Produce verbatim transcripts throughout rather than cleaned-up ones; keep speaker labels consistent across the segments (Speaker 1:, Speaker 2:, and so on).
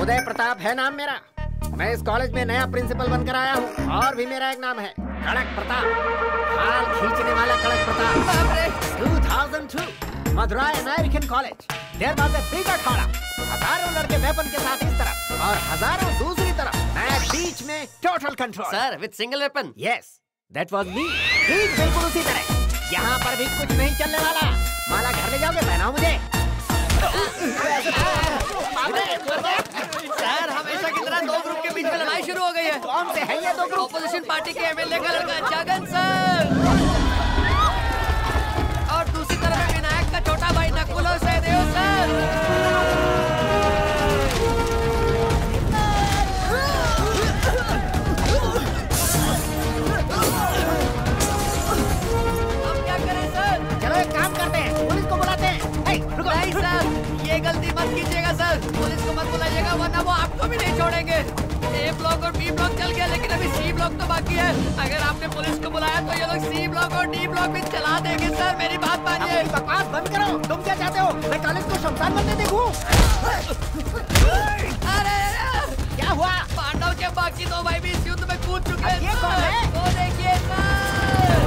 Speaker 1: उदय प्रताप है नाम मेरा। मैं इस कॉलेज में नया प्रिंसिपल बनकर आया हूँ और भी मेरा एक नाम है कड़क प्रताप, हाल खींचने वाला कड़क प्रताप। दो हज़ार दो Madurai American college. There was a big अखाड़ा, हजारों लड़के वेपन के साथ इस तरफ और हजारों दूसरी तरफ, मैं बीच में total control.
Speaker 2: Sir with single weapon.
Speaker 1: Yes that was me. ठीक बिल्कुल उसी तरह यहाँ पर भी कुछ नहीं चलने वाला। माला घर ले जाओगे? पहनाओ मुझे।
Speaker 2: सर हमेशा की तरह दो ग्रुप के बीच में लड़ाई शुरू हो गई है।
Speaker 1: कौन से हैं ये दो ग्रुप?
Speaker 2: ऑपोजिशन पार्टी के एमएलए का लड़का जगन सर और दूसरी तरफ विनायक का छोटा भाई नकुल सहदेव सर। हम क्या करें सर?
Speaker 1: चलो एक काम करते हैं, पुलिस को बुलाते हैं। रुको।
Speaker 2: नहीं सर ये गलती मत कीजिएगा सर, पुलिस को मत बुलाइएगा वरना वो आपको भी नहीं छोड़ेंगे। ए ब्लॉक और बी ब्लॉक चल गया लेकिन अभी सी ब्लॉक तो बाकी है। अगर आपने पुलिस को बुलाया तो ये लोग सी ब्लॉक और डी ब्लॉक भी चला देंगे सर, मेरी बात मानिए।
Speaker 1: बकवास बंद करो। तुम क्या चाहते हो? मैं कॉलेज को शमशान बनने देखूं?
Speaker 2: अरे
Speaker 1: क्या हुआ?
Speaker 2: पांडव के बाकी दो भाई भी इस युद्ध में कूद चुके हैं।
Speaker 1: ये कौन है?
Speaker 2: वो देखिए सर।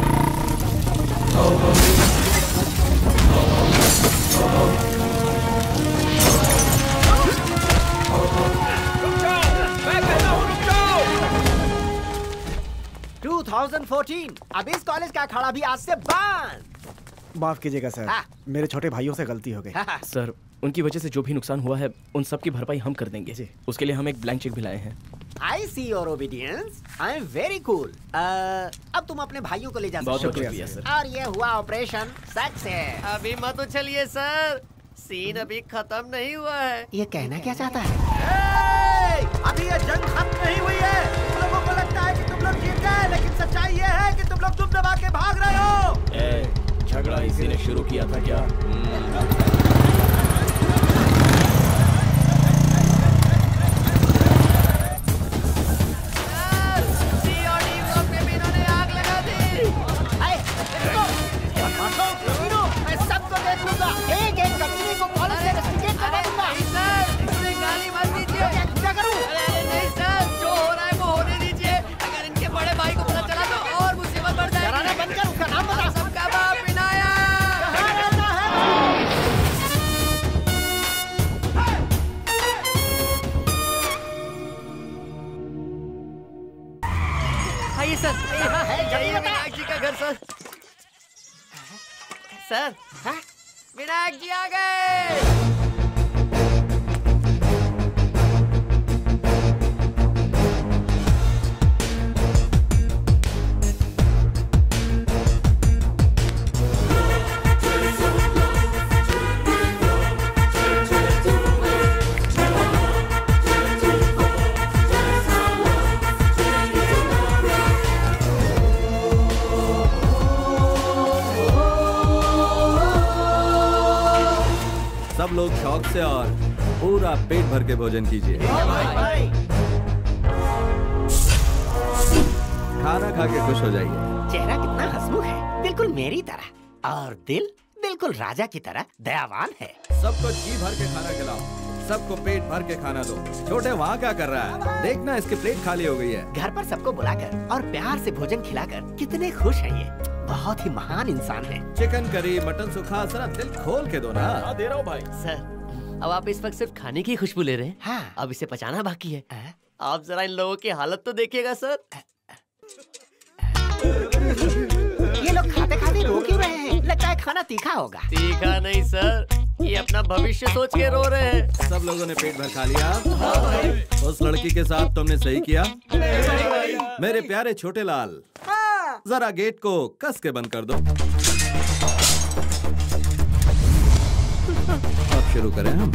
Speaker 1: दो हज़ार चौदह अब इस कॉलेज का अखाड़ा भी आज से बंद।
Speaker 3: माफ कीजिएगा सर, मेरे छोटे भाइयों से गलती हो गई।
Speaker 4: सर उनकी वजह से जो भी नुकसान हुआ है उन सब की भरपाई हम कर देंगे जी। उसके लिए हम एक ब्लैंक चेक भी लाए हैं।
Speaker 1: I see your obedience. I am very cool. अब तुम अपने भाइयों को ले जा सकते हो।
Speaker 4: बहुत शुक्रिया सर।
Speaker 1: और ये हुआ ऑपरेशन सक्सेस।
Speaker 2: अभी मत उछलिए सर, सीन अभी खत्म नहीं हुआ है।
Speaker 1: ये कहना क्या चाहता है?
Speaker 3: अभी ये जंग खत्म नहीं हुई है। तुम लोगों को लगता है कि तुम लोग जीत गए, लेकिन सच्चाई ये है कि तुम लोग दुम दबा के भाग रहे हो।
Speaker 4: ए, झगड़ा इसी ने शुरू किया था क्या?
Speaker 1: मैं सबको देख लूंगा। एक एक कमीने को कॉलेज से रस्टिकेट करवा दूंगा।
Speaker 2: सर गाली मत दीजिए।
Speaker 1: क्या करूं?
Speaker 2: अरे नहीं सर, जो हो रहा है वो होने दीजिए। अगर इनके बड़े भाई को पता चला तो और मुसीबत बढ़ जाएगी।
Speaker 1: डराना बंद कर, उसका नाम बता।
Speaker 2: सबका बाप विनायक।
Speaker 1: कहाँ रहता है?
Speaker 2: आइए सर,
Speaker 1: कहाँ है? जल्दी
Speaker 2: ये
Speaker 1: बता।
Speaker 2: विनायक जी का घर सर। सर
Speaker 1: हाँ?
Speaker 2: विनायक जी आ गए।
Speaker 5: सब लोग शौक से और पूरा पेट भर के भोजन कीजिए। खाना खा के खुश हो जाइए।
Speaker 1: चेहरा कितना हंसमुख है, बिल्कुल मेरी तरह। और दिल बिल्कुल राजा की तरह दयावान है।
Speaker 5: सबको जी भर के खाना खिलाओ, सबको पेट भर के खाना दो। छोटे वहाँ क्या कर रहा है? देखना इसकी प्लेट खाली हो गई है।
Speaker 1: घर पर सबको बुलाकर और प्यार से भोजन खिलाकर कितने खुश हैं ये। बहुत ही महान इंसान है।
Speaker 5: चिकन करी, मटन सूखा, जरा दिल खोल के दो ना।
Speaker 4: हाँ दे रहा हूँ भाई।
Speaker 2: सर अब आप इस वक्त सिर्फ खाने की खुशबू ले रहे हैं।
Speaker 1: हाँ।
Speaker 2: अब इसे पचाना बाकी है।
Speaker 1: हाँ?
Speaker 2: आप जरा इन लोगों की हालत तो देखिएगा सर।
Speaker 1: ये लोग खाते खाते रो क्यों रहे हैं? लगता है खाना तीखा होगा।
Speaker 2: तीखा नहीं सर, ये अपना भविष्य सोच के रो रहे हैं।
Speaker 5: सब लोगों ने पेट भर खा लिया? उस लड़की के साथ तुमने सही किया। मेरे प्यारे छोटे लाल, जरा गेट को कस के बंद कर दो। अब शुरू करें हम।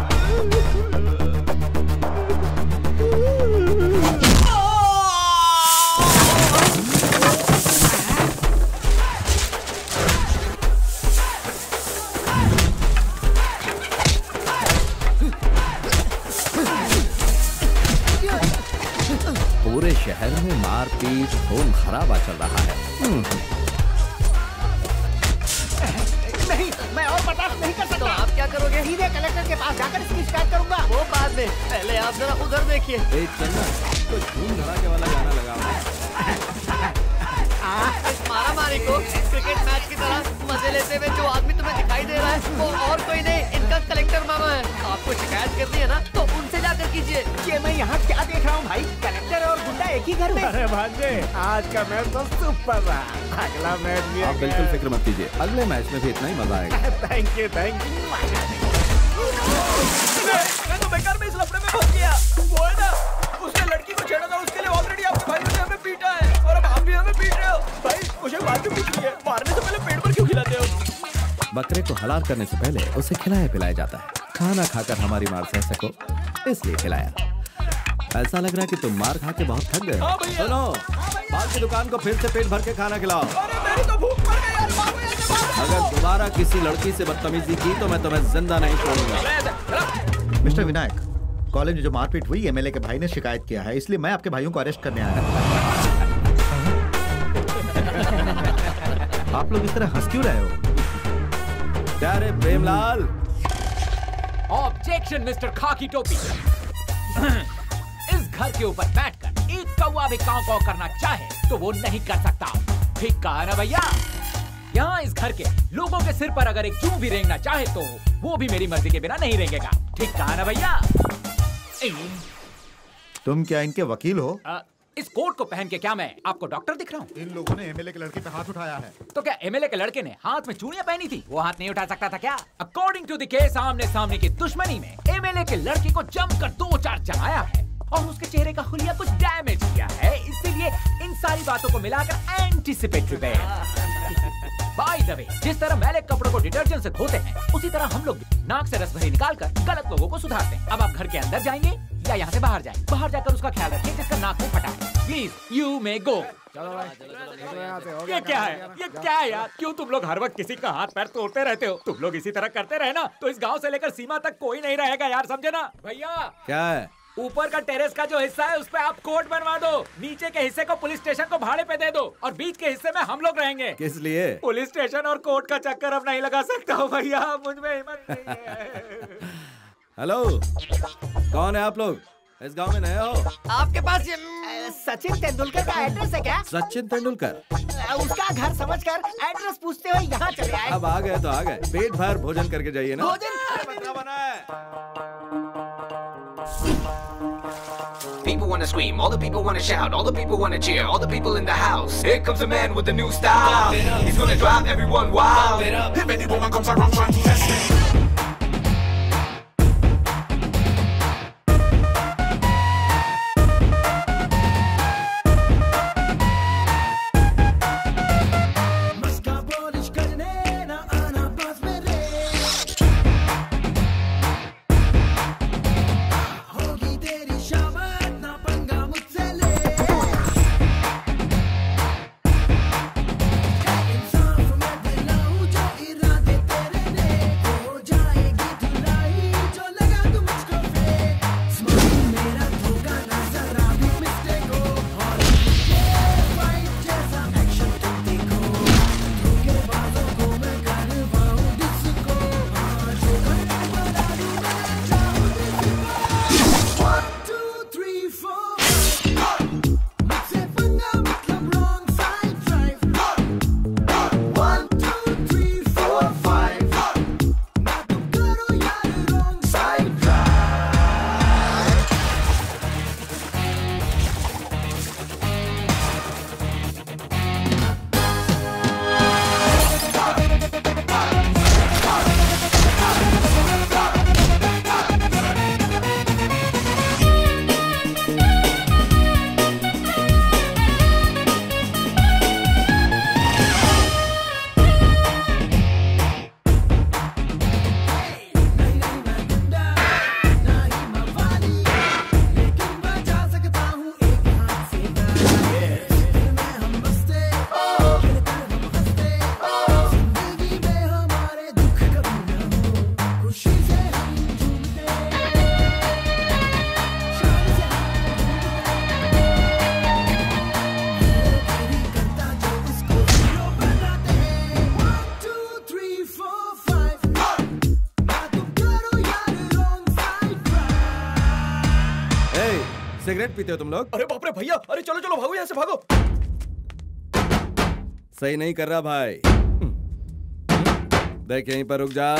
Speaker 5: पूरे शहर में मारपीट खून खराबा चल रहा है।
Speaker 1: नहीं, मैं और बर्दाश्त नहीं कर
Speaker 2: तो
Speaker 1: सकता।
Speaker 2: आप क्या करोगे?
Speaker 1: सीधे कलेक्टर के पास जाकर इसकी शिकायत करूंगा।
Speaker 2: वो बाद में, पहले आप जरा उधर देखिए।
Speaker 5: ए चंदा, तो धूम धड़ाके वाला गाना लगाओ।
Speaker 2: इस मारामारी को क्रिकेट मैच की तरह मजे लेते हुए जो आदमी तुम्हें दिखाई दे रहा है वो और कोई नहीं, इनका कलेक्टर मामा है। आपको शिकायत करनी है ना तो उनसे जाकर कीजिए।
Speaker 1: ये मैं यहाँ क्या देख रहा हूँ भाई? कलेक्टर और गुंडा एक ही घर में।
Speaker 3: अरे भांजे, आज का मैच तो सुपर रहा। अगला मैच भी
Speaker 5: आप बिल्कुल फिक्र मत कीजिए, अगले मैच में भी इतना ही मजा आएगा।
Speaker 3: Thank you thank you.
Speaker 4: मैं तो बेकार में इस लफड़े में फंस गया। वो है ना, उसने लड़की को छेड़ा था, उसके लिए ऑलरेडी आपके भाई ने हमें पीटा है और अब आप भी हमें पीट रहे हो। भाई मुझे बात भी पूछनी है, मारने से पहले पेट पर क्यों खिलाते हो?
Speaker 5: बकरे को हलाल करने से पहले उसे खिलाया पिलाया जाता है। खाना खाकर हमारी मार सह सको इसलिए खिलाया। ऐसा लग रहा है कि तुम मार खा के बहुत थक गए हो। सुनो, बाल की दुकान को फिर से पेट भर के खाना खिलाओ।
Speaker 4: अरे मेरी तो भूख मर गई यार, बाबू ऐसे मारो।
Speaker 5: अगर दोबारा किसी लड़की से बदतमीजी की तो मैं तुम्हें जिंदा नहीं छोड़ूंगा।
Speaker 3: मिस्टर विनायक, कॉलेज में जो मारपीट हुई एमएलए के भाई ने शिकायत किया है, इसलिए मैं आपके भाइयों को अरेस्ट करने आया। आप लोग इस तरह हंस क्यों रहे हो?
Speaker 5: क्या रे प्रेमलाल?
Speaker 6: ऑब्जेक्शन मिस्टर खाकी टोपी। इस घर के ऊपर बैठकर एक कौवा भी कांव कांव करना चाहे तो वो नहीं कर सकता। ठीक कहा ना भैया? यहाँ इस घर के लोगों के सिर पर अगर एक जूं भी रेंगना चाहे तो वो भी मेरी मर्जी के बिना नहीं रेंगेगा। ठीक कहा ना भैया?
Speaker 3: तुम क्या इनके वकील हो?
Speaker 6: आ, इस कोट को पहन के क्या मैं आपको डॉक्टर दिख रहा हूँ?
Speaker 3: इन लोगों ने एमएलए के लड़के पे हाथ उठाया है।
Speaker 6: तो क्या एमएलए के लड़के ने हाथ में चूड़ियां पहनी थी, वो हाथ नहीं उठा सकता था क्या? अकॉर्डिंग टू द केस, आमने सामने की दुश्मनी में एमएलए के लड़के को जमकर दो चार जमाया है और उसके चेहरे का हुलिया कुछ डैमेज किया है, इसीलिए इन सारी बातों को मिलाकर एंटीसिपेटरी बाय द वे, जिस तरह मैले कपड़ों को डिटर्जेंट से धोते हैं उसी तरह हम लोग नाक से रस भरी निकालकर गलत लोगों को सुधारते हैं। अब आप घर के अंदर जाएंगे या यहाँ से बाहर जाएं? बाहर जाकर उसका ख्याल रखें जिसका नाक में फटा है। Please you may go.
Speaker 4: ये क्या है? ये क्या है यार? क्यों तुम लोग हर वक्त किसी का हाथ पैर तोड़ते रहते हो? तुम लोग इसी तरह करते रहे ना तो इस गांव से लेकर सीमा तक कोई नहीं रहेगा यार, समझे ना? भैया
Speaker 5: क्या है?
Speaker 4: ऊपर का टेरेस का जो हिस्सा है उस पे आप कोर्ट बनवा दो, नीचे के हिस्से को पुलिस स्टेशन को भाड़े पे दे दो और बीच के हिस्से में हम लोग रहेंगे।
Speaker 5: किस लिए?
Speaker 4: पुलिस स्टेशन और कोर्ट का चक्कर अब नहीं लगा सकता हूँ भैया, मुझ में हिम्मत नहीं है।
Speaker 5: हेलो, कौन है आप लोग? इस गांव में नए हो?
Speaker 2: आपके पास ये
Speaker 1: सचिन तेंदुलकर का एड्रेस है क्या?
Speaker 5: सचिन तेंदुलकर?
Speaker 1: उसका घर समझकर एड्रेस पूछते हुए यहाँ चले आए।
Speaker 5: अब आ गए तो आ गए, पेट भर भोजन करके जाइए ना।
Speaker 1: भोजन
Speaker 5: बंदा बना है।
Speaker 7: People wanna scream, all the people wanna shout, all the people wanna cheer, all the people in the house. Here comes a man with a new style. He's gonna drive everyone wild. If any woman comes around trying to test me.
Speaker 5: Cigarette पीते हो तुम लोग?
Speaker 4: अरे बाप रे भैया, अरे चलो चलो भागो यहाँ से, भागो।
Speaker 5: सही नहीं कर रहा भाई। देख यहीं पर रुक जा।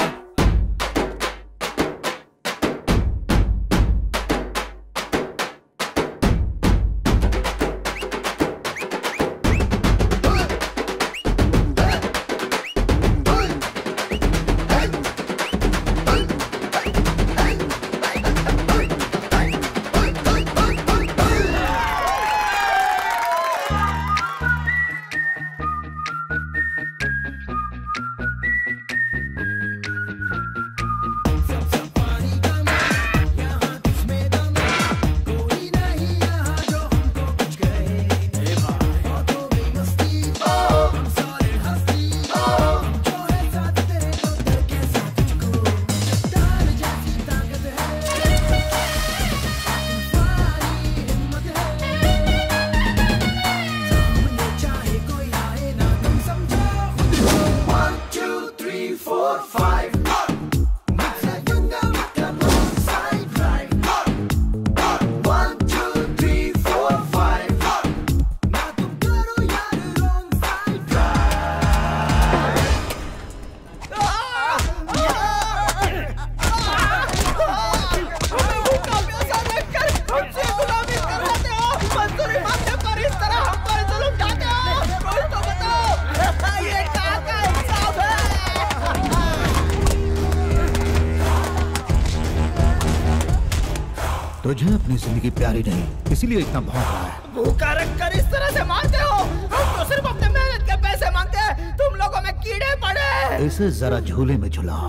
Speaker 8: तुझे अपनी जिंदगी प्यारी नहीं, इसीलिए इतना भौंक रहा है।
Speaker 4: भूखा रखकर इस तरह से मांगते हो? हम तो सिर्फ अपने मेहनत के पैसे मांगते हैं, तुम लोगों में कीड़े पड़े।
Speaker 8: इसे जरा झूले में झुला।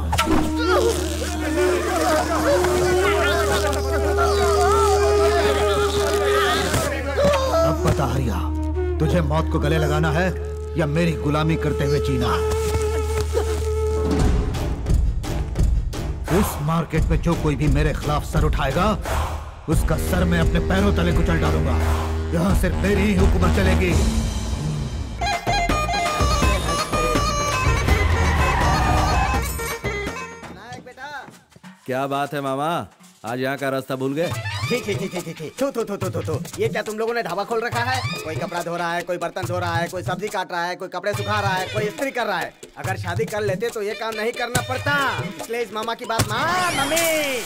Speaker 8: अब बता हरिया, तुझे मौत को गले लगाना है या मेरी गुलामी करते हुए जीना? इस मार्केट में जो कोई भी मेरे खिलाफ सर उठाएगा, उसका सर मैं अपने पैरों तले कुचल डालूंगा। यहाँ सिर्फ मेरी ही हुकूमत चलेगी।
Speaker 5: क्या बात है मामा, आज यहाँ का रास्ता भूल गए?
Speaker 1: ठीक ठीक ठीक ठीक ठीक थू थू थू थू थू थू ये क्या तुम लोगों ने ढाबा खोल रखा है? कोई कपड़ा धो रहा है, कोई बर्तन धो रहा है, कोई सब्जी काट रहा है, कोई कपड़े सुखा रहा है, कोई इस्त्री कर रहा है। अगर शादी कर लेते तो ये काम नहीं करना पड़ता, इसलिए इस मामा की बात मान। मम्मी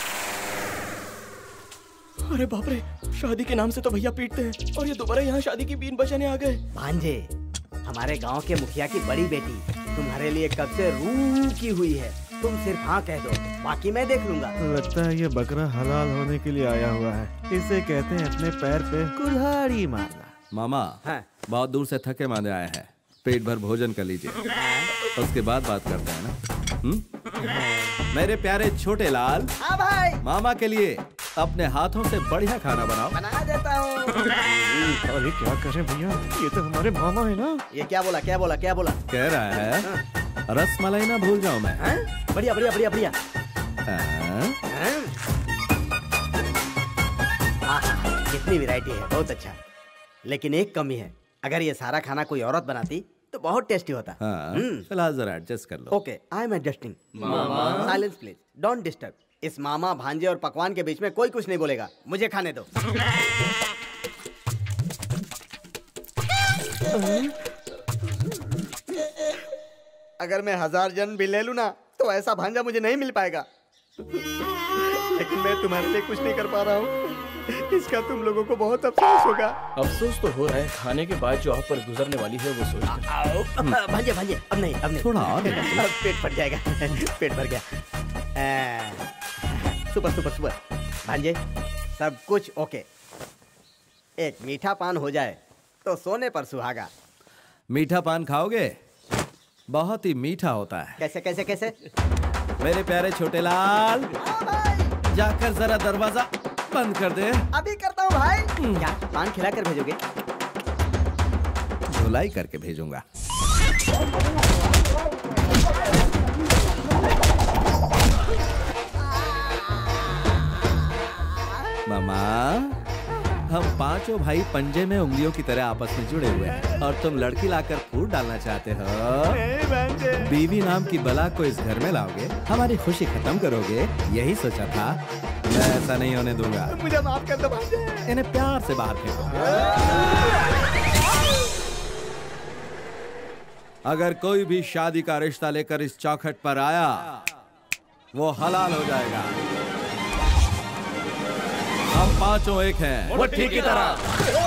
Speaker 4: अरे बाप रे, शादी के नाम से तो भैया पीटते हैं और ये दोबारा यहाँ शादी की बीन बजाने आ गए।
Speaker 1: भांजे, हमारे गांव के मुखिया की बड़ी बेटी तुम्हारे लिए कब से रूकी हुई है। तुम सिर्फ हाँ कह दो, बाकी मैं देख लूंगा।
Speaker 3: लगता है ये बकरा हलाल होने के लिए आया हुआ है। इसे कहते हैं अपने पैर पे कुल्हाड़ी मारना।
Speaker 5: मामा
Speaker 1: हाँ?
Speaker 5: बहुत दूर से थके मांदे आए हैं, पेट भर भोजन कर लीजिए, उसके बाद बात करते हैं ना। हुँ? मेरे प्यारे छोटे लाल,
Speaker 1: हाँ भाई।
Speaker 5: मामा के लिए अपने हाथों से बढ़िया खाना बनाओ।
Speaker 1: बना देता हूँ।
Speaker 3: अरे क्या करें भैया, ये तो हमारे मामा है ना।
Speaker 1: ये क्या बोला क्या बोला क्या बोला?
Speaker 5: कह रहा है रस मलाई ना भूल जाऊं मैं।
Speaker 1: हाँ? बढ़िया बढ़िया बढ़िया बढ़िया।
Speaker 5: हाँ?
Speaker 1: हाँ हाँ, कितनी वैरायटी है, बहुत अच्छा। लेकिन एक कमी है, अगर ये सारा खाना कोई औरत बनाती तो बहुत टेस्टी होता।
Speaker 5: हाँ, फिलहाल जरा एडजस्ट कर लो।
Speaker 1: Okay, I am adjusting. Silence please, don't disturb. इस मामा भांजे और पकवान के बीच में कोई कुछ नहीं बोलेगा, मुझे खाने दो। अगर मैं हजार जन भी ले लूं ना तो ऐसा भांजा मुझे नहीं मिल पाएगा। लेकिन मैं तुम्हारे लिए कुछ नहीं कर पा रहा हूँ, इसका तुम लोगों को बहुत अफसोस होगा।
Speaker 4: अफसोस तो हो रहा है, खाने के बाद जो आप पर गुजरने वाली है वो सोच।
Speaker 1: भांजे भांजे, अब नहीं अब नहीं,
Speaker 5: थोड़ा और
Speaker 1: पेट फट जाएगा। पेट भर गया। सुपर सुपर सुपर भांजे, सब कुछ ओके। एक मीठा पान हो जाए तो सोने पर सुहागा।
Speaker 5: मीठा पान खाओगे? बहुत ही मीठा होता है।
Speaker 1: कैसे कैसे कैसे?
Speaker 5: मेरे प्यारे छोटे लाल, जाकर जरा दरवाजा बंद कर दे।
Speaker 1: अभी करता हूँ भाई। क्या पान खिला कर भेजोगे?
Speaker 5: धुलाई करके भेजूंगा। मामा, हम पांचों भाई पंजे में उंगलियों की तरह आपस में जुड़े हुए हैं और तुम लड़की लाकर फूट डालना चाहते हो। बीवी नाम की बला को इस घर में लाओगे, हमारी खुशी खत्म करोगे, यही सोचा था। मैं ऐसा नहीं होने दूंगा।
Speaker 3: मुझे माफ कर दो भाई।
Speaker 5: इन्हें प्यार से बाहर फेंको। अगर कोई भी शादी का रिश्ता लेकर इस चौखट पर आया वो हलाल हो जाएगा। हम पांचों एक हैं।
Speaker 6: वो ठीक की तरह।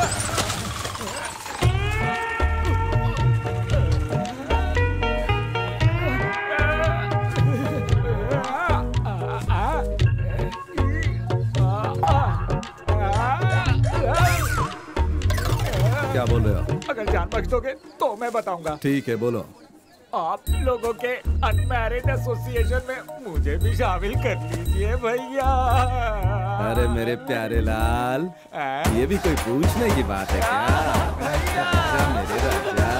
Speaker 5: क्या बोल रहे हो?
Speaker 6: अगर जान बख्श दोगे तो मैं बताऊंगा।
Speaker 5: ठीक है बोलो।
Speaker 6: आप लोगों के अनमैरिड एसोसिएशन में मुझे भी शामिल कर लीजिए भैया।
Speaker 5: अरे मेरे प्यारे लाल, ये भी कोई पूछने की बात है क्या? अच्छा मेरे राजा।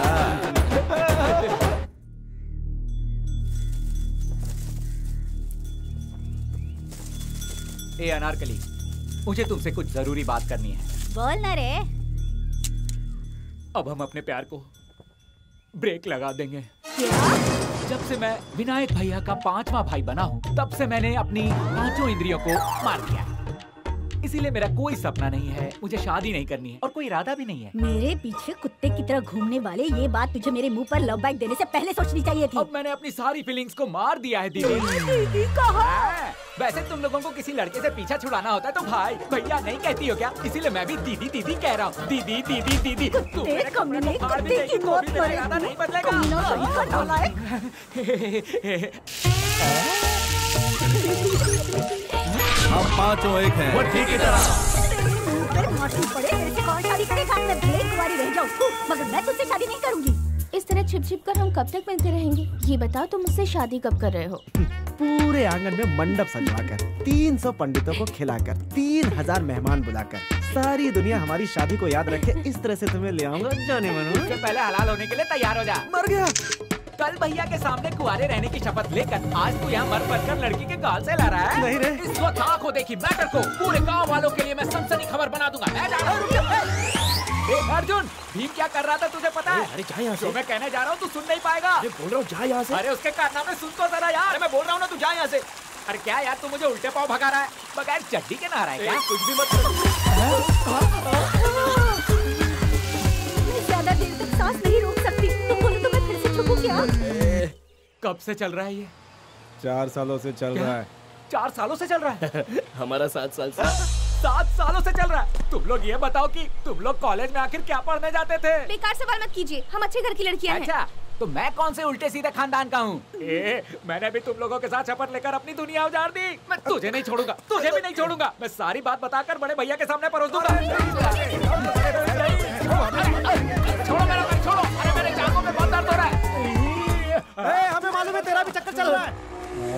Speaker 6: ए अनारकली, मुझे तुमसे कुछ जरूरी बात करनी है।
Speaker 9: बोल ना रे।
Speaker 6: अब हम अपने प्यार को ब्रेक लगा देंगे।
Speaker 9: क्या?
Speaker 6: जब से मैं विनायक भैया का पांचवा भाई बना हूँ तब से मैंने अपनी पांचों इंद्रियों को मार दिया। इसीलिए मेरा कोई सपना नहीं है, मुझे शादी नहीं करनी है और कोई इरादा भी नहीं है।
Speaker 9: मेरे पीछे कुत्ते की तरह घूमने वाले, ये बात तुझे मेरे मुंह पर लव बाइट देने से पहले सोचनी चाहिए थी।
Speaker 6: अब मैंने अपनी सारी फीलिंग्स को मार दिया है दीदी।
Speaker 9: दीदी कहा?
Speaker 6: वैसे तुम लोगों को किसी लड़के से पीछा छुड़ाना होता है तो भाई भैया नहीं कहती हो क्या? इसीलिए मैं भी दीदी दीदी कह रहा हूँ। दीदी दीदी दीदी। तू मेरे
Speaker 9: कमीने, कुत्ते की मौत मरे।
Speaker 6: इरादा नहीं बदलेगा।
Speaker 9: कमीना सही करना लायक।
Speaker 5: हम पांचों एक हैं।
Speaker 6: वो ठीक की तरह।
Speaker 9: पड़े मेरे से कौन शादी करेगा? मैं भले कुंवारी रह जाऊँ मगर मैं तुझसे शादी नहीं करूंगी।
Speaker 10: इस तरह छिप छिप कर हम कब तक मिलते रहेंगे? ये बताओ तुम मुझसे शादी कब कर रहे हो?
Speaker 3: पूरे आंगन में मंडप सजवाकर, तीन सौ पंडितों को खिलाकर, तीन हजार मेहमान बुलाकर, सारी दुनिया हमारी शादी को याद रखे, इस तरह से तुम्हें ले आऊंगा जाने मनो।
Speaker 6: उससे पहले हलाल होने के लिए तैयार हो जा।
Speaker 3: मर गया।
Speaker 6: कल भैया के सामने कुंवारे रहने की शपथ लेकर आज तू यहाँ मर मर कर लड़की के गाल से ला रहा है।
Speaker 3: नहीं रे।
Speaker 6: इस वक्त आंखों देखी मैटर को पूरे गांव वालों के लिए मैं सनसनी खबर बना दूंगा। मैं जा रहा हूँ। अर्जुन, भीम क्या कर रहा था तुझे पता है?
Speaker 3: अरे जा यहाँ से।
Speaker 6: जो मैं कहने जा रहा हूँ तू सुन नहीं पाएगा।
Speaker 3: अरे बोल रहा हूँ जा यहाँ से।
Speaker 6: अरे उसके कारनामे सुन तो जरा यार।
Speaker 4: मैं बोल रहा हूँ ना, तू जा यहाँ से।
Speaker 6: अरे क्या यार, तू मुझे उल्टे पाँव भगा रहा है बगैर चड्डी के नहा रहा है क्या?
Speaker 4: कुछ भी मत।
Speaker 9: मैं ज्यादा देर तक सांस नहीं रोक सकती। तुम बोलो तो मैं फिर से छुपूं क्या?
Speaker 6: कब से चल रहा है ये?
Speaker 3: चार सालों से चल रहा है।
Speaker 6: चार सालों से चल रहा है?
Speaker 4: हमारा सात साल से।
Speaker 6: सात सालों से चल रहा है। तुम लोग ये बताओ कि तुम लोग कॉलेज में आखिर क्या पढ़ने जाते थे?
Speaker 10: बेकार सवाल मत कीजिए, हम अच्छे घर की लड़कियां हैं।
Speaker 6: अच्छा, तो मैं कौन से उल्टे सीधे खानदान का हूँ? ए, मैंने भी तुम लोगों के साथ शपथ लेकर अपनी दुनिया उजाड़ दी। मैं तुझे नहीं छोड़ूंगा, तुझे भी नहीं छोड़ूंगा। मैं सारी बात बताकर बड़े भैया के सामने परोस दूंगा। छोड़ो मेरा भाई, छोड़ो। अरे मेरे जांघों में बहुत दर्द हो रहा है।
Speaker 3: हमें मालूम है तेरा भी चक्कर चल रहा है।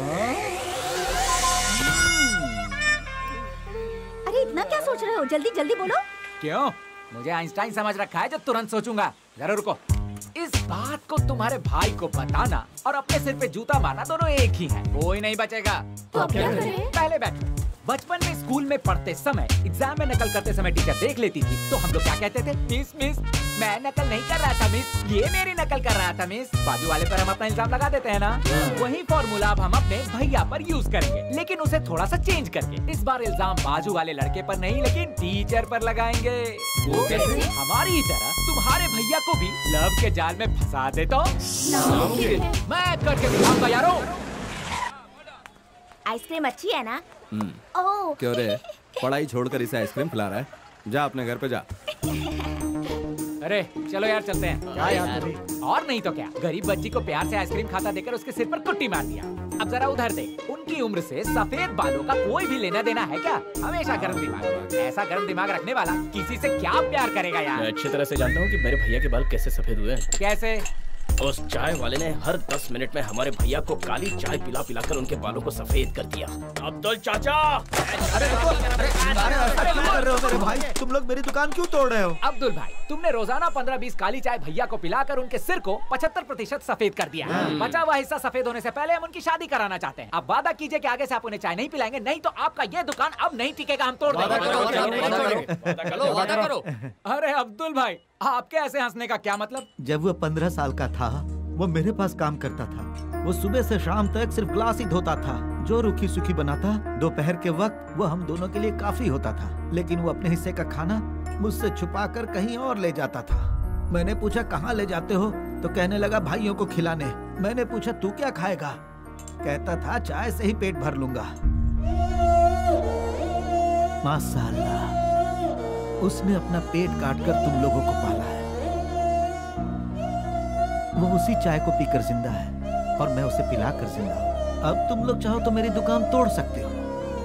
Speaker 9: अरे इतना क्या सोच रहे हो? जल्दी जल्दी बोलो।
Speaker 6: क्यों? मुझे आइंस्टाइन समझ रखा है जो तुरंत सोचूंगा। जरा रुको। इस बात को तुम्हारे भाई को बताना और अपने सिर पे जूता मारना दोनों एक ही है। कोई नहीं बचेगा।
Speaker 10: तो अब क्या करें?
Speaker 6: पहले बैठो। बचपन में स्कूल में पढ़ते समय एग्जाम में नकल करते समय टीचर देख लेती थी तो हम लोग क्या कहते थे? मिस मिस मैं नकल नहीं कर रहा था मिस, ये मेरी नकल कर रहा था मिस। बाजू वाले पर हम अपना इल्जाम लगा देते हैं ना। वही फॉर्मूला अब हम अपने भैया पर यूज करेंगे, लेकिन उसे थोड़ा सा चेंज करके। इस बार इल्जाम बाजू वाले लड़के पर नहीं लेकिन टीचर पर लगाएंगे। वो कैसे? हमारी ही तरह तुम्हारे भैया को भी लव के जाल में फंसा दे तो मैं करके दिखाऊंगा यारो।
Speaker 9: आइसक्रीम अच्छी है ना?
Speaker 5: ओह क्यों रे, पढ़ाई छोड़कर इसे आइसक्रीम खिला रहा है? जा अपने घर पे जा।
Speaker 6: अरे चलो यार चलते हैं।
Speaker 3: क्या यार?
Speaker 6: और नहीं तो क्या, गरीब बच्ची को प्यार से आइसक्रीम खाता देकर उसके सिर पर कुट्टी मार दिया। अब जरा उधर देख, उनकी उम्र से सफेद बालों का कोई भी लेना देना है क्या? हमेशा गर्म दिमाग। ऐसा गर्म दिमाग रखने वाला किसी से क्या प्यार करेगा यार?
Speaker 4: मैं अच्छी तरह से जानता हूँ कि मेरे भैया के बाल कैसे सफेद हुए।
Speaker 6: कैसे?
Speaker 4: उस चाय वाले ने हर दस मिनट में हमारे भैया को काली चाय पिला पिलाकर उनके बालों को सफेद कर दिया। अब्दुल चाचा,
Speaker 3: अरे क्यों कर रहे हो मेरे भाई? तुम लोग मेरी दुकान क्यों तोड़ रहे हो?
Speaker 6: अब्दुल भाई, तुमने रोजाना पंद्रह बीस काली चाय भैया को पिलाकर उनके सिर को पचहत्तर प्रतिशत सफेद कर दिया। बचा हुआ हिस्सा सफेद होने से पहले हम उनकी शादी कराना चाहते हैं। अब वादा कीजिए कि आगे से आप उन्हें चाय नहीं पिलाएंगे, नहीं तो आपका ये दुकान अब नहीं टिकेगा। हम तोड़ देंगे। अरे अब्दुल भाई, आपके ऐसे हंसने का क्या मतलब?
Speaker 8: जब वो पंद्रह साल का था वो मेरे पास काम करता था। वो सुबह से शाम तक सिर्फ ग्लास ही धोता था। जो रूखी सूखी बनाता दोपहर के वक्त वो हम दोनों के लिए काफी होता था। लेकिन वो अपने हिस्से का खाना मुझसे छुपा कर कहीं और ले जाता था। मैंने पूछा कहाँ ले जाते हो, तो कहने लगा भाइयों को खिलाने। मैंने पूछा तू क्या खाएगा? कहता था चाय से ही पेट भर लूंगा। माशाअल्लाह, उसने अपना पेट काटकर तुम लोगों को पाला है। वो उसी चाय को पीकर जिंदा है और मैं उसे पिलाकर जिंदा हूँ। अब तुम लोग चाहो तो मेरी दुकान तोड़ सकते हो।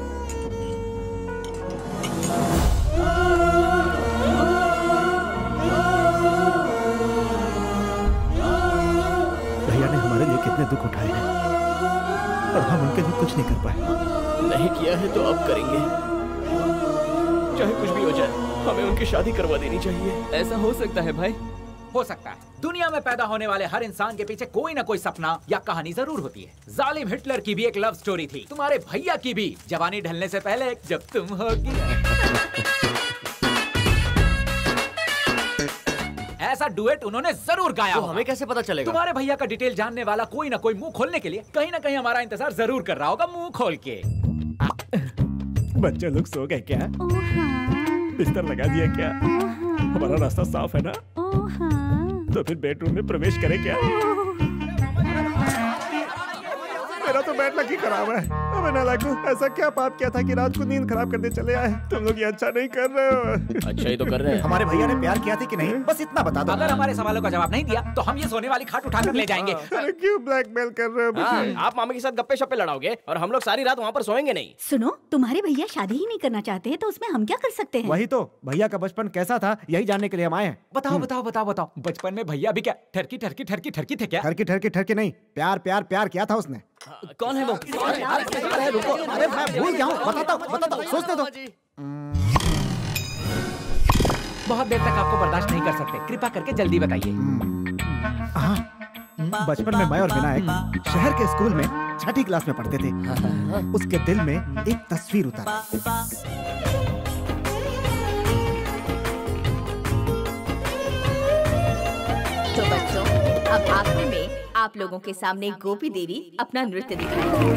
Speaker 3: भैया ने हमारे लिए कितने दुख उठाए हैं और हम उनके लिए कुछ नहीं कर पाए।
Speaker 4: नहीं किया है तो अब करेंगे, चाहे कुछ भी हो जाए। हमें उनकी शादी करवा देनी चाहिए।
Speaker 2: ऐसा हो सकता है भाई?
Speaker 6: हो सकता है। दुनिया में पैदा होने वाले हर इंसान के पीछे कोई ना कोई सपना या कहानी जरूर होती है। जालिम हिटलर की भी एक लव स्टोरी थी, तुम्हारे भैया की भी, जवानी ढलने से पहले जब तुम होगी। ऐसा डुएट उन्होंने जरूर गाया।
Speaker 4: तो हमें कैसे पता चलेगा?
Speaker 6: तुम्हारे भैया का डिटेल जानने वाला कोई ना कोई मुंह खोलने के लिए कहीं ना कहीं हमारा इंतजार जरूर कर रहा होगा, मुंह खोल के।
Speaker 3: बच्चे लोग सो गए क्या? बिस्तर लगा दिया क्या? हमारा रास्ता साफ है ना? तो फिर बेडरूम में प्रवेश करें क्या? मेरा तो बेड लग ही खराब है। अबे नालायकों, ऐसा क्या पाप किया था कि रात को नींद खराब करने चले आए? तुम लोग ये अच्छा नहीं कर रहे हो।
Speaker 4: अच्छा ही तो कर रहे हैं।
Speaker 3: हमारे भैया ने प्यार किया था कि नहीं, बस इतना बता दो।
Speaker 6: अगर हमारे सवालों का जवाब नहीं दिया तो हम ये सोने वाली खाट उठाकर ले जाएंगे।
Speaker 3: अरे क्यों ब्लैकमेल कर रहे हो मुझे?
Speaker 4: हाँ, आप मामा के साथ गप्पे शप्पे लड़ाओगे और हम लोग सारी रात वहाँ पर सोएंगे नहीं।
Speaker 9: सुनो, तुम्हारे भैया शादी ही नहीं करना चाहते हैं तो उसमें हम क्या कर सकते हैं?
Speaker 3: वही तो, भैया का बचपन कैसा था यही जानने के लिए हम आए हैं।
Speaker 6: बताओ बताओ बताओ बताओ, बचपन में भैया भी क्या ठरकी ठरकी ठरकी ठरकी थे क्या?
Speaker 3: ठरकी ठरकी ठरकी नहीं, प्यार प्यार प्यार किया था उसने।
Speaker 4: कौन है वो?
Speaker 3: अरे रुको, अरे मैं भूल गया हूँ, बताता हूँ बताता हूँ, सोचने दो।
Speaker 6: बहुत देर तक आपको बर्दाश्त नहीं कर सकते, कृपा करके जल्दी बताइए।
Speaker 3: बचपन में मैं और विनायक शहर के स्कूल में छठी क्लास में पढ़ते थे। उसके दिल में एक तस्वीर उतारा।
Speaker 11: तो बच्चों, अब आखिर में आप लोगों के सामने गोपी देवी अपना नृत्य दिखाएगी।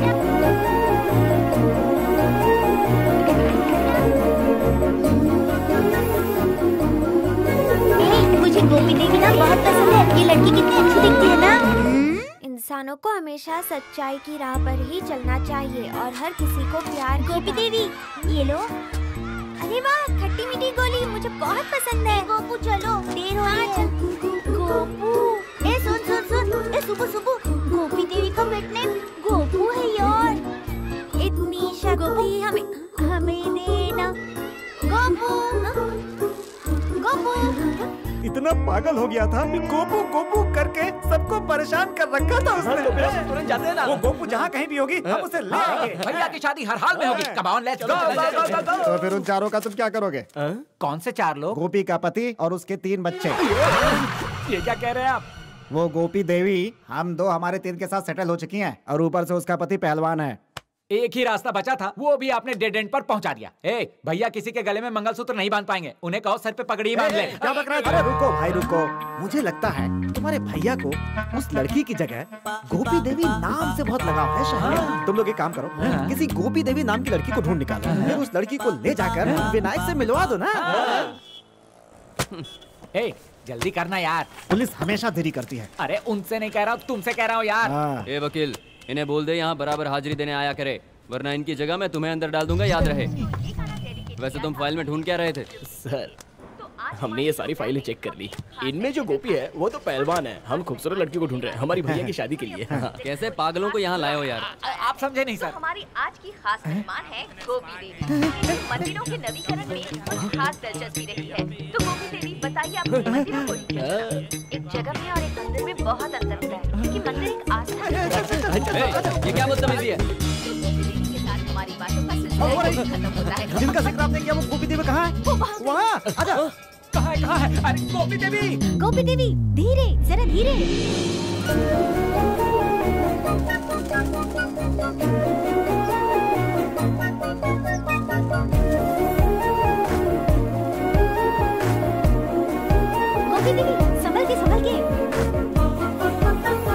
Speaker 9: मुझे गोपी देवी ना बहुत पसंद है। ये लड़की कितनी अच्छी दिखती है ना।
Speaker 12: इंसानों को हमेशा सच्चाई की राह पर ही चलना चाहिए और हर किसी को प्यार।
Speaker 9: गोपी देवी, ये लो।
Speaker 12: अरे वाह, खट्टी मीठी गोली मुझे बहुत पसंद है।
Speaker 9: गोपू चलो, देर हो रही है। गोपू, ए सुन सुन सुन, ए सुबह सुबह, गोपी देवी का बेट नेम गोपू है यार।
Speaker 12: इतनी शक्ति हमें
Speaker 9: हमें देना। गोपू, गोपू।
Speaker 3: इतना पागल हो गया था कि गोपू गोपू करके सबको परेशान कर रखा था उसने।
Speaker 4: तो फिर हम तुरंत जाते हैं ना।
Speaker 3: वो गोपू जहाँ कहीं भी होगी हम उसे ले आएंगे।
Speaker 6: भैया की शादी हर हाल में होगी। Come on, let's go.
Speaker 3: तो फिर उन चारों का तुम क्या करोगे?
Speaker 6: कौन से चार लोग?
Speaker 3: गोपी का पति और उसके तीन बच्चे।
Speaker 6: ये क्या कह रहे हैं आप?
Speaker 3: वो गोपी देवी हम दो हमारे तीन के साथ सेटल हो चुकी हैं और ऊपर से उसका पति पहलवान है।
Speaker 6: एक ही रास्ता बचा था, वो भी आपने डेड एंड पर पहुंचा दिया। ए, भैया किसी के गले में मंगलसूत्र नहीं बांध पाएंगे, उन्हें कहो सर पे पगड़ी बांध ले।
Speaker 3: क्या बक रहा है? अरे रुको भाई रुको, मुझे लगता है तुम्हारे भैया को उस लड़की की जगह गोपी देवी नाम से बहुत लगाव है शहर में। तुम लोग एक काम करो, किसी गोपी देवी नाम की लड़की को ढूंढ निकालो, फिर उस लड़की को ले जाकर विनायक से मिलवा दो ना।
Speaker 6: ए, जल्दी करना यार,
Speaker 3: पुलिस हमेशा देरी करती है।
Speaker 6: अरे उनसे नहीं कह रहा हूँ, तुमसे कह रहा हूँ यार।
Speaker 2: ए वकील, इन्हें बोल दे यहाँ बराबर हाजिरी देने आया करे, वरना इनकी जगह मैं तुम्हें अंदर डाल दूंगा, याद रहे। वैसे तुम फाइल में ढूंढ क्या रहे थे?
Speaker 4: सर, हमने ये सारी फाइलें चेक कर ली। इनमें जो गोपी है वो तो पहलवान है। हम खूबसूरत लड़की को ढूंढ रहे हैं हमारी भैया की शादी के लिए।
Speaker 2: कैसे पागलों को यहाँ लाए हो यार?
Speaker 6: आप समझे नहीं सर।
Speaker 11: हमारी आज की खास मेहमान है गोपी देवी। मंदिरों के नवीकरण में खास दिलचस्पी रही है। तो गोपी देवी बताइए, आपको मंदिर में कोई एक जगह में और एक मंदिर में बहुत अंतर होता है, क्योंकि मंदिर एक आस्था।
Speaker 2: ये क्या बदतमीजी है?
Speaker 11: के साथ हमारी बातों का सिलसिला खत्म होता है।
Speaker 3: जिनका जिक्र आपने किया वो गोपी देवी कहाँ है? वहाँ, आजा।
Speaker 6: कहाँ है, कहाँ है? अरे गोपी देवी,
Speaker 9: गोपी देवी, धीरे, जरा धीरे। गोपी देवी, संभल के, संभल के।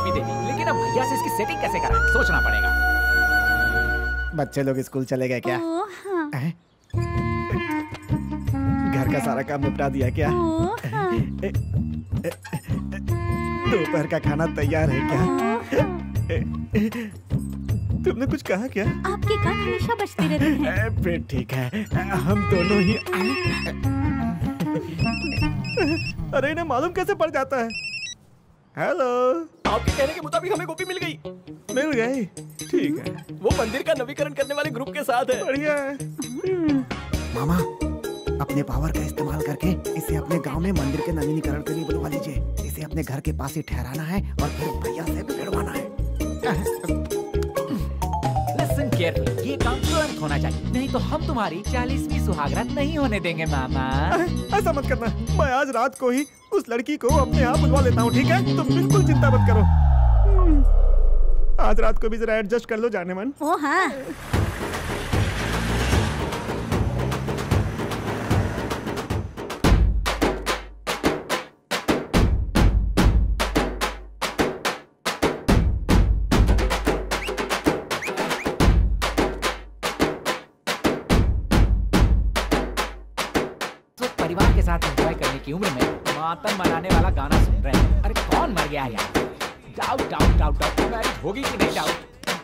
Speaker 6: गोपी देवी, लेकिन अब भैया से इसकी सेटिंग कैसे कराएं, सोचना पड़ेगा।
Speaker 3: बच्चे लोग स्कूल चले गए क्या? हैं? घर का सारा काम निपटा दिया क्या? दोपहर का खाना तैयार है क्या? तुमने कुछ कहा क्या?
Speaker 13: आपके कान हमेशा बजते रहते हैं।
Speaker 3: फिर ठीक है, हम दोनों ही। अरे इन्हें मालूम कैसे पड़ जाता है? हेलो,
Speaker 4: आपके कहने के मुताबिक हमें गोपी मिल गई।
Speaker 3: मिल गई? ठीक है।
Speaker 4: वो मंदिर का नवीकरण करने वाले ग्रुप के साथ है।
Speaker 3: बढ़िया है। मामा, अपने पावर का इस्तेमाल करके इसे अपने गांव में मंदिर के नवीनीकरण के लिए बुलवा लीजिए। इसे अपने घर के पास ही ठहराना है और फिर भैया से भी भिड़वाना है।
Speaker 6: Listen carefully, ये काम तुरंत होना चाहिए, नहीं तो हम तुम्हारी चालीसवीं सुहागरात नहीं होने देंगे मामा।
Speaker 3: ऐसा मत करना, मैं आज रात को ही उस लड़की को अपने यहाँ बुलवा लेता हूँ, ठीक है? तुम बिल्कुल चिंता मत करो। आज रात को भी जरा एडजस्ट कर लो जाने मन।
Speaker 13: ओ हाँ।
Speaker 6: परिवार के साथ एंजॉय करने की उम्र में मातम मनाने वाला गाना सुन रहे हैं। अरे कौन मर गया यार? Doubt doubt doubt doubt marriage होगी कि नहीं? डाउट।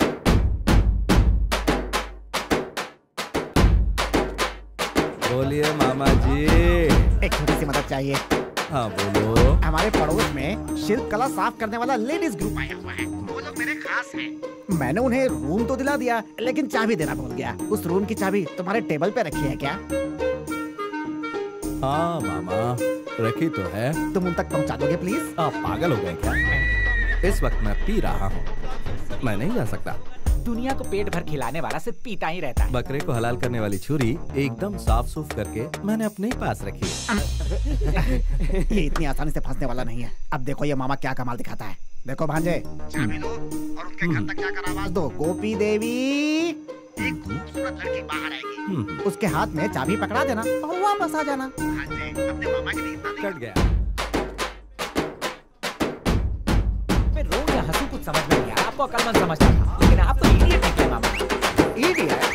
Speaker 5: बोलिए मामा जी।
Speaker 3: एक छोटी सी मदद चाहिए।
Speaker 5: हाँ बोलो।
Speaker 3: हमारे पड़ोस में शिल्प कला साफ करने वाला लेडीज ग्रुप आया हुआ है। वो लोग मेरे खास हैं। मैंने उन्हें रूम तो दिला दिया, लेकिन चाबी देना भूल गया। उस रूम की चाबी तुम्हारे टेबल पे रखी है क्या?
Speaker 5: हाँ मामा, रखी तो है।
Speaker 3: तुम उन तक पहुंचा दोगे प्लीज?
Speaker 5: आप पागल हो गए क्या? इस वक्त मैं पी रहा हूँ, मैं नहीं जा सकता।
Speaker 6: दुनिया को पेट भर खिलाने वाला सिर्फ पीता ही रहता है।
Speaker 5: बकरे को हलाल करने वाली छुरी एकदम साफ सूफ करके मैंने अपने ही पास रखी है।
Speaker 3: ये इतनी आसानी से फंसने वाला नहीं है। अब देखो ये मामा क्या कमाल दिखाता है। देखो भांजे, चाबी लो और उनके घर तक जाकर आवाज दो, गोपी देवी। एक खूबसूरत लड़की बाहर आएगी, उसके हाथ में चाबी पकड़ा देना और वापस आ जाना। भांजे, अपने मामा के लिए
Speaker 5: कट गया।
Speaker 6: मैं रो या हंसू कुछ समझ में नहीं आ रहा। आपको अकलमंद समझता था, लेकिन आप तो इडियट निकले मामा।
Speaker 3: इडियट?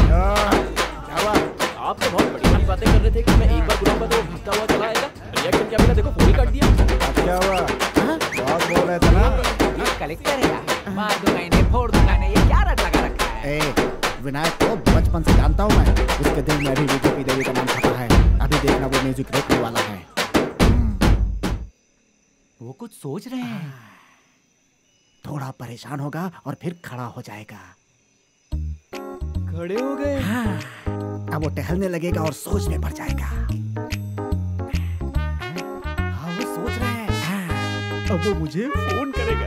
Speaker 4: आप तो बहुत बड़ी बड़ी बातें कर रहे थे कि मैं एक बार बुलाऊंगा तो भागता हुआ चला आएगा। रिएक्शन क्या मिला देखो, फोन ही काट दिया।
Speaker 3: क्या हुआ? बहुत बोल रहे थे ना।
Speaker 6: ये कलेक्टर है यार, मार दूंगा इन्हें, फोड़ दूंगा इन्हें, ये क्या रट लगा रखा है?
Speaker 3: ए, विनायक को बचपन से जानता हूँ मैं। उसके दिल में अभी भी गोपी देवी का नाम छपा है। अभी देखना वो म्यूजिक रोकने वाला है।
Speaker 6: वो कुछ सोच रहे हैं।
Speaker 3: थोड़ा परेशान होगा और फिर खड़ा हो जाएगा।
Speaker 4: खड़े हो गए?
Speaker 3: हाँ। अब वो टहलने लगेगा और सोचने पड़ जाएगा। हाँ, वो सोच रहे हैं। हाँ। अब वो मुझे फोन करेगा।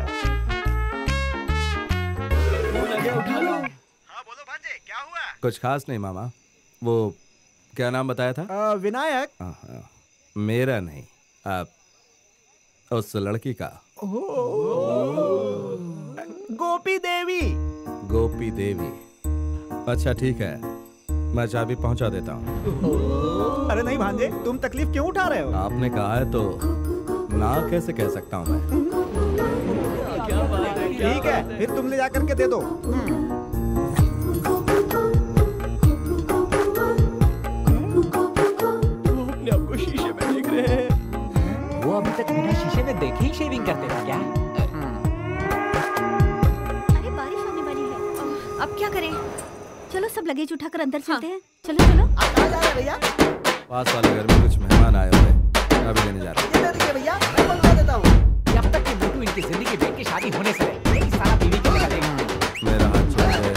Speaker 4: फोन आ गया, उठा लो।
Speaker 3: हाँ बोलो भांजे, क्या हुआ?
Speaker 5: कुछ खास नहीं मामा। वो क्या नाम बताया था?
Speaker 3: आ, विनायक।
Speaker 5: आ, आ, मेरा नहीं, आप उस लड़की का।
Speaker 3: गोपी देवी।
Speaker 5: गोपी देवी। अच्छा ठीक है, मैं चाबी पहुंचा देता हूँ।
Speaker 3: अरे नहीं भांजे, तुम तकलीफ क्यों उठा रहे हो?
Speaker 5: आपने कहा है तो ना कैसे कह सकता हूँ मैं।
Speaker 4: क्या बात है?
Speaker 3: ठीक है, फिर तुम ले जाकर के दे दो।
Speaker 4: वो अपने आप को शीशे में देख रहे हैं।
Speaker 6: वो अभी तक बिना शीशे में देखे ही शेविंग करते थे क्या?
Speaker 13: अरे बारिश होने वाली है, अब क्या करें? चलो सब लगेज उठाकर अंदर चलते हैं। चलो चलो।
Speaker 3: आप कहाँ जा रहे हैं भैया?
Speaker 5: पास वाले घर में कुछ मेहमान आए हुए हैं, अभी लेने जा रहे हैं।
Speaker 3: इधर देखिए भैया, मैं बता देता हूँ।
Speaker 6: जब तक कि मोटू इनकी जिंदगी में की शादी होने से रहे, यही सारा बीवी के लगा देगा।
Speaker 5: मेरा हाथ छोड़ दे।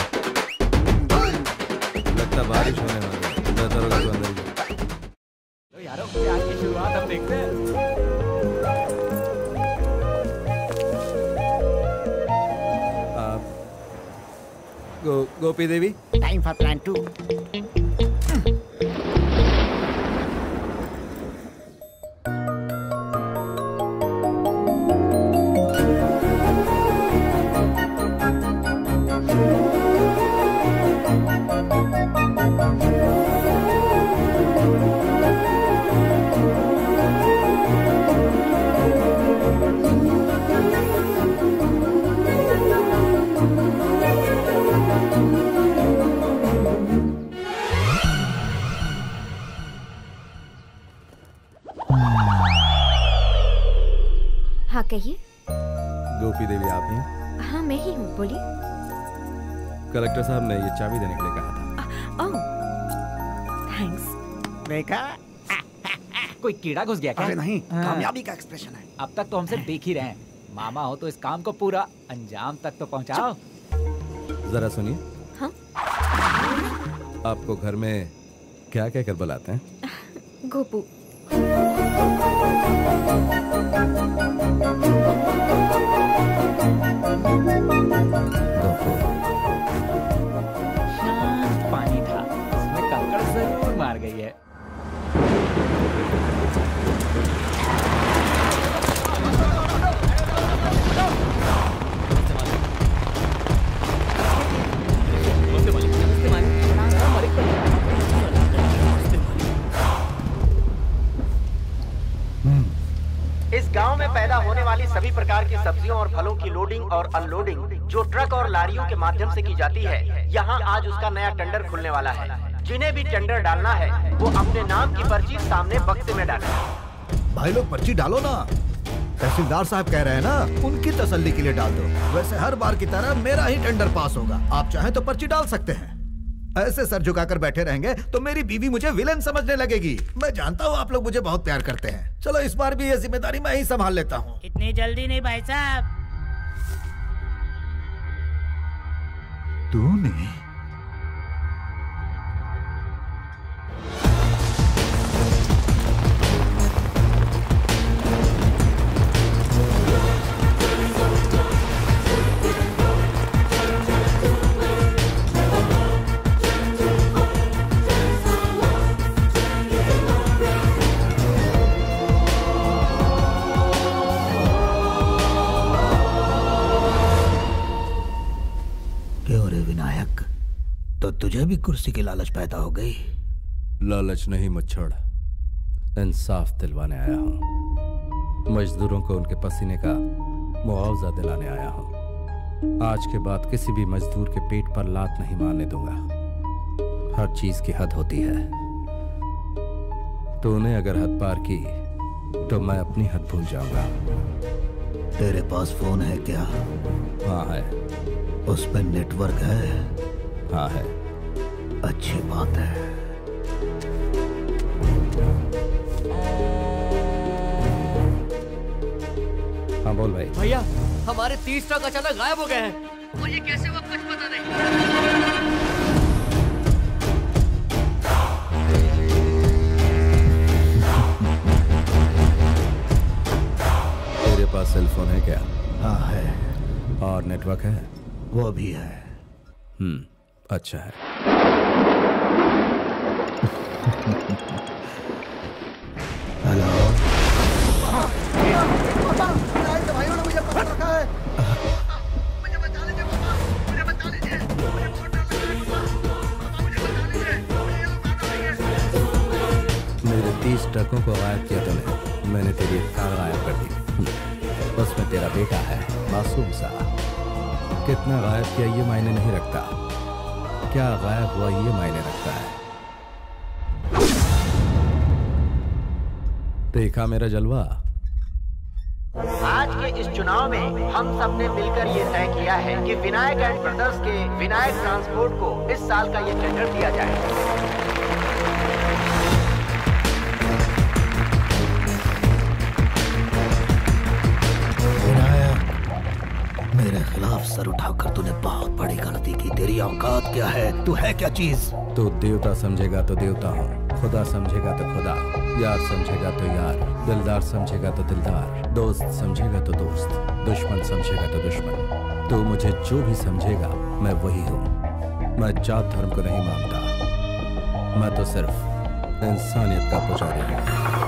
Speaker 5: लगता बारिश होने वाली है, बेहतर होगा तो अंदर ही
Speaker 6: लो यारो, आज की शुरुआत हम देखते हैं।
Speaker 5: Go, Gopi Devi.
Speaker 3: Time for plan two.
Speaker 12: कहिए।
Speaker 5: गोपी देवी आप ही हैं?
Speaker 12: हाँ मैं ही हूँ, बोलिए।
Speaker 5: कलेक्टर साहब ने ये चाबी देने के लिए कहा था।
Speaker 12: Oh, thanks.
Speaker 3: देखा?
Speaker 6: कोई कीड़ा घुस गया क्या?
Speaker 3: अरे नहीं,
Speaker 6: हाँ।
Speaker 3: कामयाबी का एक्सप्रेशन है।
Speaker 6: अब तक तो हमसे देख ही रहे हैं। मामा हो तो इस काम को पूरा अंजाम तक तो पहुंचाओ।
Speaker 5: जरा सुनिए।
Speaker 12: हाँ?
Speaker 5: आपको घर में क्या क्या कर बुलाते हैं?
Speaker 12: गोपू।
Speaker 6: शांत पानी था, इसमें कंकड़ जरूर मार गई है।
Speaker 1: इस गांव में पैदा होने वाली सभी प्रकार की सब्जियों और फलों की लोडिंग और अनलोडिंग जो ट्रक और लारियों के माध्यम से की जाती है, यहाँ आज उसका नया टेंडर खुलने वाला है। जिन्हें भी टेंडर डालना है वो अपने नाम की पर्ची सामने बक्से में डालें।
Speaker 8: भाई लोग पर्ची डालो ना, तहसीलदार साहब कह रहे हैं ना, उनकी तसल्ली के लिए डाल दो। वैसे हर बार की तरह मेरा ही टेंडर पास होगा। आप चाहें तो पर्ची डाल सकते हैं। ऐसे सर झुकाकर बैठे रहेंगे तो मेरी बीवी मुझे विलन समझने लगेगी। मैं जानता हूँ आप लोग मुझे बहुत प्यार करते हैं। चलो इस बार भी ये जिम्मेदारी मैं ही संभाल लेता हूँ।
Speaker 14: इतनी जल्दी नहीं भाई साहब।
Speaker 8: तूने तो तुझे भी कुर्सी की लालच पैदा हो गई?
Speaker 5: लालच नहीं मुच्छड़, इंसाफ दिलवाने आया हूँ। मजदूरों को उनके पसीने का मुआवजा दिलाने आया हूँ। आज के बाद किसी भी मजदूर के पेट पर लात नहीं मारने दूंगा। हर चीज की हद होती है। तूने अगर हद पार की तो मैं अपनी हद भूल जाऊंगा।
Speaker 8: तेरे पास फोन है क्या?
Speaker 5: हाँ है।
Speaker 8: उस पर नेटवर्क है?
Speaker 5: हाँ है।
Speaker 8: अच्छी बात है।
Speaker 5: हाँ बोल भाई।
Speaker 2: भैया हमारे तीस ट्रक अचानक गायब हो गए हैं और ये कैसे हुआ कुछ पता नहीं।
Speaker 5: तेरे पास सेल फोन है क्या?
Speaker 8: हाँ है।
Speaker 5: और नेटवर्क है?
Speaker 8: वो भी है।
Speaker 5: हम्म, अच्छा है।
Speaker 8: हेलो।
Speaker 3: भाइयों ने मुझे पकड़ रखा है।
Speaker 14: मुझे बचा लीजिए पापा, मुझे बचा लीजिए, मुझे बहुत डर लग रहा है पापा, मुझे बचा लीजिए, मुझे ये लोग मार देंगे।
Speaker 5: मेरे तीस ट्रकों को गायब किया तूने, मैंने तेरी एक कार गायब कर दी। उसमें तेरा बेटा है, मासूम सा। कितना गायब किया ये मायने नहीं रखता, क्या गायब हुआ ये मायने रखता है। देखा मेरा जलवा?
Speaker 1: आज के इस चुनाव में हम सब ने मिलकर ये तय किया है कि विनायक एंड ब्रदर्स के विनायक ट्रांसपोर्ट को इस साल का ये टेंडर दिया जाए।
Speaker 8: मेरे खिलाफ सर उठाकर तूने बहुत बड़ी गलती की। तेरी औकात क्या है? तू है क्या चीज?
Speaker 5: तू देवता समझेगा तो देवता हूँ, खुदा समझेगा तो खुदा, यार समझेगा तो यार, दिलदार समझेगा तो दिलदार, दोस्त समझेगा तो दोस्त, दुश्मन समझेगा तो दुश्मन। तू मुझे जो भी समझेगा मैं वही हूँ। मैं जात धर्म को नहीं मानता, मैं तो सिर्फ इंसानियत का पुजारी हूँ।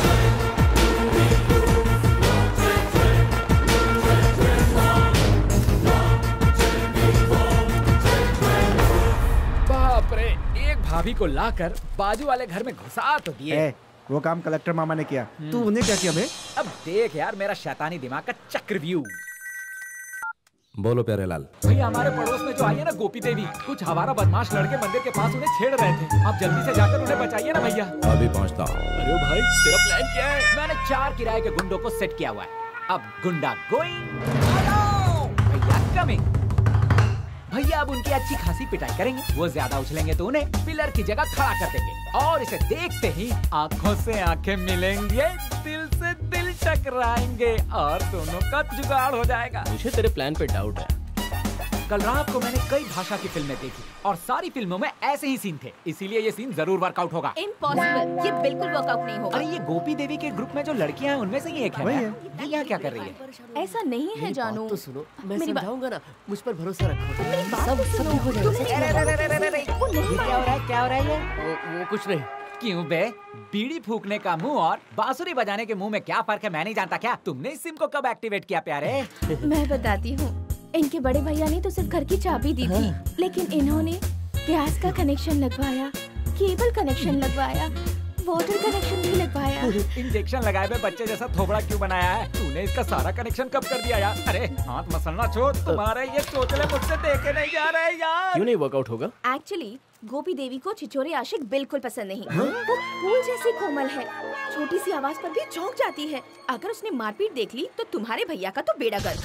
Speaker 6: भाभी को लाकर बाजू वाले घर में घुसा तो दिए।
Speaker 3: ए, वो काम कलेक्टर मामा ने किया, तू उन्हें क्या किया बे?
Speaker 6: अब देख यार मेरा शैतानी दिमाग का चक्रव्यूह।
Speaker 5: बोलो प्यारे लाल।
Speaker 6: भैया हमारे पड़ोस में जो आई है ना गोपी देवी, कुछ हमारा बदमाश लड़के मंदिर के पास उन्हें छेड़ रहे थे। आप जल्दी से जाकर उन्हें बचाइए ना भैया।
Speaker 5: अभी पहुंचता हूँ।
Speaker 2: अरे भाई तेरा प्लान क्या है?
Speaker 6: मैंने चार किराए के गुंडों को सेट किया हुआ है। अब गुंडा गोइंग, भैया कमिंग। भैया अब उनकी अच्छी खासी पिटाई करेंगे। वो ज्यादा उछलेंगे तो उन्हें पिलर की जगह खड़ा कर देंगे और इसे देखते ही आंखों से आंखें मिलेंगे, दिल से दिल टकराएंगे और दोनों का जुगाड़ हो जाएगा।
Speaker 4: मुझे तेरे प्लान पे डाउट है।
Speaker 6: कल रात को मैंने कई भाषा की फिल्में देखी और सारी फिल्मों में ऐसे ही सीन थे, इसीलिए ये सीन जरूर वर्कआउट होगा।
Speaker 10: इम्पॉसिबल, ये बिल्कुल वर्कआउट नहीं होगा।
Speaker 6: अरे ये गोपी देवी के ग्रुप में जो लड़कियां हैं उनमें से ही एक है। ये यहाँ क्या कर रही है?
Speaker 10: ऐसा नहीं है जानू।
Speaker 2: तो सुनो, मैं
Speaker 10: मेरी बात-
Speaker 2: समझाऊंगा ना, मुझ पर भरोसा रखो।
Speaker 10: मेरी बात
Speaker 2: सब
Speaker 10: तो
Speaker 2: सब
Speaker 10: सुनो।
Speaker 2: ठीक हो
Speaker 10: तुम नहीं-
Speaker 2: जाएगा।
Speaker 10: वो नहीं
Speaker 6: क्या हो रहा है? क्या हो रहा है ये?
Speaker 2: वो, वो कुछ नहीं।
Speaker 6: क्यों बे? बीड़ी फूकने का मुंह और बांसुरी बजाने के मुंह में क्या फर्क है? मैं नहीं जानता क्या? तुमने इस सिम को कब एक्टिवेट किया प्यारे?
Speaker 10: मैं बताती हूँ। इनके बड़े भैया ने तो सिर्फ घर की चाबी दी थी, लेकिन इन्होंने गैस का कनेक्शन लगवाया, केबल कनेक्शन लगवाया, वाटर कनेक्शन भी लगवाया।
Speaker 6: इंजेक्शन लगाए हुए बच्चे जैसा थोबड़ा क्यों बनाया है? तूने इसका सारा कनेक्शन कब कर दिया यार? अरे हाथ मसलना छोड़, तुम्हारे ये चोचले मुझसे देखे नहीं जा रहे यार।
Speaker 2: क्यों नहीं वर्कआउट होगा?
Speaker 10: एक्चुअली गोपी देवी को छिछोरे आशिक बिल्कुल पसंद नहीं। वो फूल जैसी कोमल है, छोटी सी आवाज पर भी चौंक जाती है। अगर उसने मारपीट देख ली तो तुम्हारे भैया का तो बेड़ा गर्क।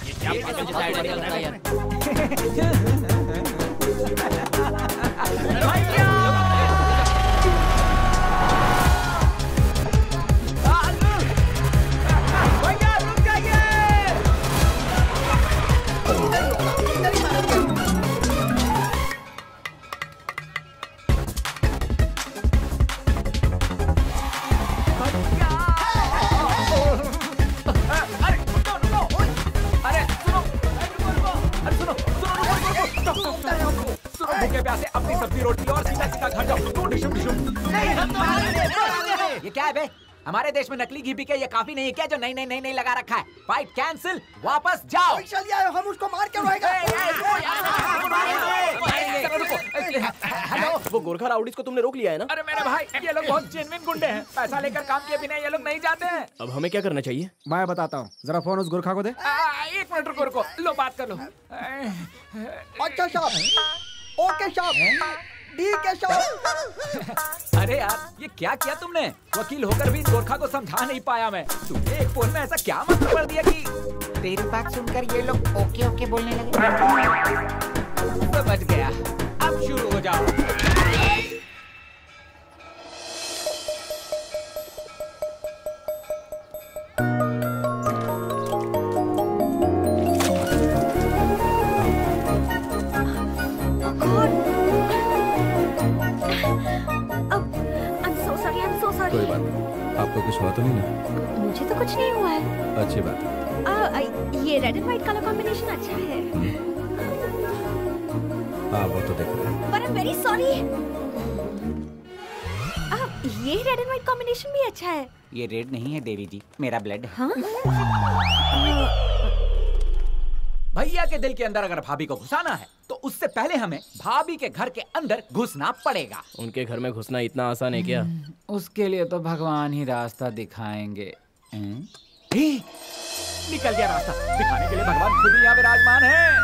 Speaker 6: अपनी सब्जी रोटी और सीधा सीधा घर जाओ। डिशुम डिशुम। ये क्या है बे? हमारे देश में नकली घी बिके, ये काफी नहीं है क्या जो नई नई नई नई लगा रखा है? फाइट कैंसिल, वापस जाओ।
Speaker 4: चलिए हम उसको मार के रहेगा।
Speaker 2: हेलो, वो गोरखा राउडीज को तुमने रोक लिया है ना?
Speaker 6: अरे मेरे भाई, ये लोग बहुत जेन्युइन गुंडे हैं। पैसा लेकर काम किए बिना ये लोग नहीं जाते हैं।
Speaker 2: अब हमें क्या करना चाहिए?
Speaker 3: मैं बताता हूँ, जरा फोन उस गोरखा को दे।
Speaker 6: आ, एक मिनट रुको रुको, लो बात कर लो।
Speaker 4: अच्छा साहब, ओके साहब, ठीक है साहब।
Speaker 6: अरे यार, ये क्या किया तुमने? वकील होकर भी गोरखा को समझा नहीं पाया मैं। तुमने एक फोन में ऐसा क्या मतलब कर दिया कि तेरी बात सुनकर ये लोग ओके ओके बोलने लगे? समझ गया, अब शुरू हो जाओ।
Speaker 5: कोई बात नहीं, आपको कुछ हुआ तो नहीं ना?
Speaker 12: मुझे तो कुछ नहीं हुआ है।
Speaker 5: अच्छी बात है।
Speaker 12: आ, आ, ये red and white colour combination अच्छा है।
Speaker 5: हाँ वो तो देख रहे हैं।
Speaker 12: पर आई एम वेरी सॉरी। ये रेड एंड व्हाइट कॉम्बिनेशन भी अच्छा है।
Speaker 6: ये रेड नहीं है देवी जी, मेरा ब्लड है।
Speaker 12: हाँ?
Speaker 6: भैया के दिल के अंदर अगर भाभी को घुसाना है तो उससे पहले हमें भाभी के घर के अंदर घुसना पड़ेगा।
Speaker 2: उनके घर में घुसना इतना आसान है क्या?
Speaker 6: उसके लिए तो भगवान ही रास्ता दिखाएंगे। निकल गया रास्ता, दिखाने के लिए भगवान खुद ही यहाँ विराजमान है।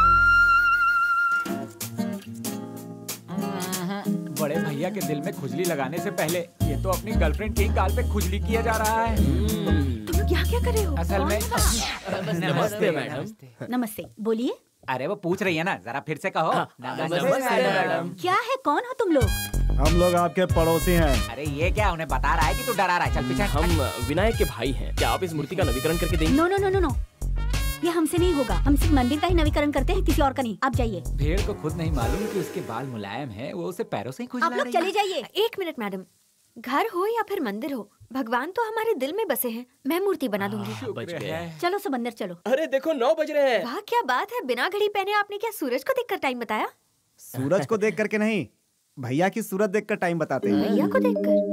Speaker 6: बड़े भैया के दिल में खुजली लगाने से पहले ये तो अपनी गर्लफ्रेंड के गाल पे खुजली किया जा रहा है।
Speaker 12: तुम लोग यहाँ क्या कर रहे हो?
Speaker 6: असल में
Speaker 2: नमस्ते मैडम।
Speaker 13: नमस्ते, बोलिए।
Speaker 6: अरे वो पूछ रही है ना, जरा फिर से कहो।
Speaker 2: नमस्ते मैडम।
Speaker 13: क्या है, कौन हो तुम लोग?
Speaker 3: हम लोग आपके पड़ोसी हैं।
Speaker 6: अरे ये क्या उन्हें बता रहा है कि तू डरा रहा है? चल पीछे।
Speaker 2: हम विनायक के भाई हैं। क्या आप इस मूर्ति का नवीकरण करके देंगे?
Speaker 13: No no no no no, ये हमसे नहीं होगा। हम सिर्फ मंदिर का ही नवीकरण करते हैं, किसी और का नहीं। आप जाइए।
Speaker 6: भेड़ को खुद नहीं मालूम कि उसके बाल मुलायम हैं, वो उसे पैरों से ही खुजला
Speaker 12: आप लोग
Speaker 6: रही है।
Speaker 12: चले जाइए। एक मिनट मैडम, घर हो या फिर मंदिर हो, भगवान तो हमारे दिल में बसे हैं। मैं मूर्ति बना दूंगी।
Speaker 2: बच गए।
Speaker 13: चलो सब अंदर चलो।
Speaker 2: अरे देखो नौ बज रहे हैं।
Speaker 12: वाह क्या बात है, बिना घड़ी पहने आपने क्या सूरज को देखकर टाइम बताया?
Speaker 3: सूरज को देख करके नहीं, भैया की सूरत देखकर टाइम बताते हैं।
Speaker 12: भैया को देखकर?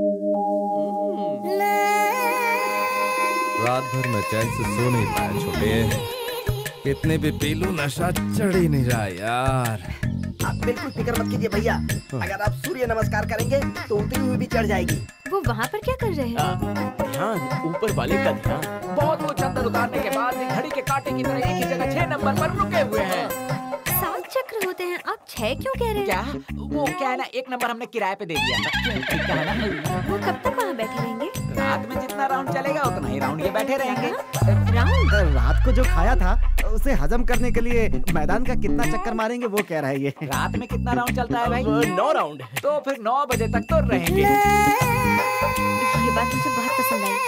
Speaker 5: रात भर मैं चैन से सो नहीं पाया छोटे। कितने भी पी लूं नशा चढ़ ही नहीं रहा यार।
Speaker 4: आप बिल्कुल फिक्र मत कीजिए भैया, अगर आप सूर्य नमस्कार करेंगे तो उतरी हुई भी चढ़ जाएगी।
Speaker 12: वो वहाँ पर क्या कर रहे हैं?
Speaker 2: ध्यान, ऊपर वाले का ध्यान।
Speaker 6: बहुत वो चंदन उतारने के बाद भी घड़ी के कांटे की तरह एक ही जगह छह नंबर पर रुके हुए हैं।
Speaker 12: सात चक्र होते हैं, आप छह क्यों कह रहे हैं?
Speaker 6: क्या? वो क्या है ना, एक नंबर हमने किराए पे दे दिया था। क्या है ना,
Speaker 12: वो कब तक वहाँ बैठे रहेंगे?
Speaker 6: रात में जितना राउंड चलेगा उतना ही राउंड ये बैठे रहेंगे।
Speaker 12: राउंड?
Speaker 3: रात को जो खाया था उसे हजम करने के लिए मैदान का कितना चक्कर मारेंगे वो कह रहा है ये।
Speaker 6: रात में कितना राउंड चलता है भाई?
Speaker 4: नौ राउंड।
Speaker 6: तो फिर नौ बजे तक तो रहेंगे।
Speaker 12: ये बात मुझे बहुत पसंद आई।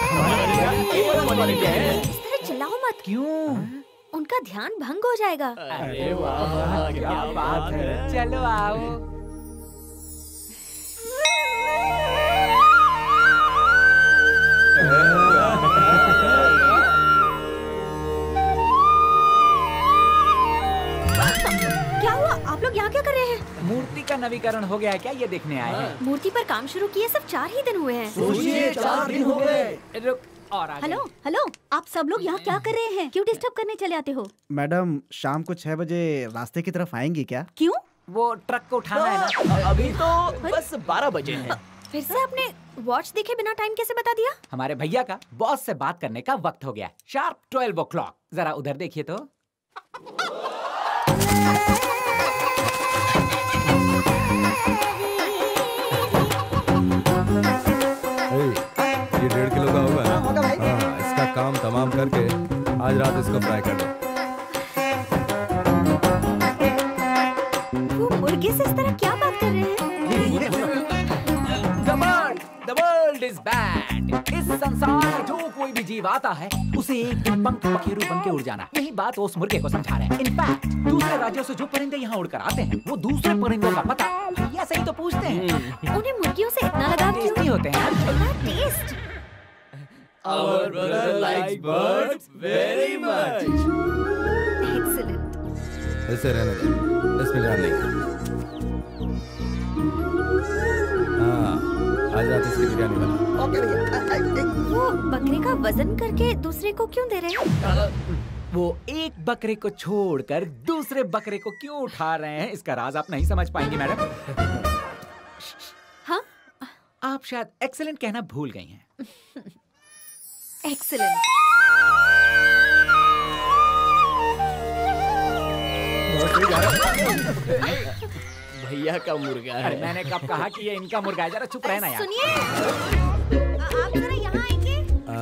Speaker 12: इस तरह चिल्लाओ मत।
Speaker 6: क्यों?
Speaker 12: उनका ध्यान भंग हो जाएगा।
Speaker 4: अरे वाह,
Speaker 6: क्या बात है। चलो आओ।
Speaker 12: क्या हुआ? आप लोग यहाँ क्या कर रहे हैं?
Speaker 6: मूर्ति का नवीकरण हो गया है क्या, ये देखने आए हैं।
Speaker 12: मूर्ति पर काम शुरू किए सब चार ही दिन हुए हैं।
Speaker 4: सोचिए, चार दिन हो गए।
Speaker 6: रुक और आगे।
Speaker 13: हेलो हेलो, आप सब लोग यहाँ क्या कर रहे हैं? क्यों डिस्टर्ब करने चले आते हो?
Speaker 3: मैडम शाम को छह बजे रास्ते की तरफ आएंगी क्या?
Speaker 13: क्यों?
Speaker 6: वो ट्रक को उठाना है ना।
Speaker 4: अभी तो बस बारह बजे हैं।
Speaker 12: फिर से आपने वॉच देखे बिना टाइम कैसे बता दिया?
Speaker 6: हमारे भैया का बॉस से बात करने का वक्त हो गया। Sharp twelve o'clock. जरा उधर देखिए तो।
Speaker 5: ये डेढ़ किलो का होगा ना?
Speaker 3: होगा भाई।
Speaker 5: हाँ, इसका काम तमाम करके आज रात इसको फ्राई कर दो।
Speaker 12: वो मुर्गे से इस तरह क्या बात कर रहे हैं?
Speaker 6: The world, the world is bad. इस संसार में जो कोई भी जीव आता है उसे एक दिन पंख पखेरु बन के उड़ जाना। यही बात उस मुर्गे को समझा रहे हैं। इनफैक्ट दूसरे राज्यों से जो परिंदे यहाँ उड़कर आते हैं वो दूसरे परिंदों का पता भैया से ही तो पूछते हैं।
Speaker 12: उन्हें मुर्गियों से इतना लगाव क्यों?
Speaker 6: टेस्टी होते हैं।
Speaker 12: Taste.
Speaker 4: Our brother likes birds very much.
Speaker 12: Excellent.
Speaker 5: इसे रहने दो, इसमें जान नहीं। हाँ, आज रात इसकी बिरयानी बना।
Speaker 3: ओके भैया।
Speaker 12: वो बकरे का वजन करके दूसरे को क्यों दे रहे हैं?
Speaker 6: वो एक बकरे को छोड़कर दूसरे बकरे को क्यों उठा रहे हैं, इसका राज आप नहीं समझ पाएंगी मैडम।
Speaker 12: हाँ?
Speaker 6: आप शायद एक्सीलेंट कहना भूल गई हैं।
Speaker 12: एक्सीलेंट।
Speaker 4: भैया का मुर्गा
Speaker 6: अरे
Speaker 4: है।
Speaker 6: मैंने कब कहा कि ये इनका मुर्गा है, जरा चुप रहना यार।
Speaker 12: सुनिए, आप जरा यहाँ आएंगे।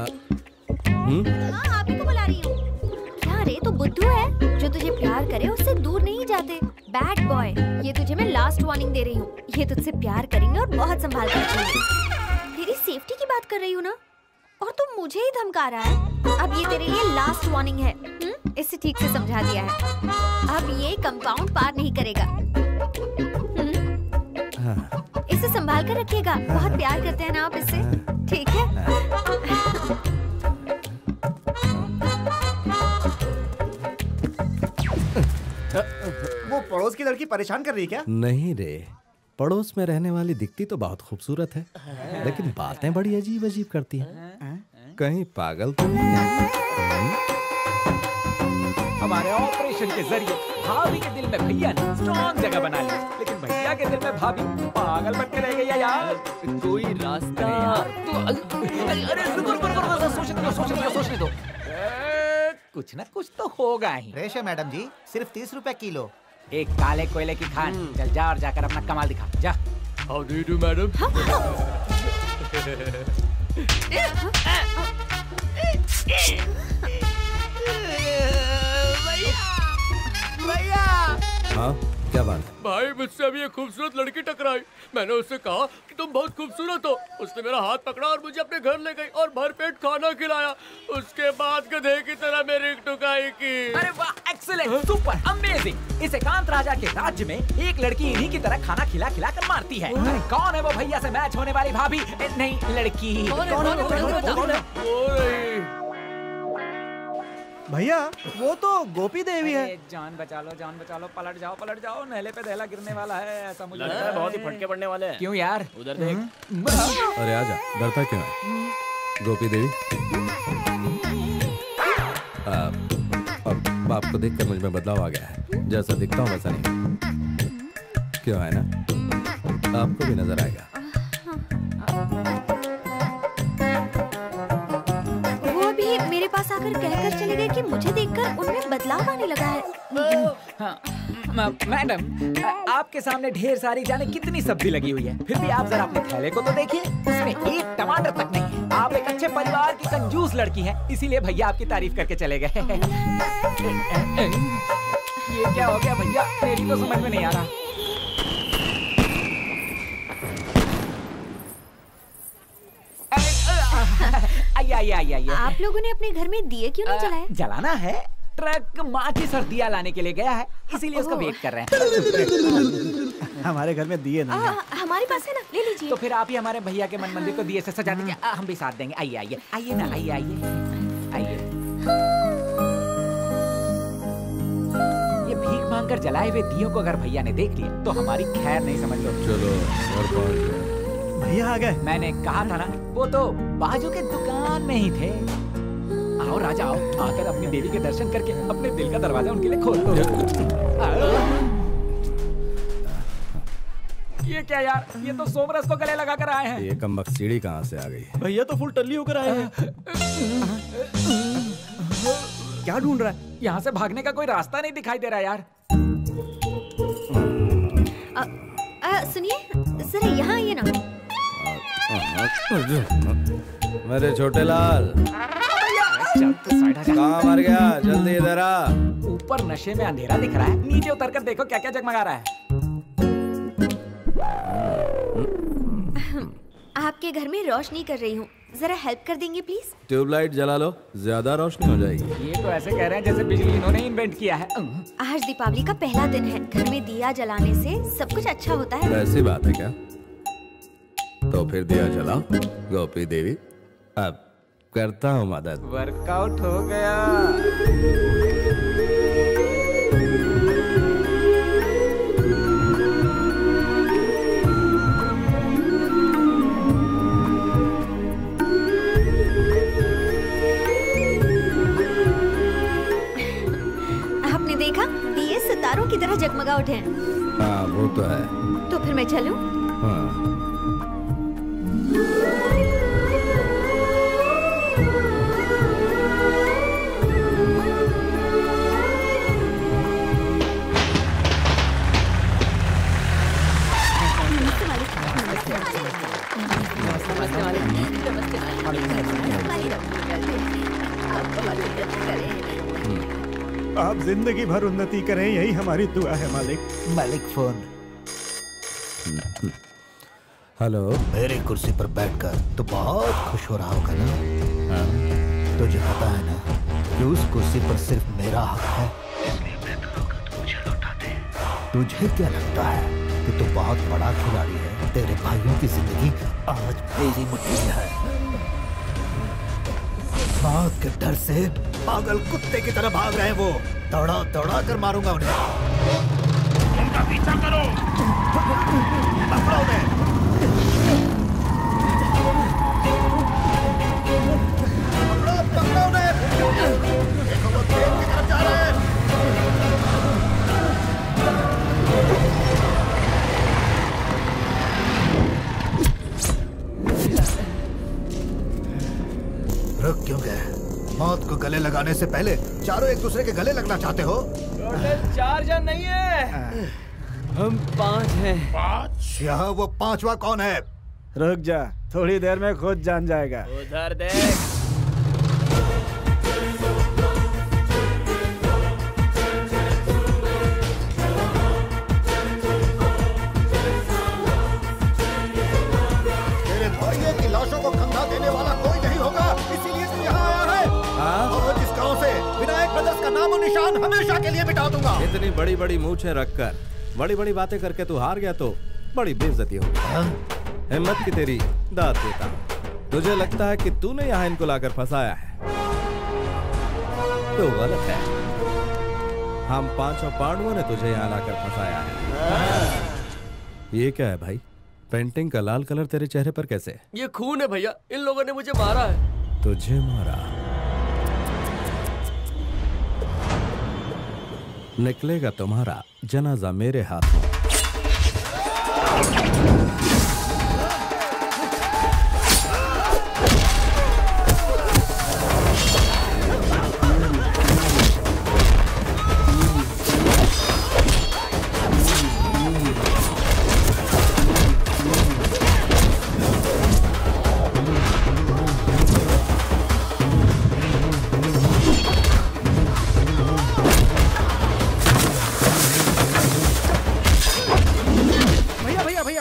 Speaker 12: हाँ, आप ही को बुला रही हूँ। क्या रे, तू बुद्धू है? जो तुझे प्यार करे उससे दूर नहीं जाते। बैड बॉय, ये तुझे मैं लास्ट वार्निंग दे रही हूँ। ये तुझसे प्यार करेंगे और बहुत संभाल कर रखेंगे। तेरी सेफ्टी की बात कर रही हूँ ना, और तू मुझे ही धमका रहा है। अब ये तेरे लिए लास्ट वार्निंग है। हुँ? इसे ठीक से समझा दिया है। अब ये कंपाउंड पार नहीं करेगा। इसे संभाल कर रखिएगा। बहुत प्यार करते हैं ना आप इससे, ठीक है?
Speaker 3: वो पड़ोस की लड़की परेशान कर रही है क्या?
Speaker 5: नहीं रे, पड़ोस में रहने वाली दिखती तो बहुत खूबसूरत है, लेकिन बातें बड़ी अजीब अजीब करती हैं। कहीं पागल तो नहीं है?
Speaker 6: हमारे ऑपरेशन के जरिए भाभी के दिल में भैया ने स्ट्रॉन्ग जगह बना ली, लेकिन भैया के दिल में भाभी पागल बन के रह गई है यार।
Speaker 4: कोई रास्ता?
Speaker 6: तो अरे रुको रुको रुको, सोचने दो सोचने दो सोचने दो। कुछ ना कुछ तो होगा ही।
Speaker 8: फ्रेश है मैडम जी, सिर्फ तीस रुपए किलो।
Speaker 6: एक काले कोयले की खान। चल जा और जाकर अपना कमाल दिखा जा।
Speaker 4: How do you do, madam? भैया,
Speaker 5: हाँ क्या बात है?
Speaker 4: भाई मुझसे अभी एक खूबसूरत लड़की टकराई। मैंने उससे कहा कि तुम बहुत खूबसूरत हो। उसने मेरा हाथ पकड़ा और मुझे अपने घर ले गई और भरपेट खाना खिलाया। उसके बाद गधे की तरह मेरी टुकाई की।
Speaker 6: अरे वाह, एक्सीलेंट, सुपर, अमेजिंग। इस एकांत राजा के राज्य में एक लड़की इन्हीं की तरह खाना खिला खिला कर मारती है। अरे कौन है वो भैया से मैच होने वाली भाभी? नहीं, लड़की।
Speaker 4: कौन है? कौन है? कौन है?
Speaker 3: भैया वो तो गोपी देवी है।
Speaker 6: जान बचा लो, जान बचा लो, पलट जाओ पलट जाओ, नहले पे दहला गिरने वाला है, ऐसा मुझे
Speaker 4: लगता है बहुत ही फटके पड़ने वाले हैं।
Speaker 6: क्यों यार?
Speaker 4: उधर देख।
Speaker 5: अरे आजा, डरता क्यों है? गोपी देवी, अब आपको देखकर मुझ में बदलाव आ गया है। जैसा दिखता हूँ वैसा नहीं। क्यों है ना? आपको भी नजर आएगा।
Speaker 12: वो अभी मेरे पास आकर कहकर चले गए कि मुझे देखकर उनमें बदलाव आने लगा है।
Speaker 6: हाँ, म- मैडम, आपके सामने ढेर सारी जाने कितनी सब्जी लगी हुई है, फिर भी आप जरा अपने थैले को तो देखिए, उसमें एक टमाटर तक नहीं है। आप एक अच्छे परिवार की कंजूस लड़की हैं, इसीलिए भैया आपकी तारीफ करके चले गए। ये क्या हो गया भैया, मेरी तो समझ में नहीं आ रहा। आइए आइए आइए आइए।
Speaker 12: आप लोगों ने अपने घर में दिए क्यों नहीं जलाए?
Speaker 6: जलाना है, ट्रक माचिस और दिया लाने के लिए गया है, इसीलिए उसका वेट कर रहे हैं।
Speaker 3: हमारे घर में दिए नहीं
Speaker 12: आ, हमारे पास है ना, ले लीजिए।
Speaker 6: तो फिर आप ही हमारे भैया के मन मंदिर को दिए से सजा दीजिए, हम भी साथ देंगे। आइए आइए आइए ना, आइए आइए आइए। ये भीख मांगकर जलाए हुए दियों को अगर भैया ने देख लिया तो हमारी खैर नहीं, समझ लो।
Speaker 5: चलो घर पहुंच गए।
Speaker 3: भैया आ गए।
Speaker 6: मैंने कहा था ना, वो तो बाजू के दुकान में ही थे। आओ राजा आओ, आकर अपनी देवी के दर्शन करके अपने दिल का दरवाजा उनके लिए खोल दो। ये क्या यार, ये तो सोमरस को गले लगा कर आए हैं।
Speaker 5: ये कमबख्त सीढ़ी कहाँ से आ गई?
Speaker 3: भैया तो फुल टल्ली होकर आए हैं। क्या ढूंढ रहा है?
Speaker 6: यहाँ से भागने का कोई रास्ता नहीं दिखाई दे रहा यार।
Speaker 12: सुनिए जरा यहाँ आइए ना।
Speaker 5: मेरे छोटे लाल, कहाँ मर गया? जल्दी इधर आ।
Speaker 6: ऊपर नशे में अंधेरा दिख रहा है, नीचे उतर कर देखो क्या क्या जगमगा रहा है।
Speaker 12: आपके घर में रोशनी कर रही हूँ, जरा हेल्प कर देंगे प्लीज?
Speaker 5: ट्यूबलाइट जला लो, ज्यादा रोशनी हो जाएगी।
Speaker 6: ये तो ऐसे कह रहे हैं जैसे बिजली इन्होंने इन्वेंट किया है।
Speaker 12: आज दीपावली का पहला दिन है, घर में दिया जलाने से सब कुछ अच्छा होता है।
Speaker 5: ऐसी बात है क्या? तो फिर दिया जलाओ गोपी देवी, अब करता हूँ मदद।
Speaker 6: वर्कआउट हो गया।
Speaker 12: आपने देखा, दिए सितारों की तरह जगमगा उठे हैं।
Speaker 5: हाँ वो तो है।
Speaker 12: तो फिर मैं चलूं?
Speaker 5: हाँ।
Speaker 3: आप जिंदगी भर उन्नति करें, यही हमारी दुआ है मालिक।
Speaker 8: मालिक फोन।
Speaker 5: हेलो।
Speaker 8: मेरी कुर्सी पर बैठकर तो बहुत खुश हो रहा होगा ना? हाँ। तुझे पता है ना कि उस कुर्सी पर सिर्फ मेरा हक है, इसलिए बेहतर होगा तो मुझे लौटा दे। तुझे क्या लगता है कि तू बहुत बड़ा खिलाड़ी है? तेरे भाइयों की जिंदगी आज मेरी मुट्ठी में है। मौत के डर से पागल कुत्ते की तरह भाग रहे हैं वो। दौड़ा दौड़ा कर मारूंगा उन्हें। उनका पीछा करो। पकड़ो उन्हें। पकड़ो पकड़ो उन्हें। देखो वो ट्रेन की तरफ जा रहे हैं। रुक क्यों गए? मौत को गले लगाने से पहले चारों एक दूसरे के गले लगना चाहते हो?
Speaker 4: टोटल चार जन नहीं है, हम पांच हैं।
Speaker 3: पांच?
Speaker 8: यहाँ वो पांचवा कौन है?
Speaker 3: रुक जा, थोड़ी देर में खुद जान जाएगा।
Speaker 4: उधर देख।
Speaker 8: तेरे भाइयों की लाशों को कंधा देने वाला कोई नहीं होगा, इसीलिए तू यहाँ आया है। और जिस गांव से विनायक ब्रदर्स का नाम और निशान हमेशा के लिए मिटा दूंगा।
Speaker 5: इतनी बड़ी बड़ी मूछें रखकर बड़ी बड़ी बातें करके तू हार गया तो बड़ी बेइज्जती होगी। हिम्मत की तेरी दाद देता हूँ। तुझे लगता है कि तूने यहाँ इनको लाकर फंसाया है, तो गलत है। हम पांचों पांडवों ने तुझे यहाँ लाकर फंसाया है। ये क्या है भाई? पेंटिंग का लाल कलर तेरे चेहरे पर कैसे?
Speaker 4: ये खून है भैया, इन लोगों ने मुझे मारा है।
Speaker 5: तुझे मारा? निकलेगा तुम्हारा जनाजा मेरे हाथों।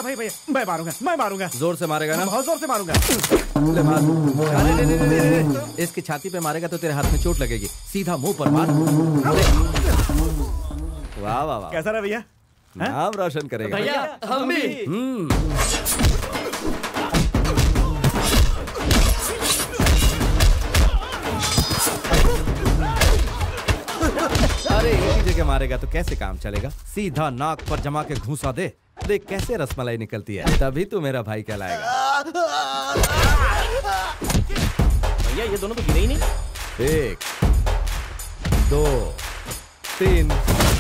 Speaker 3: भाई भैया, मैं मारूंगा, मैं मारूंगा।
Speaker 5: जोर से मारेगा ना?
Speaker 3: बहुत जोर से मारूंगा।
Speaker 5: ले मार। अरे ले ले ले ले ले। इसकी छाती पे मारेगा तो तेरे हाथ में चोट लगेगी। सीधा मुंह पर मार। वाह वाह वाह।
Speaker 3: कैसा रहा भैया?
Speaker 5: नाम रोशन करेगा
Speaker 4: भैया, हम भी।
Speaker 5: हम्म। अरे एक ही जगह मारेगा तो कैसे काम चलेगा? सीधा नाक पर जमा के घूंसा दे। देख कैसे रसमलाई निकलती है, तभी तू मेरा भाई कहलाएगा।
Speaker 4: भैया ये दोनों तो गिरे ही नहीं।
Speaker 5: एक, दो, तीन।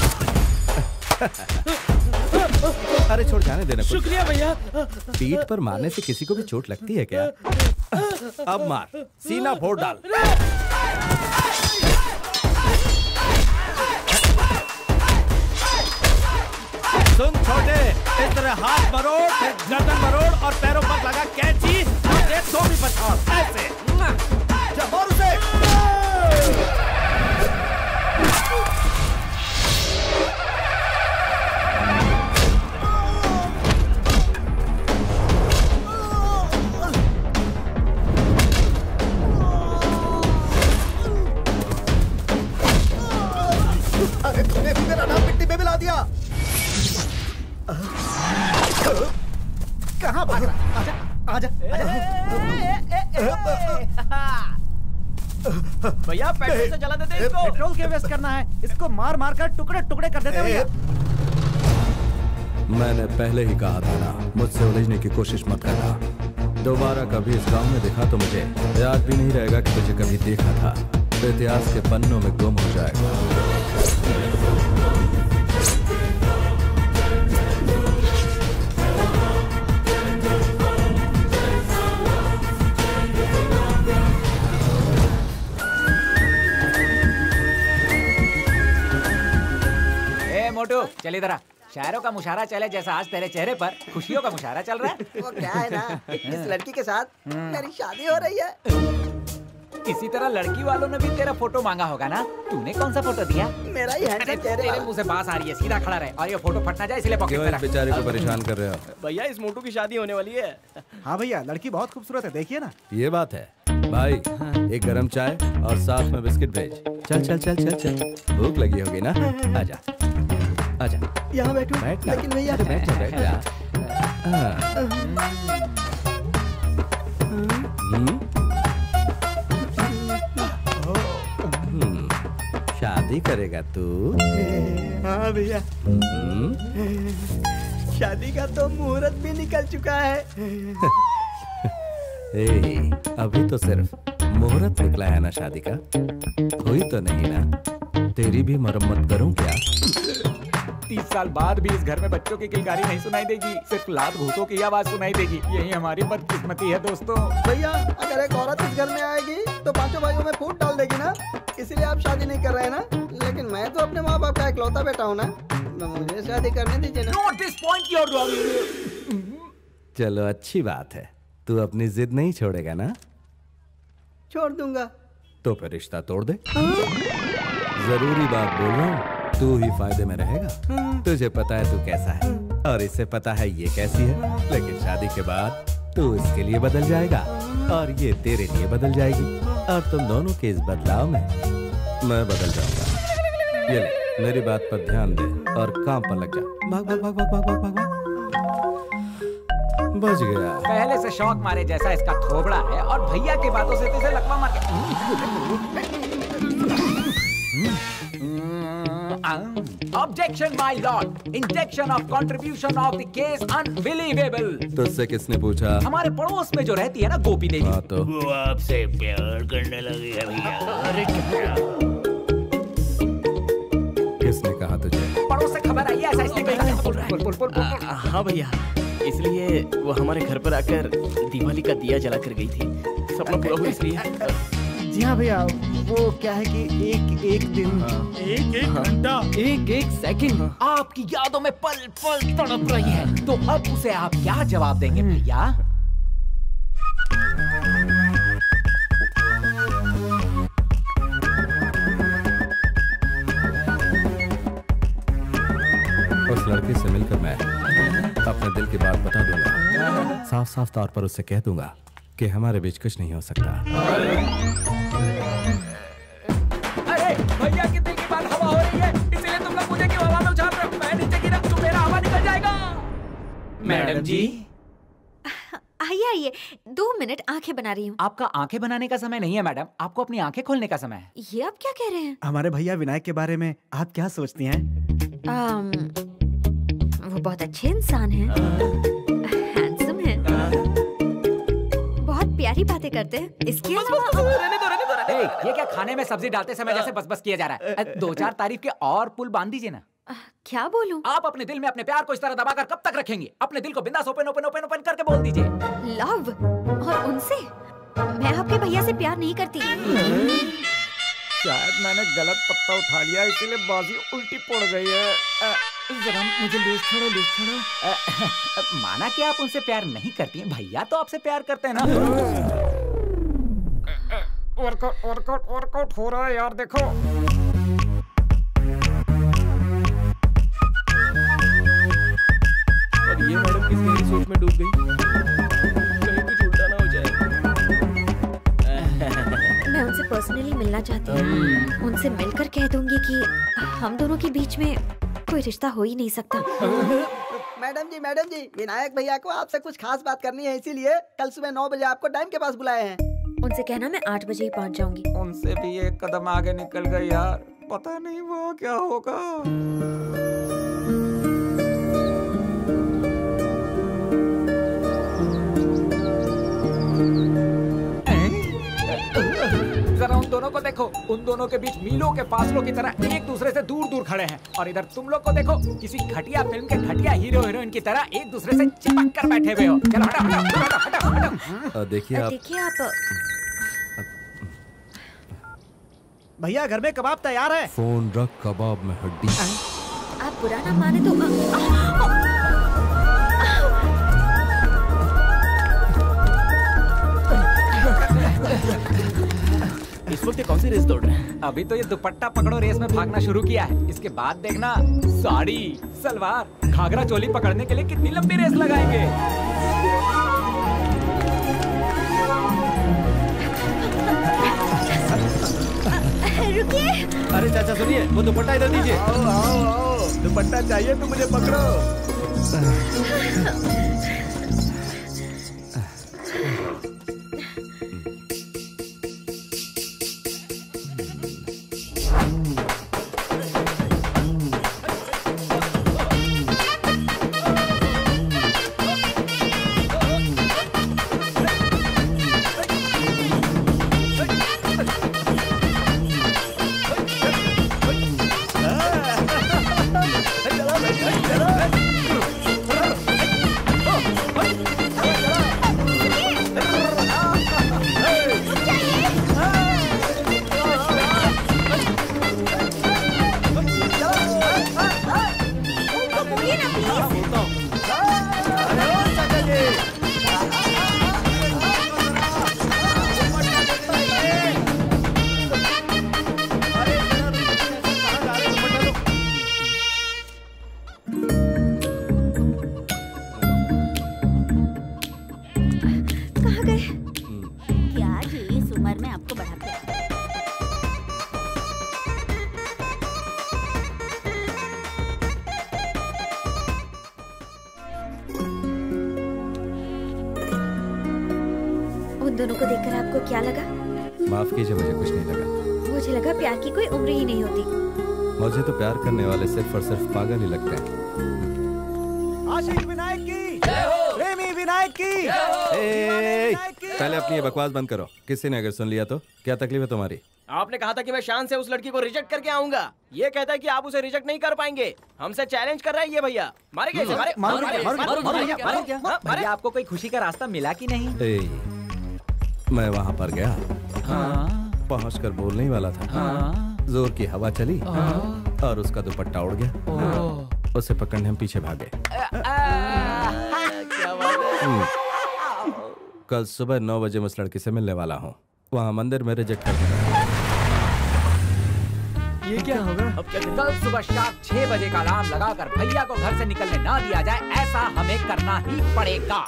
Speaker 5: अरे छोड़ जाने देना।
Speaker 4: शुक्रिया भैया।
Speaker 5: पीठ पर मारने से किसी को भी चोट लगती है क्या? अब मार, सीना फोड़ डाल। सुन छोटे, इस तरह हाथ मरोड़, फिर गर्दन मरोड़ और पैरों पर लगा कैंची और एक दो भी बचाओ। ऐसे जब और उसे
Speaker 3: अरे तूने भी मेरा नाम मिट्टी में मिला दिया। कहाँ भाग रहा? आजा, आजा,
Speaker 2: भैया पेट्रोल से जला देते इसको।
Speaker 3: पेट्रोल क्यों वेस्ट करना है? इसको मार मार कर टुकड़े टुकड़े कर देते भैया।
Speaker 5: मैंने पहले ही कहा था ना, मुझसे उलझने की कोशिश मत करना। दोबारा कभी इस गांव में देखा तो मुझे याद भी नहीं रहेगा कि तुझे कभी देखा था। इतिहास के पन्नों में गुम हो जाएगा।
Speaker 6: मोटू चल इधर आ। शायरों का मुशायरा चले जैसा आज तेरे चेहरे पर खुशियों का मुशायरा चल रहा है।
Speaker 1: वो क्या है ना, इस लड़की के साथ मेरी शादी हो रही है।
Speaker 6: इसी तरह लड़की वालों ने भी तेरा फोटो मांगा होगा ना? तूने कौन सा फोटो दिया?
Speaker 1: मेरा ही हैंडसम चेहरे
Speaker 6: तेरे
Speaker 1: वाला।
Speaker 6: मुंह से बात आ रही है, सीधा खड़ा रहे और ये फोटो फट ना जाए इसलिए पॉकेट में रख।
Speaker 5: बेचारे को परेशान कर रहे हो
Speaker 4: भैया, इस मोटू की शादी होने वाली है।
Speaker 3: हाँ भैया, लड़की बहुत खूबसूरत है, देखिए ना।
Speaker 5: ये बात है भाई। एक गरम चाय और साथ में बिस्किट भेज। चल चल चल चल चल, भूख लगी होगी ना? आजा आजा,
Speaker 1: यहाँ बैठो।
Speaker 5: बैठ ना।
Speaker 1: लेकिन भैया
Speaker 5: बैठ जा, बैठ जा। हाँ। हम्म, शादी करेगा तू?
Speaker 1: हाँ भैया, शादी का तो मुहूर्त भी निकल चुका है।
Speaker 5: ए, अभी तो सिर्फ मुहूर्त निकला है ना शादी का, हुई तो नहीं ना? तेरी भी मरम्मत करूं क्या?
Speaker 6: तीस साल बाद भी इस घर में बच्चों की किलकारी नहीं सुनाई देगी, सिर्फ लात घूसों की आवाज सुनाई देगी। यही हमारी बदकिस्मती है दोस्तों।
Speaker 1: भैया, अगर एक औरत इस घर में आएगी तो पांचों भाइयों में फूट डाल देगी ना, इसीलिए आप शादी नहीं कर रहे हैं ना? लेकिन मैं तो अपने माँ बाप का इकलौता बेटा हूँ ना, मुझे शादी करने दीजिए ना।
Speaker 6: Not this point you're wrong.
Speaker 5: चलो अच्छी बात है, तू अपनी जिद नहीं छोड़ेगा ना?
Speaker 1: छोड़ दूंगा।
Speaker 5: तो फिर रिश्ता तोड़ दे। जरूरी बात बोल रहा हूँ, तू ही फायदे में रहेगा। तुझे पता है तू कैसा है और इसे पता है ये कैसी है, लेकिन शादी के बाद तू इसके लिए बदल जाएगा और ये तेरे लिए बदल जाएगी और तुम दोनों के इस बदलाव में मैं बदल जाऊंगा। ये ले, मेरी बात पर ध्यान दे और काम पर लग जा। भाग भाग भाग भाग भाग भाग भाग। बच गया।
Speaker 6: पहले से शौक मारे जैसा इसका थोबड़ा है और भैया की बातों से तुझे लकवा मार के। Objection, my lord. Injection of contribution of the case unbelievable.
Speaker 5: तुझसे किसने पूछा?
Speaker 6: हमारे पड़ोस में जो रहती है ना गोपी देवी।
Speaker 5: हाँ तो
Speaker 15: वो आपसे प्यार करने लगी है भैया।
Speaker 6: अरे क्या?
Speaker 5: किसने कहा तुझे?
Speaker 6: पड़ोस से खबर आई है ऐसा इसलिए कहा। बोल रहा है। बोल बोल बोल बोल।
Speaker 4: हाँ भैया, इसलिए वो हमारे घर पर आकर दिवाली का दिया जला कर गई थी। सपना पूरा हुआ इसलिए।
Speaker 3: जी हाँ भैया, वो क्या है कि एक एक दिन,
Speaker 15: एक एक घंटा,
Speaker 6: एक एक सेकंड आपकी यादों में पल पल तड़प रही है, तो अब उसे आप क्या जवाब देंगे भैया?
Speaker 5: उस लड़के से मिलकर मैं अपने दिल की बात बता दूंगा। साफ साफ तौर पर उससे कह दूंगा कि हमारे बीच कुछ नहीं हो सकता।
Speaker 6: अरे भैया की दिल की बात हवा हो रही है, इसीलिए तुम लोग मुझे क्यों हवा में उछाल रहे हो? मैं नीचे गिरा तो मेरा हवा निकल जाएगा। मैडम जी
Speaker 12: आइए आइए, दो मिनट आंखें बना रही हूँ।
Speaker 6: आपका आंखें बनाने का समय नहीं है मैडम, आपको अपनी आंखें खोलने का समय है।
Speaker 12: ये आप क्या कह रहे हैं?
Speaker 3: हमारे भैया विनायक के बारे में आप क्या सोचती हैं?
Speaker 12: आम, वो बहुत अच्छे इंसान हैं, हैंडसम हैं, बहुत प्यारी बातें करते हैं। इसके अलावा
Speaker 6: ए, ये क्या खाने में सब्जी डालते समय जैसे बस बस किया जा रहा है? दो चार तारीफ के और पुल बांध दीजिए ना।
Speaker 12: क्या बोलूं?
Speaker 6: आप अपने दिल में अपने प्यार को इस तरह दबाकर कब तक रखेंगे? अपने दिल को बिंदास ओपन ओपन ओपन ओपन करके बोल दीजिए।
Speaker 12: लव? और उनसे? मैं आपके भैया से प्यार नहीं करती।
Speaker 6: शायद मैंने गलत पत्ता उठा लिया, इसीलिए बाजी उल्टी पड़ गई है। जरा मुझे लूज छोड़ो, लूज छोड़ो। माना कि आप उनसे प्यार नहीं करती हैं, भैया तो आपसे प्यार करते हैं ना। वर्कआउट वर्कआउट वर्कआउट हो रहा है यार, देखो।
Speaker 4: ये मैडम किस गहरी सोच में डूब गई? कहीं कुछ उल्टा ना हो जाए।
Speaker 12: मैं उनसे पर्सनली मिलना चाहती हूँ। उनसे मिलकर कह दूंगी कि हम दोनों के बीच में कोई रिश्ता हो ही नहीं सकता।
Speaker 16: मैडम जी मैडम जी विनायक भैया को आपसे कुछ खास बात करनी है, इसीलिए कल सुबह नौ बजे आपको टाइम के पास बुलाए हैं।
Speaker 12: उनसे कहना मैं आठ बजे ही पहुँच जाऊंगी।
Speaker 6: उनसे भी एक कदम आगे निकल गई यार, पता नहीं वो क्या होगा। जरा उन दोनों को देखो, उन दोनों के बीच मीलों के फासलों की तरह एक दूसरे से दूर दूर खड़े हैं। और इधर तुम लोग को देखो, किसी घटिया फिल्म के घटिया हीरो हीरोइन की तरह एक दूसरे से चिपक कर बैठे हुए हो। चलो हटो हटो हटो हटो हटो।
Speaker 5: देखिए आप
Speaker 12: देखिए आप
Speaker 3: भैया घर में कबाब तैयार है।
Speaker 5: फोन रख, कबाब में हड्डी।
Speaker 12: आप बुरा ना माने तो आ, आ,
Speaker 6: इस वक्त कौन सी रेस दौड़ रहे हैं? अभी तो ये दुपट्टा पकड़ो रेस में भागना शुरू किया है। इसके बाद देखना साड़ी, सलवार, घाघरा चोली पकड़ने के लिए कितनी लंबी रेस लगाएंगे।
Speaker 12: रुकिए।
Speaker 3: अरे चाचा सुनिए, वो दुपट्टा इधर दीजिए। आओ आओ आओ, दुपट्टा चाहिए तो मुझे पकड़ो।
Speaker 12: दोनों को देखकर आपको क्या लगा?
Speaker 5: माफ कीजिए, मुझे कुछ नहीं लगा।
Speaker 12: मुझे लगा प्यार की कोई उम्र ही नहीं होती।
Speaker 5: मुझे तो प्यार करने वाले सिर्फ और सिर्फ पागल ही लगते हैं।
Speaker 3: आशिक विनायक की जय हो, प्रेमी विनायक की जय हो,
Speaker 5: ए, पहले अपनी ये बकवास बंद करो। किसी ने अगर सुन लिया तो क्या तकलीफ है तुम्हारी?
Speaker 4: आपने कहा था कि मैं शान से उस लड़की को रिजेक्ट करके आऊंगा। ये कहता है कि आप उसे रिजेक्ट नहीं कर पाएंगे। हमसे चैलेंज कर रहा है ये भैया। मारे कैसे? मारे मारो मारो मारो क्या?
Speaker 6: भैया आपको कोई खुशी का रास्ता मिला कि नहीं?
Speaker 5: ए, मैं वहाँ पर गया, हाँ। पहुँच कर बोलने ही वाला था, हाँ। जोर की हवा चली, हाँ। और उसका दुपट्टा उड़ गया। उसे पकड़ने हम पीछे भागे।
Speaker 4: क्या बात है?
Speaker 5: कल सुबह नौ बजे मैं उस लड़की से मिलने वाला हूँ। वहाँ मंदिर में रिजेक्ट कर दिया।
Speaker 4: ये
Speaker 6: क्या होगा? अब क्या कल सुबह शार्प छह बजे का अलार्म लगाकर भैया को घर से निकलने ना दिया जाए, ऐसा हमें करना ही पड़ेगा।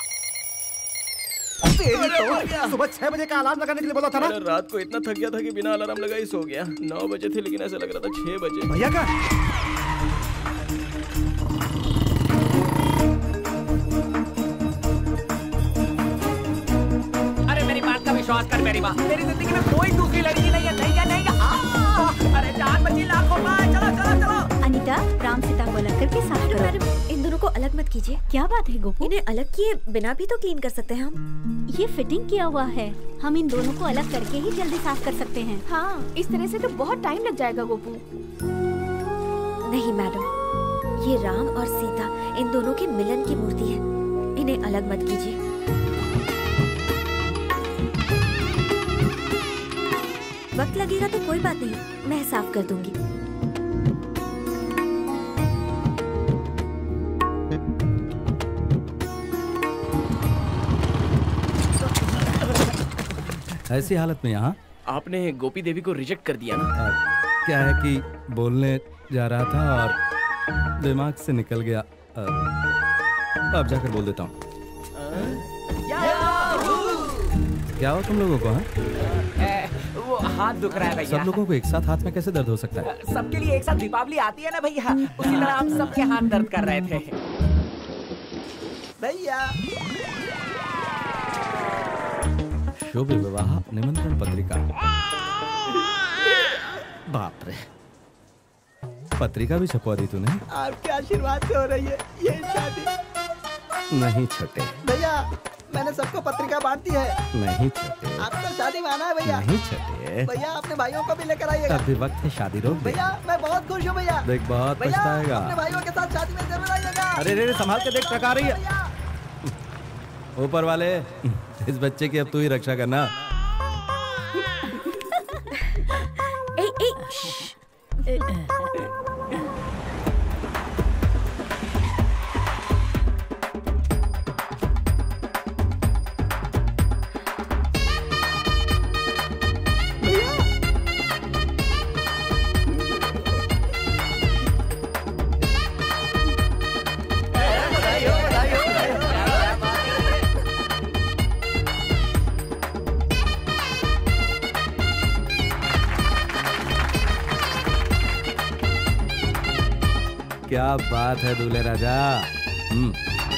Speaker 3: तेरी तो सुबह छह बजे का अलार्म लगाने के लिए बोला था ना?
Speaker 4: अरे रात को इतना थक गया था कि बिना अलार्म लगाए सो गया। नौ बजे थे लेकिन ऐसा लग रहा था छह बजे।
Speaker 3: भैया का
Speaker 6: अरे मेरी बात का विश्वास कर मेरी माँ, मेरी जिंदगी में कोई दूसरी लड़की नहीं है। नहीं है नहीं है। आ, अरे जान बची लाखों पाए। चलो चलो चलो।
Speaker 13: अनीता, राम सीता को अलग करके साफ करो।
Speaker 12: मैडम, इन दोनों को अलग मत कीजिए।
Speaker 13: क्या बात है गोपू?
Speaker 12: इन्हें अलग किए बिना भी तो क्लीन कर सकते हैं हम।
Speaker 13: ये फिटिंग किया हुआ है, हम इन दोनों को अलग करके ही जल्दी साफ कर सकते हैं।
Speaker 10: हाँ, इस तरह से तो बहुत टाइम लग जाएगा गोपू।
Speaker 12: नहीं मैडम, ये राम और सीता इन दोनों के मिलन की मूर्ति है, इन्हें अलग मत कीजिए। वक्त लगेगा तो कोई बात नहीं, मैं साफ कर दूंगी।
Speaker 5: ऐसी हालत में यहाँ
Speaker 4: आपने गोपी देवी को रिजेक्ट कर दिया ना?
Speaker 5: क्या है कि बोलने जा रहा था और दिमाग से निकल गया। अब जाकर बोल देता हूँ। क्या हो तुम लोगों को? हाँ,
Speaker 6: वो हाथ दुख रहा है भैया।
Speaker 5: सब लोगों को एक साथ हाथ में कैसे दर्द हो सकता है?
Speaker 6: सबके लिए एक साथ दीपावली आती है ना भैया, उसी तरह हम सबके हाथ दर्द कर रहे थे।
Speaker 16: भैया
Speaker 5: शुभ विवाह निमंत्रण पत्रिका। बाप रे, पत्रिका भी छपवा दी तूने?
Speaker 16: आपके आशीर्वाद से हो रही है ये शादी।
Speaker 5: नहीं छोटे
Speaker 16: भैया, मैंने सबको पत्रिका बांट दी है।
Speaker 5: नहीं छोटे,
Speaker 16: आपका शादी माना है भैया।
Speaker 5: नहीं छोटे,
Speaker 16: भैया अपने भाइयों को भी लेकर आइएगा।
Speaker 5: अभी वक्त है शादी रोक दे।
Speaker 16: भैया मैं बहुत खुश हूँ भैया।
Speaker 5: देख बहुत पछताएगा।
Speaker 16: अपने भाइयों के साथ शादी में जरूर आइएगा।
Speaker 5: अरे रे रे, संभाल के देख, ट्रक आ रही है। ऊपर वाले, इस बच्चे की अब तू ही रक्षा करना।
Speaker 12: ए, ए,
Speaker 5: क्या बात है दूल्हे राजा। हम्म,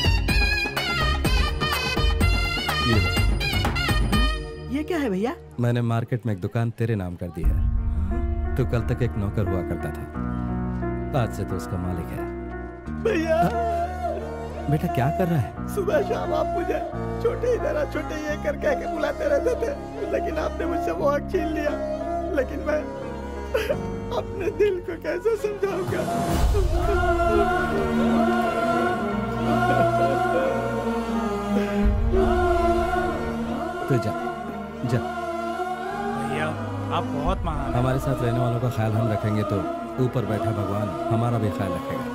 Speaker 5: ये
Speaker 16: ये क्या है भैया?
Speaker 5: मैंने मार्केट में एक दुकान तेरे नाम कर दी है। तू कल तक एक नौकर हुआ करता था, आज से तो उसका मालिक है।
Speaker 16: भैया
Speaker 5: बेटा क्या कर रहा है?
Speaker 16: सुबह शाम आप मुझे छोटे इधर छोटे ये कर कह के बुलाते रहते थे, लेकिन आपने मुझसे वो हक छीन लिया। लेकिन मैं अपने दिल को कैसे समझाऊंगा?
Speaker 5: तो जा जा।
Speaker 15: भैया आप बहुत महान।
Speaker 5: हमारे साथ रहने वालों का ख्याल हम रखेंगे तो ऊपर बैठा भगवान हमारा भी ख्याल रखेगा।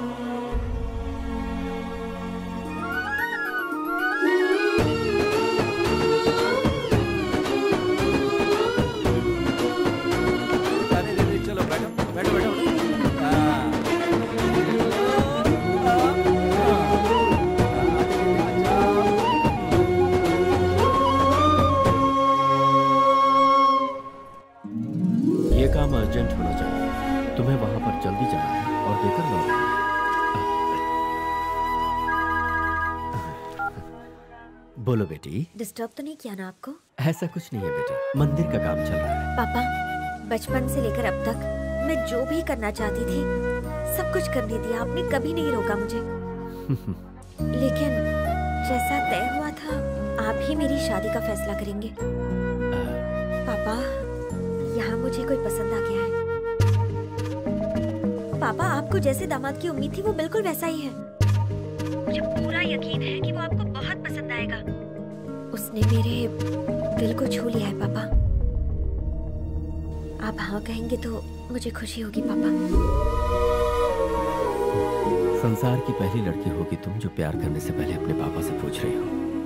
Speaker 4: अर्जेंट होना चाहिए, तुम्हें वहां पर जल्दी जाना है और देकर लौटना है। बोलो बेटी।
Speaker 12: डिस्टर्ब तो नहीं किया ना आपको?
Speaker 4: ऐसा कुछ नहीं है बेटा, मंदिर का काम चल रहा है।
Speaker 12: पापा, बचपन से लेकर अब तक मैं जो भी करना चाहती थी सब कुछ करने दिया, आपने कभी नहीं रोका मुझे। लेकिन जैसा तय हुआ था आप ही मेरी शादी का फैसला करेंगे। पापा, यहाँ मुझे कोई पसंद आ गया है। पापा, आपको जैसे दामाद की उम्मीद थी वो बिल्कुल वैसा ही है। मुझे पूरा यकीन है कि वो आपको बहुत पसंद आएगा। उसने मेरे दिल को छू लिया है पापा। आप हाँ कहेंगे तो मुझे खुशी होगी पापा।
Speaker 4: संसार की पहली लड़की होगी तुम जो प्यार करने से पहले अपने पापा से पूछ रही हो।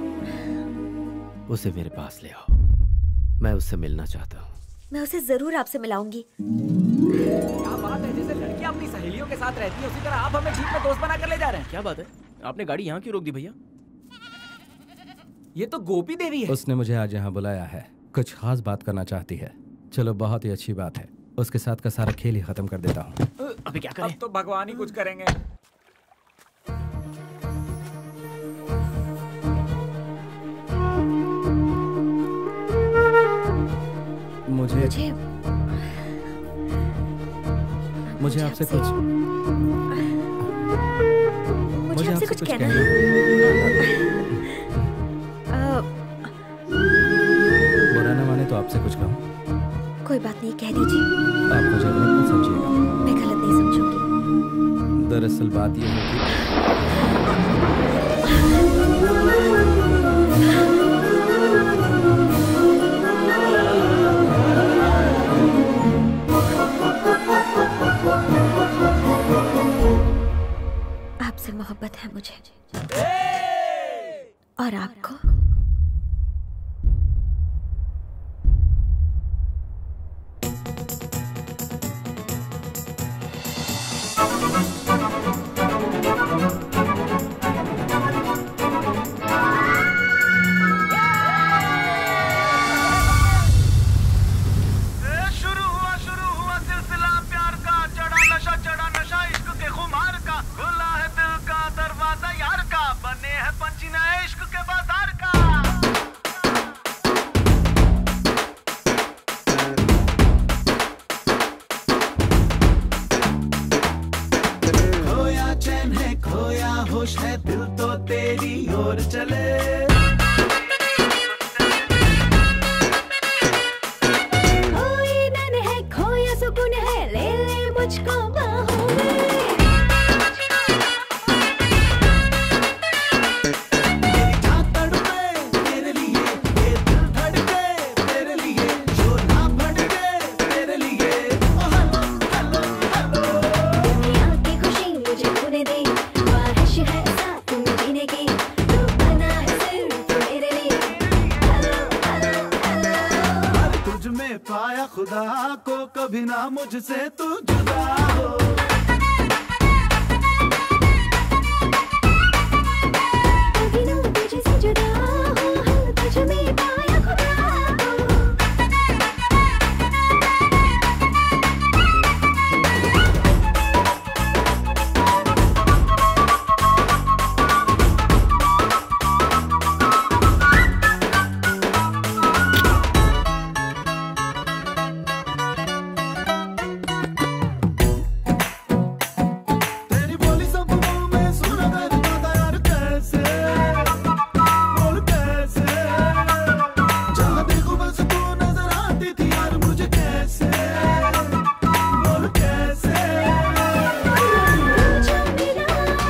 Speaker 4: उसे मेरे पास ले आओ, मैं उससे मिलना चाहता हूँ।
Speaker 12: मैं उसे जरूर आपसे मिलाऊंगी।
Speaker 6: क्या बात है, जैसे लड़कियां अपनी सहेलियों के साथ रहती है उसी तरह आप हमें जीप में दोस्त बना कर ले जा रहे हैं।
Speaker 4: क्या बात है, आपने गाड़ी यहाँ क्यों रोक दी भैया?
Speaker 6: ये तो गोपी देवी है।
Speaker 5: उसने मुझे आज यहाँ बुलाया है, कुछ खास बात करना चाहती है। चलो बहुत ही अच्छी बात है, उसके साथ का सारा खेल ही खत्म कर देता हूँ।
Speaker 4: अभी क्या करें?
Speaker 6: अब तो भगवान ही कुछ करेंगे।
Speaker 5: मुझे
Speaker 12: मुझे
Speaker 5: मुझे आपसे कुछ
Speaker 12: मुझे आपसे कुछ कहना है। अ,
Speaker 5: बुरा न माने तो आपसे कुछ कहूँ?
Speaker 12: कोई बात नहीं, कह दीजिए।
Speaker 5: आप मुझे गलत मत समझिएगा।
Speaker 12: मैं गलत नहीं समझूंगी।
Speaker 5: दरअसल बात ये है कि
Speaker 12: आपसे मोहब्बत है मुझे और आपको।
Speaker 14: शुरू हुआ शुरू हुआ सिलसिला प्यार का, चढ़ा नशा चढ़ा नशा इश्क के खुमार का, खुला है दिल का दरवाजा यार का, बने हैं पंछी नए इश्क के बाजार का।
Speaker 17: खोया चैन है खोया होश है, दिल तो तेरी ओर चले।
Speaker 9: खोई नैन है खोया सुकून है, ले ले मुझको बाहों में।
Speaker 17: मेरी जान तड़पे तेरे लिए, ये दिल धड़के तेरे लिए, जो ना भटके तेरे लिए। Oh hello hello hello.
Speaker 9: दुनिया की खुशी मुझे खोने दे, ख्वाहिश है साथ तुम जीने की, तू बना है सिर्फ मेरे लिए। Hello hello hello.
Speaker 17: हर तुझ में पाया खुदा को, कभी ना मुझसे तू जुदा हो।
Speaker 9: कभी ना तुझसे जुदा हो, हर तुझ में पाया खुदा को।
Speaker 17: तेरी बोली सब मुंह में सुना कर पाता यार कैसे, बोल कैसे। जहाँ देखो बस तू नजर आती थी यार मुझे कैसे, बोल कैसे।
Speaker 9: जो मिला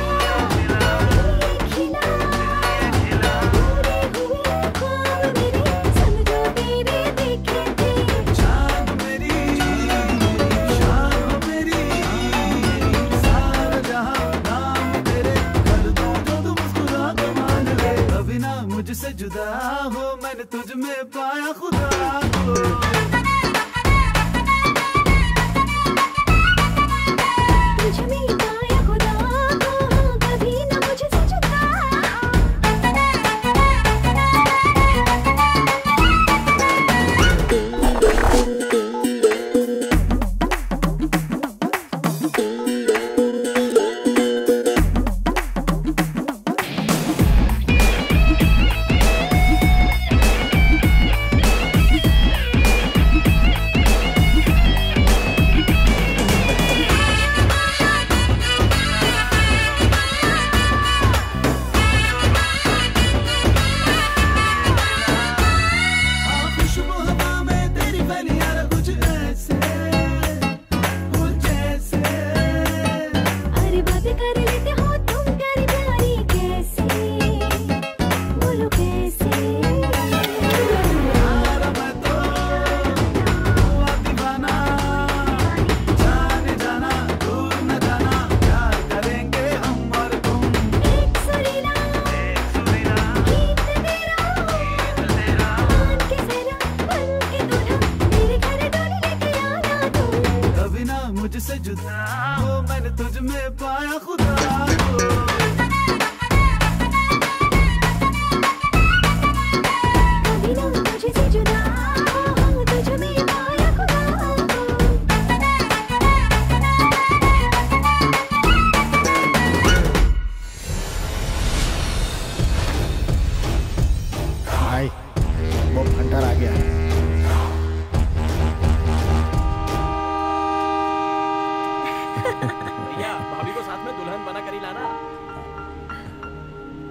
Speaker 9: खिला, पूरे हुए ख्वाब मेरे, समझो तेरे देखे थे।
Speaker 17: जान मेरी शान मेरी, सारा जहां नाम तेरे, कर दूं जो तू मुस्कुरा के मान ले। कभी ना मुझसे जुदा हो, मैंने तुझ में पाया खुदा को।
Speaker 9: तुझ में पाया खुदा को, कभी ना मुझसे जुदा।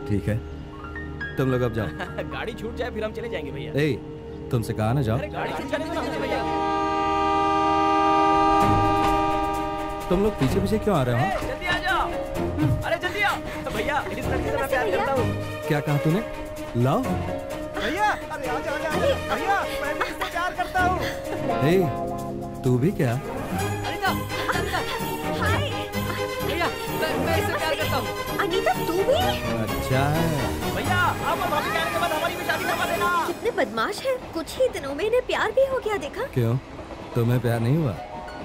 Speaker 5: ठीक है, तुम लोग अब जाओ।
Speaker 18: गाड़ी छूट जाए फिर हम चले जाएंगे भैया।
Speaker 5: ए, तुमसे कहा ना जाओ।
Speaker 18: गाड़ी छूट जाने दो ना भैया।
Speaker 5: तुम लोग पीछे पीछे क्यों आ रहे हो?
Speaker 18: जल्दी आ जाओ। अरे जल्दी आओ। भैया इस लड़के से मैं प्यार करता हूँ।
Speaker 5: क्या कहा तूने? लाओ।
Speaker 16: भैया अरे आजा आजा आजा। भैया मैं भी इससे प्यार करता हूँ।
Speaker 5: ए, तू भी क्या?
Speaker 2: अनीता, अनीता, हाय। भैया मैं मैं इससे प्यार करता हूँ।
Speaker 12: अनीता तू भी?
Speaker 5: अच्छा है।
Speaker 18: भैया आप और भाभी के आने के बाद हमारी भी शादी करवा देना।
Speaker 12: कितने बदमाश है, कुछ ही दिनों में इन्हें प्यार भी हो गया। देखा?
Speaker 5: क्यों, तुम्हें प्यार नहीं हुआ?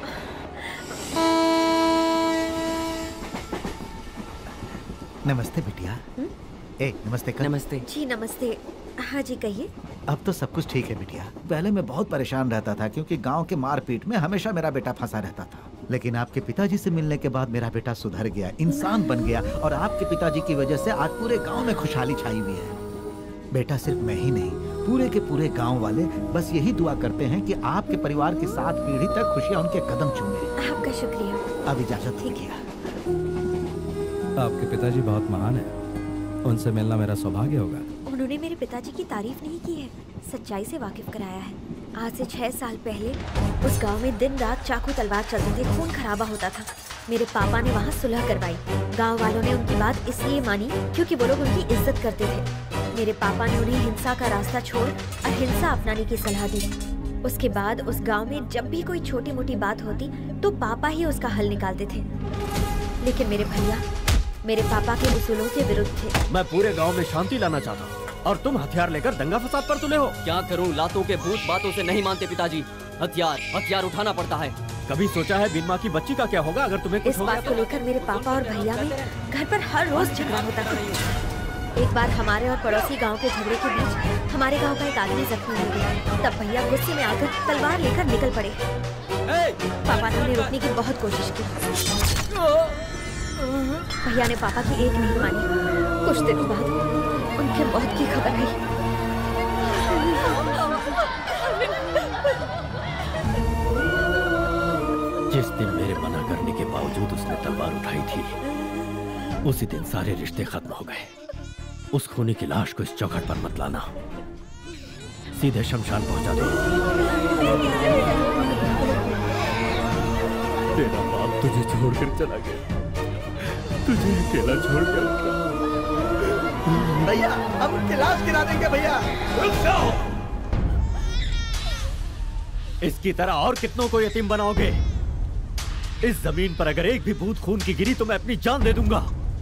Speaker 8: नमस्ते बिटिया। ए, नमस्ते कर।
Speaker 2: नमस्ते
Speaker 12: जी नमस्ते। हाँ जी कहिए।
Speaker 8: अब तो सब कुछ ठीक है बिटिया। पहले मैं बहुत परेशान रहता था क्योंकि गांव के मारपीट में हमेशा मेरा बेटा फंसा रहता था, लेकिन आपके पिताजी से मिलने के बाद मेरा बेटा सुधर गया, इंसान बन गया और आपके पिताजी की वजह से आज पूरे गांव में खुशहाली छाई हुई है। बेटा सिर्फ मैं ही नहीं, पूरे के पूरे गांव वाले बस यही दुआ करते हैं कि आपके परिवार की सात पीढ़ी तक खुशियाँ उनके कदम चूमे।
Speaker 12: आपका शुक्रिया।
Speaker 8: अब इजाजत।
Speaker 12: ठीक है।
Speaker 5: आपके पिताजी बहुत महान है, उनसे मिलना मेरा सौभाग्य होगा।
Speaker 12: उन्होंने मेरे पिताजी की तारीफ नहीं की है, सच्चाई से वाकिफ कराया है। आज से छह साल पहले उस गांव में दिन रात चाकू तलवार चलते थे, खून खराबा होता था। मेरे पापा ने वहाँ सुलह करवाई। गांव वालों ने उनकी बात इसलिए मानी क्योंकि वो लोग उनकी इज्जत करते थे। मेरे पापा ने उन्हें हिंसा का रास्ता छोड़ अहिंसा अपनाने की सलाह दी। उसके बाद उस गांव में जब भी कोई छोटी मोटी बात होती तो पापा ही उसका हल निकालते थे, लेकिन मेरे भैया मेरे पापा के उसूलों के विरुद्ध थे।
Speaker 4: मैं पूरे गांव में शांति लाना चाहता हूँ और तुम हथियार लेकर दंगा फसाद पर तुले हो।
Speaker 2: क्या करूँ, लातों के भूत बातों से नहीं मानते पिताजी। हथियार हथियार उठाना पड़ता है।
Speaker 4: कभी सोचा है बिन माँ की बच्ची का क्या होगा अगर तुम्हें कुछ
Speaker 12: इस
Speaker 4: हो गया
Speaker 12: बात को लेकर मेरे पापा और भैया में घर पर हर रोज झगड़ा होता था। एक बार हमारे और पड़ोसी गांव के झगड़े के बीच हमारे गांव का एक आदमी जख्मी हो गया। तब भैया गुस्से में आकर तलवार लेकर निकल पड़े। पापा ने उन्हें रोकने की बहुत कोशिश की। भैया ने पापा की एक नहीं मानी। कुछ दिनों बाद उनके मौत की खबर आई।
Speaker 4: जिस दिन मेरे मना करने के बावजूद उसने तलवार उठाई थी, उसी दिन सारे रिश्ते खत्म हो गए। उस खूनी की लाश को इस चौखट पर मत लाना, सीधे शमशान पहुंचा दो। तेरा बाप तुझे छोड़कर चला गया, तुझे अकेला छोड़ कर।
Speaker 16: भैया अब उनकी लाश गिरा देंगे। भैया
Speaker 4: रुक जाओ। इसकी तरह और कितनों को यतीम बनाओगे? इस जमीन पर अगर एक भी बूंद खून की गिरी तो मैं अपनी जान दे दूंगा।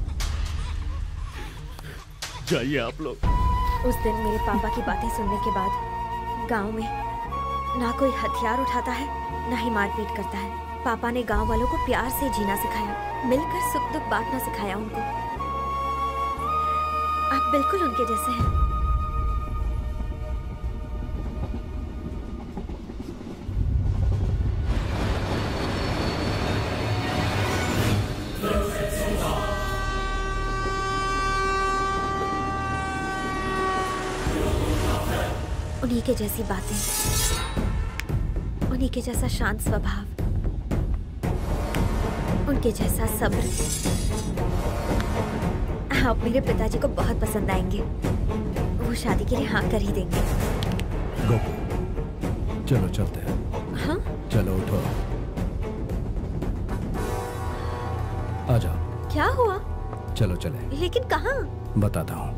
Speaker 4: जाइए आप लोग।
Speaker 12: उस दिन मेरे पापा की बातें सुनने के बाद गांव में ना कोई हथियार उठाता है ना ही मारपीट करता है। पापा ने गांव वालों को प्यार से जीना सिखाया, मिलकर सुख दुख बांटना सिखाया उनको। आप बिल्कुल उनके जैसे हैं। उन्हीं के जैसी बातें, उन्हीं के जैसा शांत स्वभाव, उनके जैसा सब्र। आप मेरे पिताजी को बहुत पसंद आएंगे। वो शादी के लिए हाँ कर ही देंगे।
Speaker 5: गोपू, चलो चलते हैं।
Speaker 12: हाँ?
Speaker 5: चलो उठो, आ जाओ।
Speaker 12: क्या हुआ?
Speaker 5: चलो चले।
Speaker 12: लेकिन कहाँ?
Speaker 5: बताता हूँ।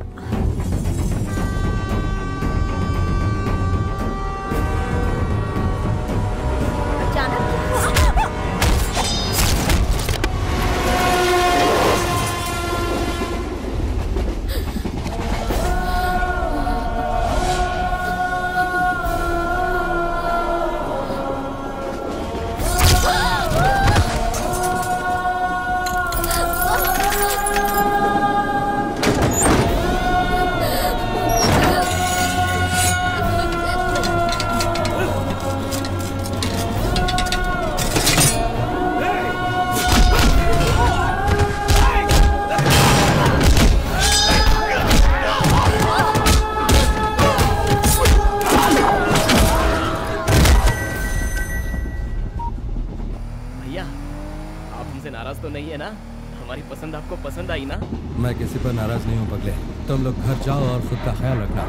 Speaker 18: आपको पसंद आई ना?
Speaker 5: मैं किसी पर नाराज नहीं हूँ पगले। तुम लोग घर जाओ और खुद का ख्याल रखना।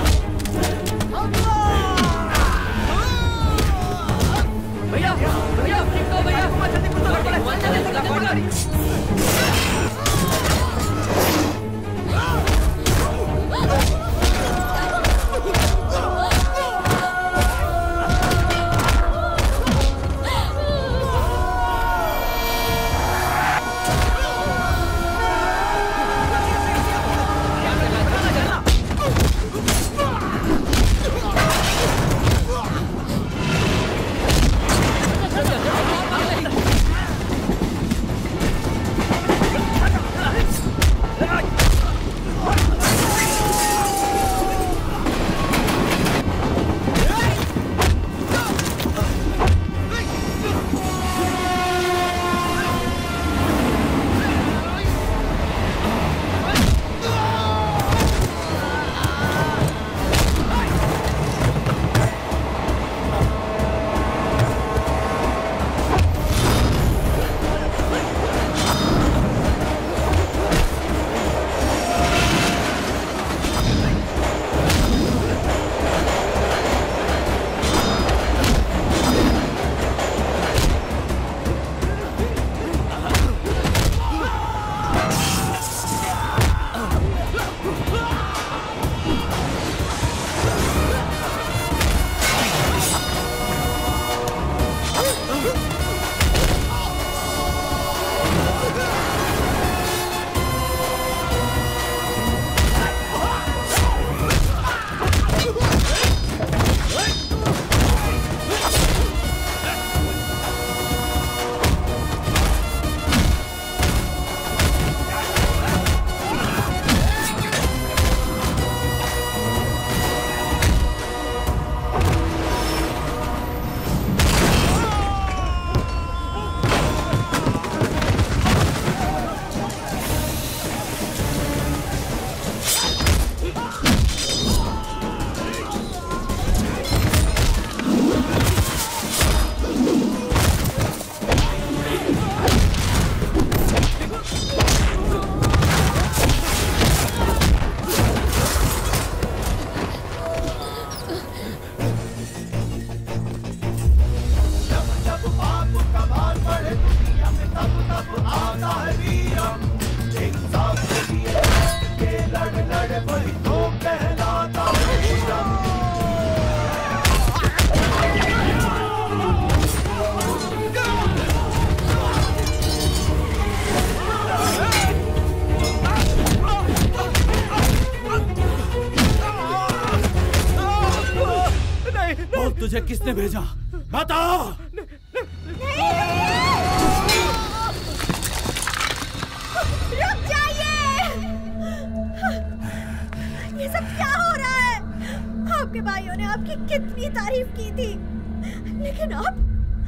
Speaker 2: भैया भैया तो भैया
Speaker 5: तुझे किसने भेजा? बताओ।
Speaker 13: रुक जाइए! ये सब क्या हो रहा है? आपके भाइयों ने आपकी कितनी तारीफ की थी, लेकिन अब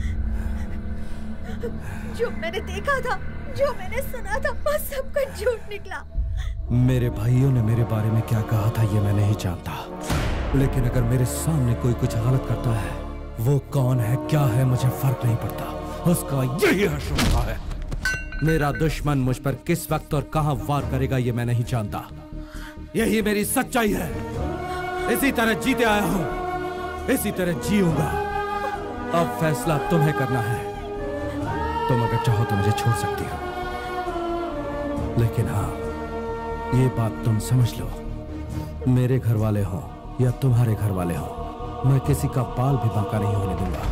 Speaker 13: जो मैंने देखा था, जो मैंने सुना था, वो सब कुछ झूठ निकला।
Speaker 5: मेरे भाइयों ने मेरे बारे में क्या कहा था ये मैं नहीं जानता, लेकिन अगर मेरे सामने कोई कुछ गलत करता है, वो कौन है क्या है मुझे फर्क नहीं पड़ता, उसका यही हश्र है। मेरा दुश्मन मुझ पर किस वक्त और कहां वार करेगा ये मैं नहीं जानता। यही मेरी सच्चाई है। इसी तरह जीते आया हूं, इसी तरह जीऊंगा। अब फैसला तुम्हें करना है। तुम अगर चाहो तो मुझे छोड़ सकती हो, लेकिन हाँ, ये बात तुम समझ लो, मेरे घर वाले हो या तुम्हारे घर वाले हो, मैं किसी का बाल भी बांका नहीं होने दूंगा।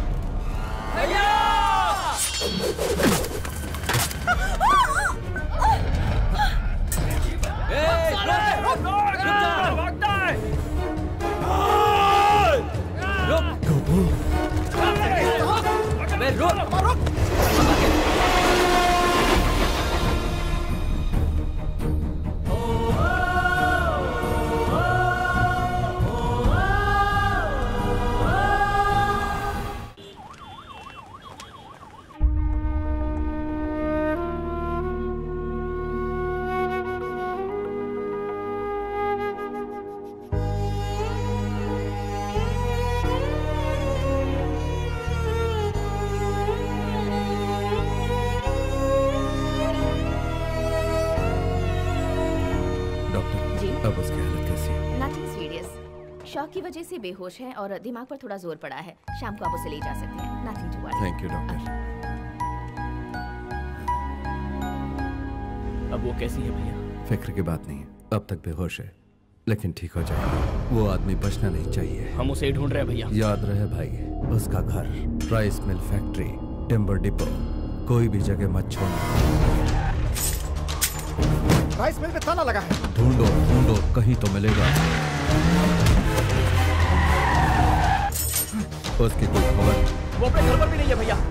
Speaker 5: अब उसकी हालत कैसी है?
Speaker 10: Nothing serious. शॉक की वजह से बेहोश है और दिमाग पर थोड़ा जोर पड़ा है। शाम को आप उसे ले जा सकते हैं। Nothing to worry.
Speaker 5: Thank you doctor.
Speaker 18: अब वो कैसी है भैया?
Speaker 5: फिक्र की बात नहीं है, अब तक बेहोश है, लेकिन ठीक हो जाएगा। वो आदमी बचना नहीं चाहिए।
Speaker 18: हम उसे ढूंढ रहे हैं भैया।
Speaker 5: याद रहे भाई, उसका घर, rice mill factory, timber depot, कोई भी जगह मत छोड़ना।
Speaker 3: राइस मिल पे ताला लगा है।
Speaker 5: ढूंढो ढूंढो, कहीं तो मिलेगा। उसकी कोई खबर?
Speaker 18: वो अपने घर पर भी नहीं है भैया।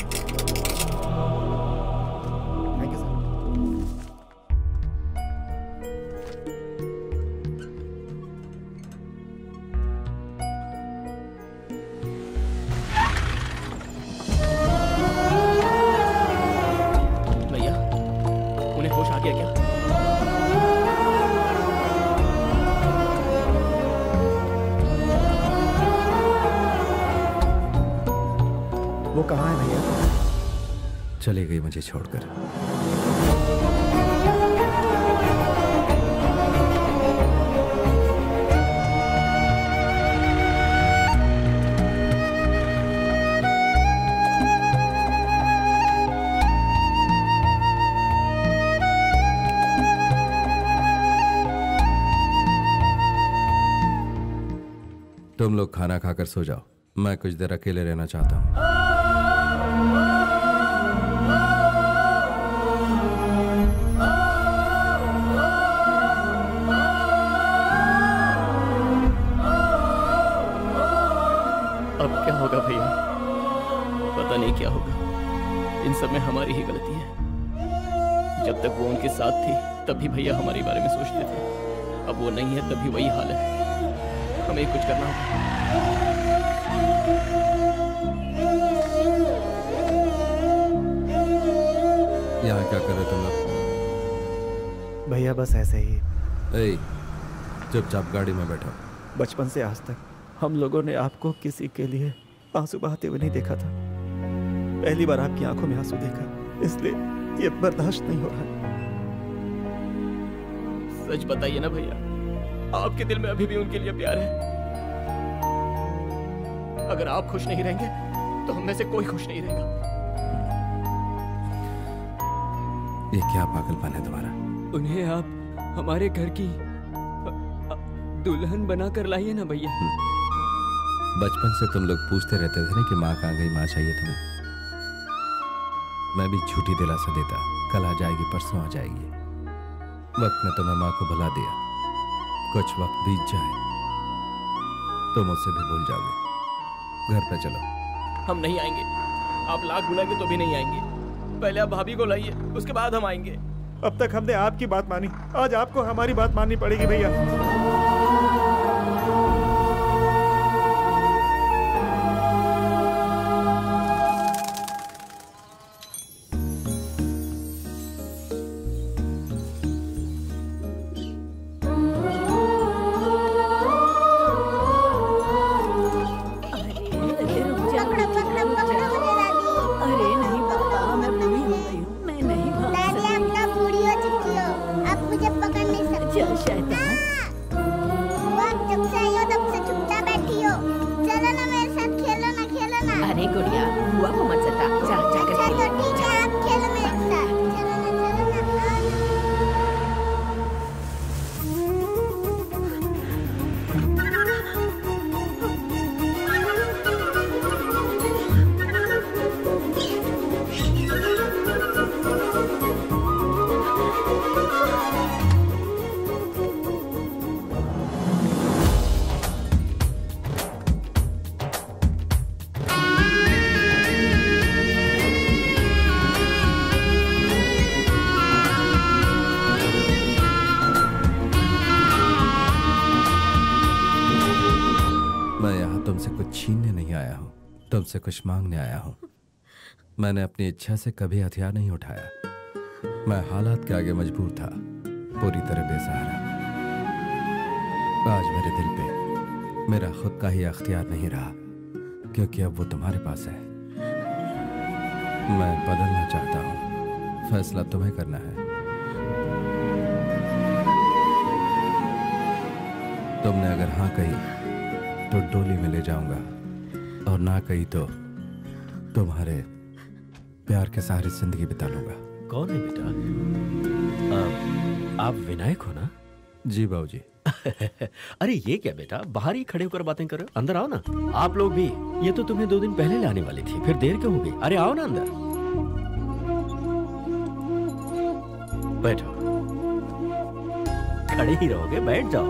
Speaker 3: वो कहाँ है भैया?
Speaker 5: चली गई मुझे छोड़कर। तुम लोग खाना खाकर सो जाओ, मैं कुछ देर अकेले रहना चाहता हूँ।
Speaker 18: अब क्या होगा भैया? पता नहीं क्या होगा। इन सब में हमारी ही गलती है। जब तक वो उनके साथ थी तब भी भैया हमारे बारे में सोचते थे। अब वो नहीं है तब भी वही हाल है। हमें कुछ करना होगा।
Speaker 5: यहाँ क्या कर रहे तुम लोग?
Speaker 3: भैया बस ऐसे ही।
Speaker 5: ए, चुपचाप गाड़ी में बैठो।
Speaker 3: बचपन से आज तक हम लोगों ने आपको किसी के लिए आंसू बहाते हुए नहीं देखा था। पहली बार आपकी आंखों में आंसू देखा, इसलिए ये बर्दाश्त नहीं हो रहा।
Speaker 18: सच बताइए ना भैया, आपके दिल में अभी भी उनके लिए प्यार है? अगर आप खुश नहीं रहेंगे तो हम में से कोई खुश नहीं रहेगा।
Speaker 5: ये क्या पागलपन है तुम्हारा?
Speaker 4: उन्हें आप हमारे घर की दुल्हन बनाकर लाइए ना भैया।
Speaker 5: बचपन से तुम लोग पूछते रहते थे ना कि माँ कहाँ गई, माँ चाहिए तुम्हें। मैं भी झूठी दिलासा देता, कल आ जाएगी, परसों आ जाएगी। वक्त ने तुम्हें माँ को भुला दिया। कुछ वक्त बीत जाए तो मुझसे भी भूल जाओगे। घर पे चलो।
Speaker 18: हम नहीं आएंगे। आप लाख बुलाएंगे तो भी नहीं आएंगे। पहले आप भाभी को लाइए, उसके बाद हम आएंगे।
Speaker 3: अब तक हमने आपकी बात मानी, आज आपको हमारी बात माननी पड़ेगी भैया।
Speaker 5: तुमसे कुछ मांगने आया हूं। मैंने अपनी इच्छा से कभी हथियार नहीं उठाया। मैं हालात के आगे मजबूर था, पूरी तरह बेसहारा। आज मेरे दिल पे मेरा खुद का ही अख्तियार नहीं रहा, क्योंकि अब वो तुम्हारे पास है। मैं बदलना चाहता हूं, फैसला तुम्हें करना है। अगर हाँ कही तो डोली में ले जाऊंगा और ना कही तो तुम्हारे प्यार के सहारे जिंदगी बिता लूंगा।
Speaker 19: कौन है बेटा? आ, आप विनायक हो ना?
Speaker 5: जी बाबूजी।
Speaker 19: अरे ये क्या बेटा, बाहर ही खड़े होकर बातें कर रहे हो? अंदर आओ ना। आप लोग भी। ये तो तुम्हें दो दिन पहले लाने वाली थी, फिर देर क्यों हो गई? अरे आओ ना अंदर, बैठो। खड़े ही रहोगे? बैठ जाओ।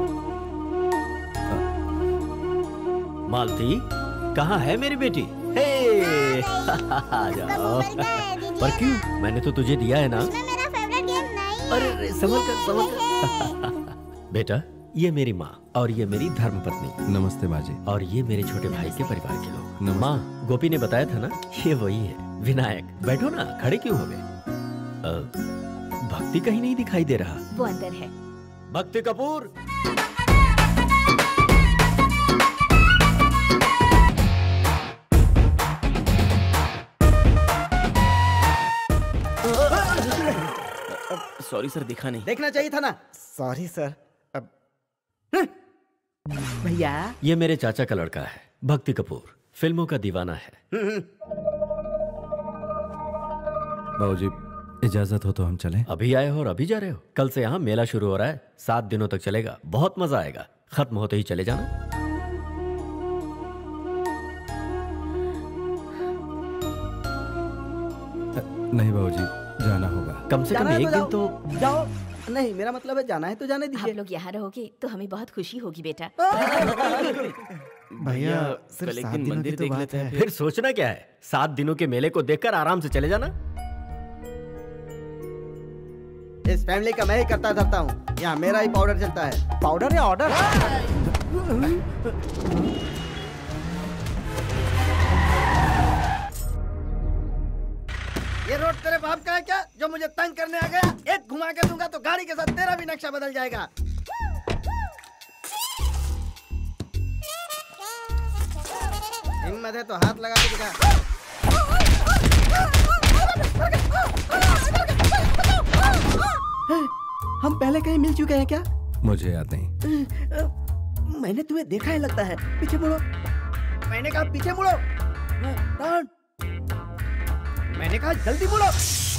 Speaker 19: मालती, कहाँ है मेरी बेटी? हे आ जाओ। पर क्यों? मैंने तो तुझे दिया है ना।
Speaker 13: मेरा फेवरेट गेम नहीं।
Speaker 19: अरे अरे संभल कर, संभल कर। बेटा, ये मेरी माँ और ये मेरी धर्मपत्नी।
Speaker 5: नमस्ते बाजी।
Speaker 19: और ये मेरे छोटे भाई के परिवार के लोग। माँ, गोपी ने बताया था ना, ये वही है विनायक। बैठो ना, खड़े क्यों हो गए? भक्ति कहीं नहीं दिखाई दे रहा।
Speaker 11: वो अंदर है।
Speaker 19: भक्ति कपूर।
Speaker 18: सॉरी सर, दिखा नहीं।
Speaker 3: देखना चाहिए था ना। Sorry sir. अब भैया,
Speaker 19: ये मेरे चाचा का लड़का है, भक्ति कपूर। फिल्मों का दीवाना है।
Speaker 5: बाबूजी, इजाजत हो तो हम चलें?
Speaker 19: अभी आए हो और अभी जा रहे हो? कल से यहाँ मेला शुरू हो रहा है, सात दिनों तक चलेगा, बहुत मजा आएगा। खत्म होते ही चले जाना।
Speaker 5: नहीं बाबूजी, जाना होगा।
Speaker 19: कम से कम एक दिन तो
Speaker 3: जाओ। नहीं, मेरा मतलब है जाना है तो जाने दीजिए।
Speaker 11: आप लोग यहाँ रहोगे तो हमें बहुत खुशी होगी बेटा।
Speaker 3: भैया, सिर्फ
Speaker 19: कल एक
Speaker 3: सात
Speaker 19: दिन
Speaker 3: दिनों
Speaker 19: मंदिर
Speaker 3: की तो
Speaker 19: देख
Speaker 3: बात
Speaker 19: लेते हैं।
Speaker 3: है।
Speaker 19: फिर सोचना क्या है, सात दिनों के मेले को देखकर आराम से चले जाना।
Speaker 3: इस फैमिली का मैं ही करता धरता हूँ। यहाँ मेरा ही पाउडर चलता है। पाउडर या ऑर्डर? ये रोड तेरे बाप का है क्या, जो मुझे तंग करने आ गया? एक घुमा के दूंगा तो गाड़ी के साथ तेरा भी नक्शा बदल जाएगा। हिम्मत है तो हाथ लगा के दिखा। हम पहले कहीं मिल चुके हैं क्या?
Speaker 5: मुझे याद नहीं।
Speaker 3: मैंने तुम्हें देखा है लगता है। पीछे मुड़ो। मैंने कहा पीछे मुड़ो। टर्न। मैंने कहा जल्दी मुड़ो।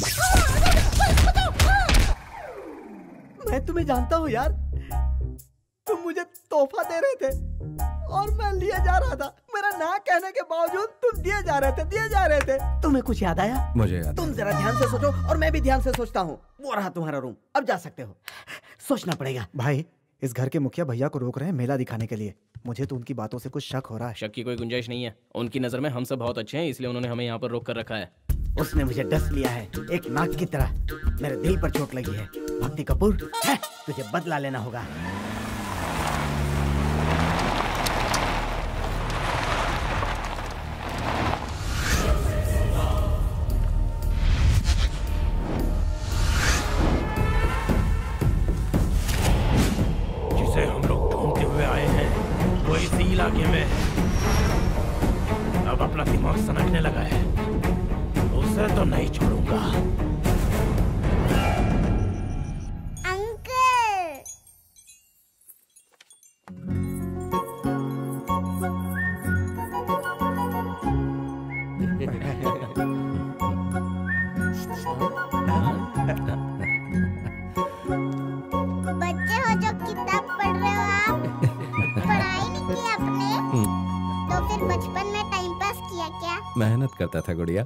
Speaker 3: मैं तुम्हें जानता हूँ यार। तुम मुझे तोहफा दे रहे थे और मैं लिए जा रहा था। मेरा ना कहने के बावजूद तुम दिए जा रहे थे, दिए जा रहे थे। तुम्हें कुछ याद आया?
Speaker 5: मुझे याद।
Speaker 3: तुम जरा ध्यान से सोचो और मैं भी ध्यान से सोचता हूँ। वो रहा तुम्हारा रूम, अब जा सकते हो। सोचना पड़ेगा। भाई, इस घर के मुखिया भैया को रोक रहे हैं मेला दिखाने के लिए। मुझे तो उनकी बातों से कुछ शक हो रहा है।
Speaker 18: शक की कोई गुंजाइश नहीं है। उनकी नजर में हम सब बहुत अच्छे हैं, इसलिए उन्होंने हमें यहाँ पर रोक कर रखा है।
Speaker 3: उसने मुझे डस लिया है एक नाक की तरह। मेरे दिल पर चोट लगी है। भक्ति कपूर, है, तुझे बदला लेना होगा।
Speaker 20: जिसे हम लोग ढूंढते हुए आए हैं वो इसी इलाके में अब अपना दिमाग सनकने लगा है। उसे तो नहीं छोड़ूंगा।
Speaker 13: अंकल, बच्चे हो जो किताब पढ़ रहे हो आप? पढ़ाई नहीं की आपने? तो फिर बचपन में टाइम पास किया क्या?
Speaker 5: मेहनत करता था गुड़िया।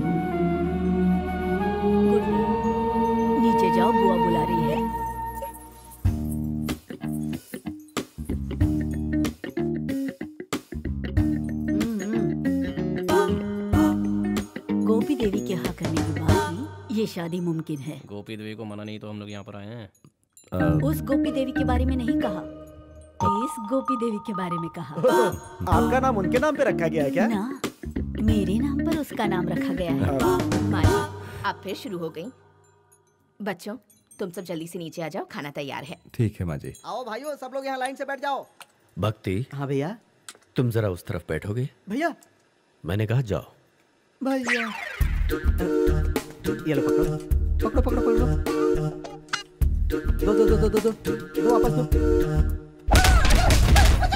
Speaker 11: नीचे जाओ, बुआ बुला रही है। गोपी देवी के हाँ करने के बाद ही ये शादी मुमकिन है।
Speaker 18: गोपी देवी को मना नहीं तो हम लोग यहाँ पर आए हैं।
Speaker 11: उस गोपी देवी के बारे में नहीं कहा, इस गोपी देवी के बारे में कहा।
Speaker 3: आपका नाम उनके नाम पे रखा गया है क्या?
Speaker 11: ना, मेरे नाम पर उसका नाम रखा गया है।
Speaker 10: माली, आप फिर शुरू हो गई। बच्चों, तुम सब जल्दी से नीचे आ जाओ, खाना तैयार है।
Speaker 5: ठीक है माँ जी।
Speaker 3: आओ भाइयों, सब लोग यहाँ लाइन से बैठ जाओ।
Speaker 19: भक्ति।
Speaker 3: हाँ भैया।
Speaker 19: तुम जरा उस तरफ बैठोगे?
Speaker 3: भैया।
Speaker 19: मैंने कहा जाओ।
Speaker 3: भैया, ये लो पकड़ो, पकड़ो पकड़ो पकड़ो। दो दो दो दो दो दो दो वापस दो।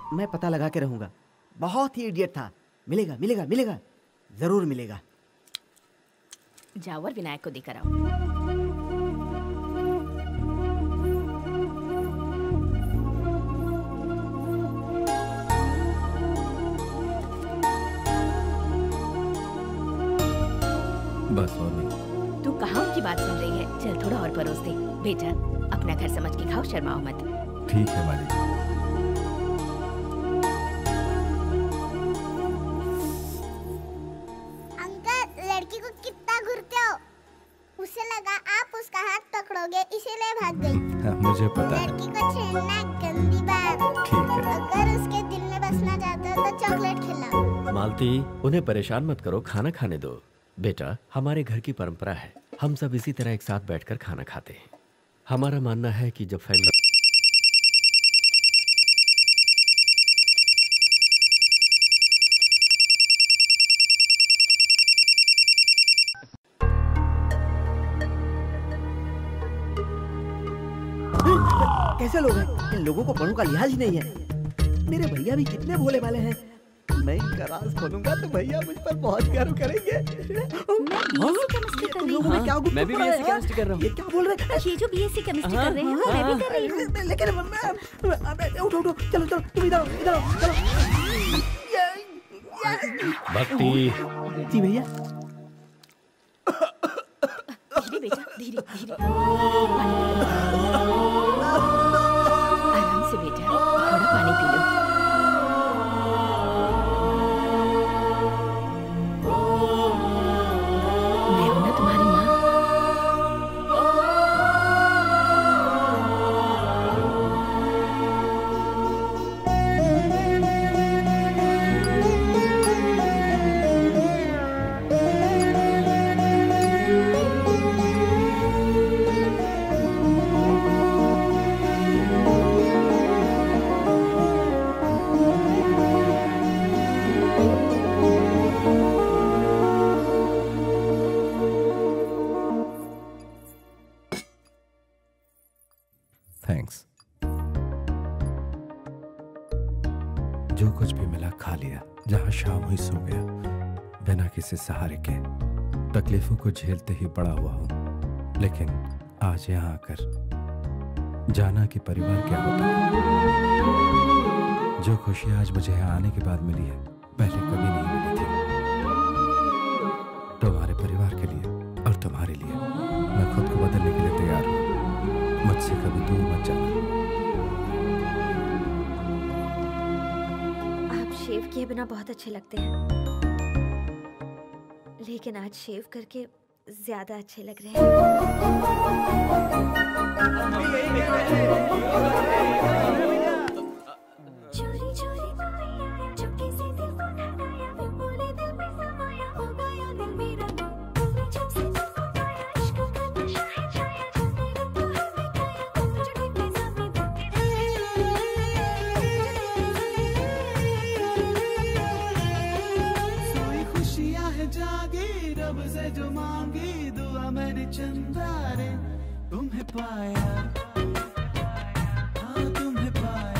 Speaker 3: मैं पता लगा के रहूंगा। बहुत ही इडियट था। मिलेगा मिलेगा मिलेगा, जरूर मिलेगा।
Speaker 10: जाओ और विनायक को देकर आओ।
Speaker 5: बस और नहीं।
Speaker 10: तू कहाँ उनकी बात सुन रही है? चल थोड़ा और परोस दे। बेटा अपना घर समझ के खाओ, शर्माओ मत।
Speaker 5: ठीक है मालिक।
Speaker 13: अंकल लड़की को कितना घूरते हो? उसे लगा आप उसका हाथ पकड़ोगे इसीलिए भाग गई।
Speaker 5: हाँ, मुझे पता है।
Speaker 13: लड़की को छेड़ना गंदी बात।
Speaker 5: ठीक है।
Speaker 13: अगर उसके दिल में बसना चाहते हो तो चॉकलेट खिलाओ।
Speaker 19: मालती, उन्हें परेशान मत करो, खाना खाने दो। बेटा हमारे घर की परंपरा है, हम सब इसी तरह एक साथ बैठकर खाना खाते हैं। हमारा मानना है कि जब फैमिली
Speaker 3: कैसे लोग हैं? इन लोगों को बड़ों का लिहाज ही नहीं है। मेरे भैया भी कितने भोले वाले हैं। मैं इनका राज खोलूंगा तो भैया मुझ पर बहुत गर्व करेंगे। तुम लोगों में क्या गुप्त
Speaker 19: मैं भी
Speaker 3: हो रहा है?
Speaker 19: बीएससी केमिस्ट्री कर रहा हूँ।
Speaker 3: ये क्या बोल रहे हैं?
Speaker 12: ये जो बीएससी केमिस्ट्री
Speaker 19: हाँ,
Speaker 12: कर रहे हैं मैं भी कर रही हूँ।
Speaker 3: लेकिन मैं- मैं- उठो उठो, चलो चलो तुम इधर आओ, इधर आओ, चलो।
Speaker 19: भक्ति।
Speaker 3: जी भैया।
Speaker 10: धीरे बेटा, धीरे धीरे। आराम से बेटा, थोड़ा पानी पी लो। मैं हूं ना तुम्हारी माँ।
Speaker 5: थैंक्स। जो कुछ भी मिला खा लिया। जहां शाम हुई सो गया, बिना किसी सहारे के। तकलीफों को झेलते ही बड़ा हुआ हूं, लेकिन आज यहाँ आकर जाना कि परिवार क्या होता है। जो खुशी आज मुझे यहाँ आने के बाद मिली है, पहले कभी नहीं मिली थी। तुम्हारे परिवार के लिए और तुम्हारे लिए मैं खुद को बदलने के लिए तैयार हूँ। मुझसे कभी दूर मत जाना।
Speaker 12: आप शेव किए बिना बहुत अच्छे लगते हैं, लेकिन आज शेव करके ज्यादा अच्छे लग रहे हैं। चोरी चोरी चुपके से दिल को ठगाया, मैं बोले दिल में समाया, हो गया दिल मेरा। तुमने जब से मुझको पाया, इश्क का नशा है छाया, तेरा तो है मिटाया, मुझे भी सामने
Speaker 17: सोई खुशियां है जागी, रब से जो मांगी दुआ मैंने चंदा रे तुम्हें पाया। हाँ तुम्हें पाया।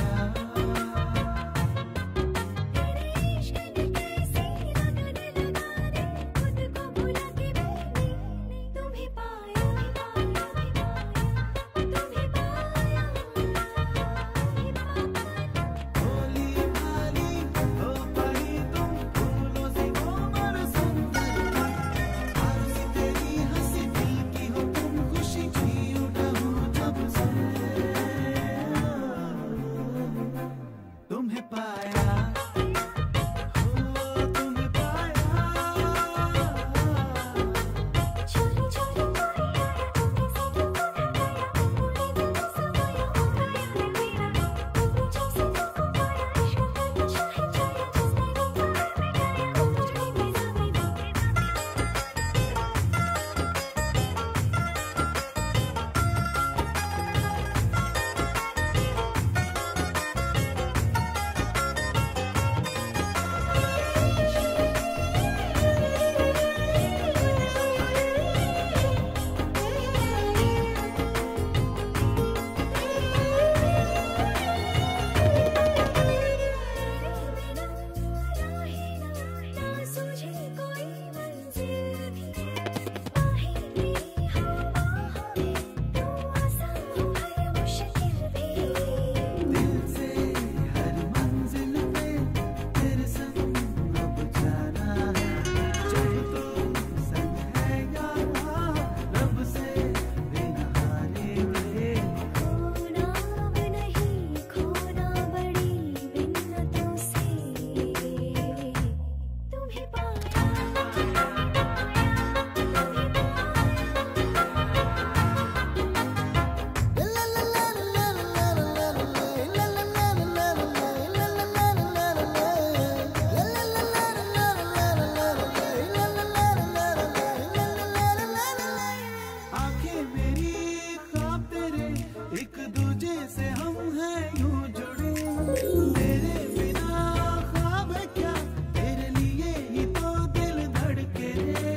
Speaker 17: आंखें मेरी ख्वाब तेरे, एक दूजे से हम हैं यूं जुड़े। तेरे बिना ख्वाब है क्या, तेरे लिए ही तो दिल धड़के।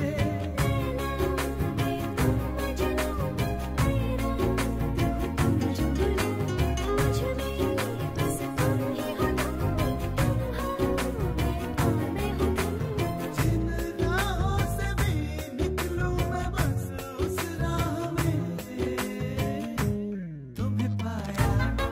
Speaker 17: जिन राहों से भी निकलूं मैं बस उस राह में तुम्हें पाया,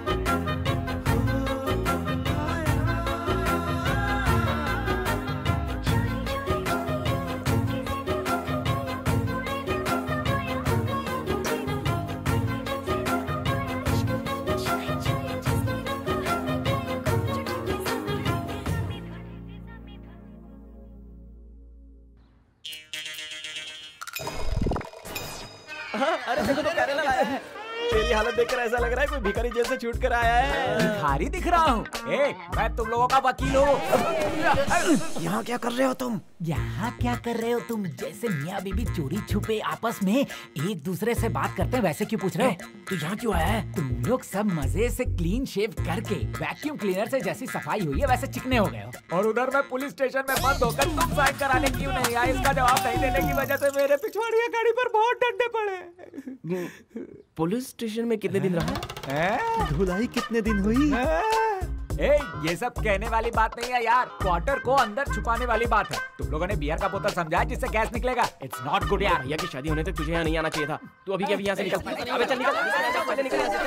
Speaker 3: अरे देखो तो केरला लाया है। तेरी हालत देखकर ऐसा लग रहा है कोई भिखारी जेल से छूट कर आया है।
Speaker 6: भिखारी दिख रहा हूँ? ए, मैं तुम लोगों का वकील हूँ।
Speaker 3: यहाँ क्या कर रहे हो तुम?
Speaker 6: यहाँ क्या कर रहे हो तुम? जैसे मियाँ बीबी चोरी छुपे आपस में एक दूसरे से बात करते हैं वैसे क्यों पूछ रहे हो?
Speaker 3: तू यहाँ क्यों आया है?
Speaker 6: तुम लोग सब मजे से क्लीन शेव करके वैक्यूम क्लीनर से जैसी सफाई हुई है वैसे चिकने हो गए हो। और उधर मैं पुलिस स्टेशन में बंद होकर तुम साइन कराने क्यों नहीं आए? इसका जवाब नहीं देने की वजह से मेरे पिछवाड़िया गाड़ी पर बहुत डंडे पड़े।
Speaker 18: पुलिस स्टेशन में कितने दिन रहा?
Speaker 3: धुलाई कितने दिन हुई?
Speaker 6: ए, ये सब कहने वाली बात नहीं है यार, क्वार्टर को अंदर छुपाने वाली बात है। तुम लोगों ने बियर का बोतल समझा जिससे गैस निकलेगा। इट्स नॉट गुड यार।
Speaker 18: भैया की शादी होने तक तुझे यहाँ नहीं आना चाहिए था। तू अभी के अभी यहाँ से निकल। अबे चल निकल, चल निकल यहाँ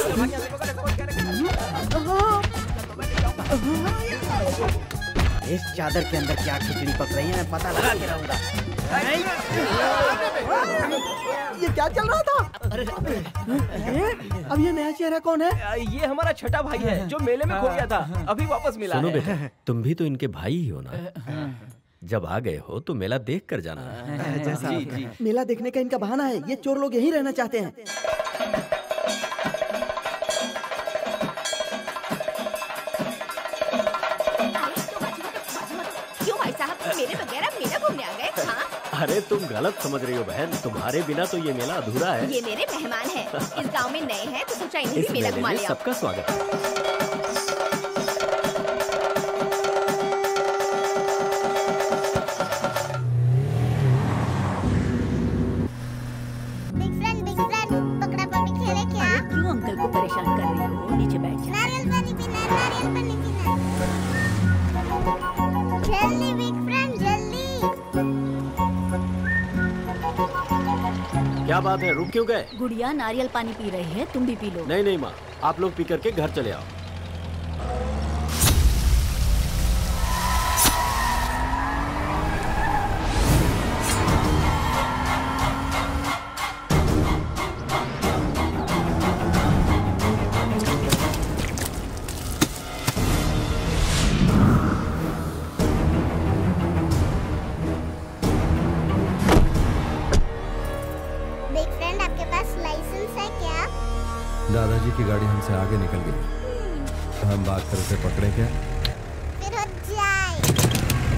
Speaker 18: से।
Speaker 3: इस चादर के अंदर क्या खिचड़ी पक रही है मैं पता लगा के रहूंगा। ये क्या चल रहा था? अरे अब ये नया चेहरा कौन है?
Speaker 18: ये हमारा छोटा भाई है जो मेले में खो गया था, अभी वापस मिला
Speaker 19: सुनो
Speaker 18: है।
Speaker 19: बेटा, तुम भी तो इनके भाई ही हो ना? जब आ गए हो तो मेला देख कर जाना।
Speaker 3: जैसा जी, जी। मेला देखने का इनका बहाना है, ये चोर लोग यहीं रहना चाहते हैं।
Speaker 11: क्यों भाई साहब मेरे बगैर आप मेला घूमने आ गए? हाँ?
Speaker 19: अरे तुम गलत समझ रही हो बहन, तुम्हारे बिना तो ये मेला अधूरा है।
Speaker 11: ये मेरे मेहमान हैं, इस गांव में नए हैं तो सोचा इन्हें
Speaker 19: इस
Speaker 11: भी मेला
Speaker 19: मेले
Speaker 11: घुमा
Speaker 19: में
Speaker 11: लिया।
Speaker 19: सबका स्वागत है।
Speaker 13: बिग फ्रेंड बिग फ्रेंड पकड़ा पकड़ी खेले क्या?
Speaker 11: क्यों अंकल को परेशान कर रही हो? नीचे बैठ जा।
Speaker 13: नारियल पानी पीना है, नारियल पानी पीना है। जल्दी बिग फ्रेंड जल्दी।
Speaker 19: क्या बात है, रुक क्यों गए?
Speaker 11: गुड़िया नारियल पानी पी रही है, तुम भी पी लो।
Speaker 19: नहीं नहीं माँ, आप लोग पी करके घर चले आओ।
Speaker 13: बिग फ्रेंड आपके पास लाइसेंस है क्या?
Speaker 5: दादाजी की गाड़ी हमसे आगे निकल गई, तो हम बात कर उसे पकड़े क्या?
Speaker 13: फिर हो जाए।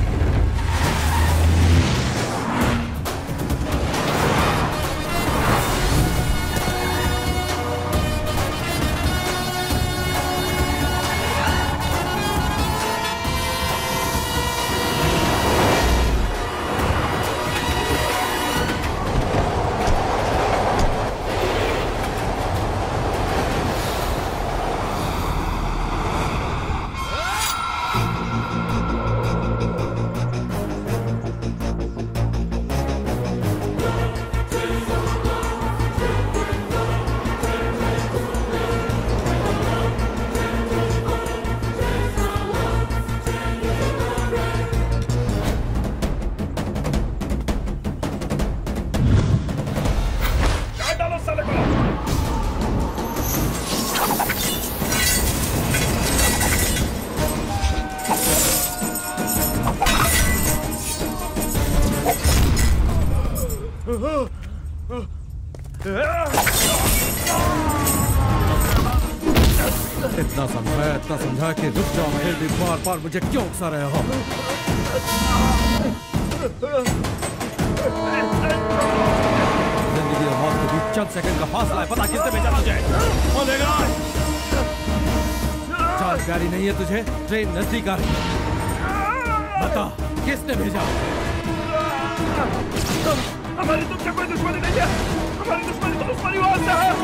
Speaker 5: इतना समझाया इतना समझाया कि रुक जाओ, फिर भी बार बार मुझे क्यों उकसा रहे हो? जिंदगी जिंदगी और मौत के बीच चंद सेकंड का फासला है, पता किसने भेजा तुझे? ओ देगा जानकारी नहीं है तुझे? ट्रेन नजदीक आ रही है, बता किसने भेजा?
Speaker 14: हमारी तुमसे कोई दुश्मनी नहीं है, हमारी दुश्मनी तो उस परिवार से है।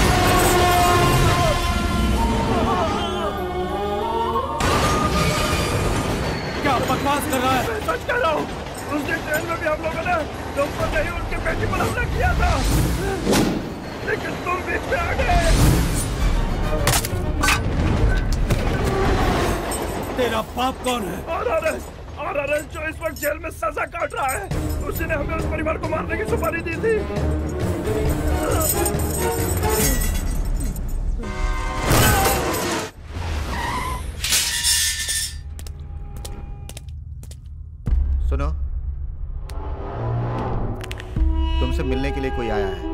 Speaker 5: क्या बकवास कर रहा है?
Speaker 14: मैं सच कह रहा हूँ, उस दिन ट्रेन में भी हम लोगों ने तुमको नहीं उनके बेटी पर हमला किया था, लेकिन तुम बीच में आ गए।
Speaker 5: तेरा बाप कौन है?
Speaker 14: आरआरएस, आरआरएस जो इस वक्त जेल में सजा काट रहा है, उसी ने हमें उस परिवार को मारने की सुपारी दी थी।
Speaker 8: सुनो, तुमसे मिलने के लिए कोई आया है।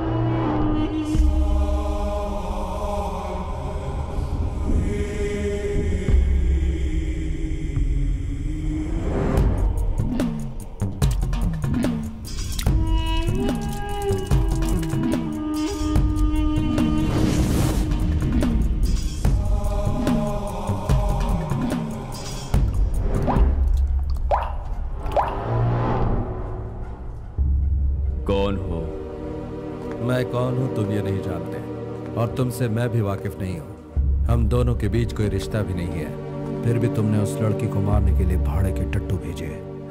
Speaker 5: कौन हो? मैं कौन हूं तुम ये नहीं जानते, और तुमसे मैं भी वाकिफ नहीं हूं। हम दोनों के बीच कोई रिश्ता भी नहीं है, फिर भी तुमने उस लड़की को मारने के लिए भाड़े के टट्टू भेजे।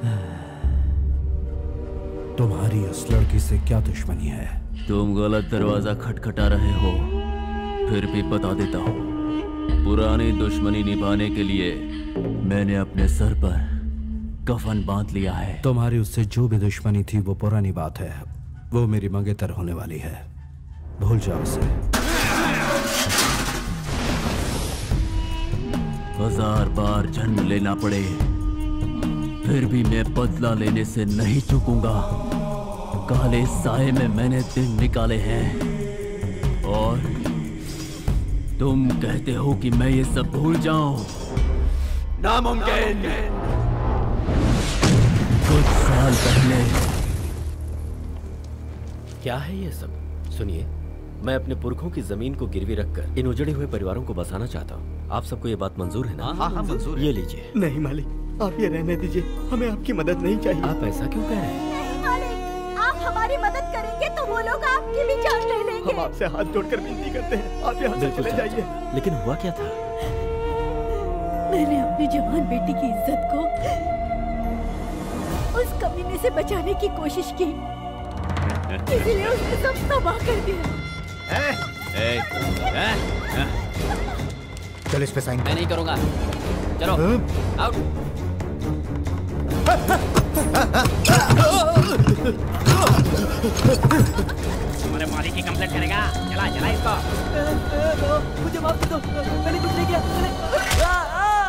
Speaker 5: तुम्हारी उस लड़की से क्या दुश्मनी है?
Speaker 21: तुम गलत दरवाजा खटखटा रहे हो, फिर भी बता देता हूँ। पुरानी दुश्मनी निभाने के लिए मैंने अपने सर पर कफन बांध लिया है।
Speaker 5: तुम्हारी उससे जो भी दुश्मनी थी वो पुरानी बात है, वो मेरी मंगेतर होने वाली है, भूल जाओ उसे।
Speaker 21: हजार बार जन्म लेना पड़े, फिर भी मैं बदला लेने से नहीं चूकूंगा। काले साए में मैंने दिन निकाले हैं, और तुम कहते हो कि मैं ये सब भूल जाऊं? नामुमकिन। कुछ साल पहले।
Speaker 19: क्या है ये सब? सुनिए, मैं अपने पुरखों की जमीन को गिरवी रखकर इन उजड़े हुए परिवारों को बसाना चाहता हूँ। आप सबको ये बात मंजूर है ना?
Speaker 16: हाँ हाँ मंजूर।
Speaker 19: ये लीजिए।
Speaker 16: नहीं मालिक, आप ये रहने दीजिए, हमें आपकी मदद नहीं चाहिए।
Speaker 19: आप ऐसा क्यों कह रहे हैं?
Speaker 22: नहीं मालिक, आप हमारी मदद करेंगे तो वो लोग आपकी भी जान ले लेंगे।
Speaker 16: हम आपसे हाथ जोड़कर विनती करते हैं, आप यहाँ से चले जाइए।
Speaker 19: लेकिन हुआ क्या था?
Speaker 22: मैंने अपनी जवान बेटी की इज्जत को उस कमीने से बचाने की कोशिश की, इसलिए उसने सब तबाह कर दिया।
Speaker 6: ए, ए, ए, ए।
Speaker 8: चल इस पे साइन।
Speaker 6: मैं नहीं करूंगा। चलो आउट।
Speaker 2: हमारे मालिक की कंप्लेंट करेगा। चला चला इसको।
Speaker 22: मुझे माफ कर दो, मैंने कुछ नहीं किया।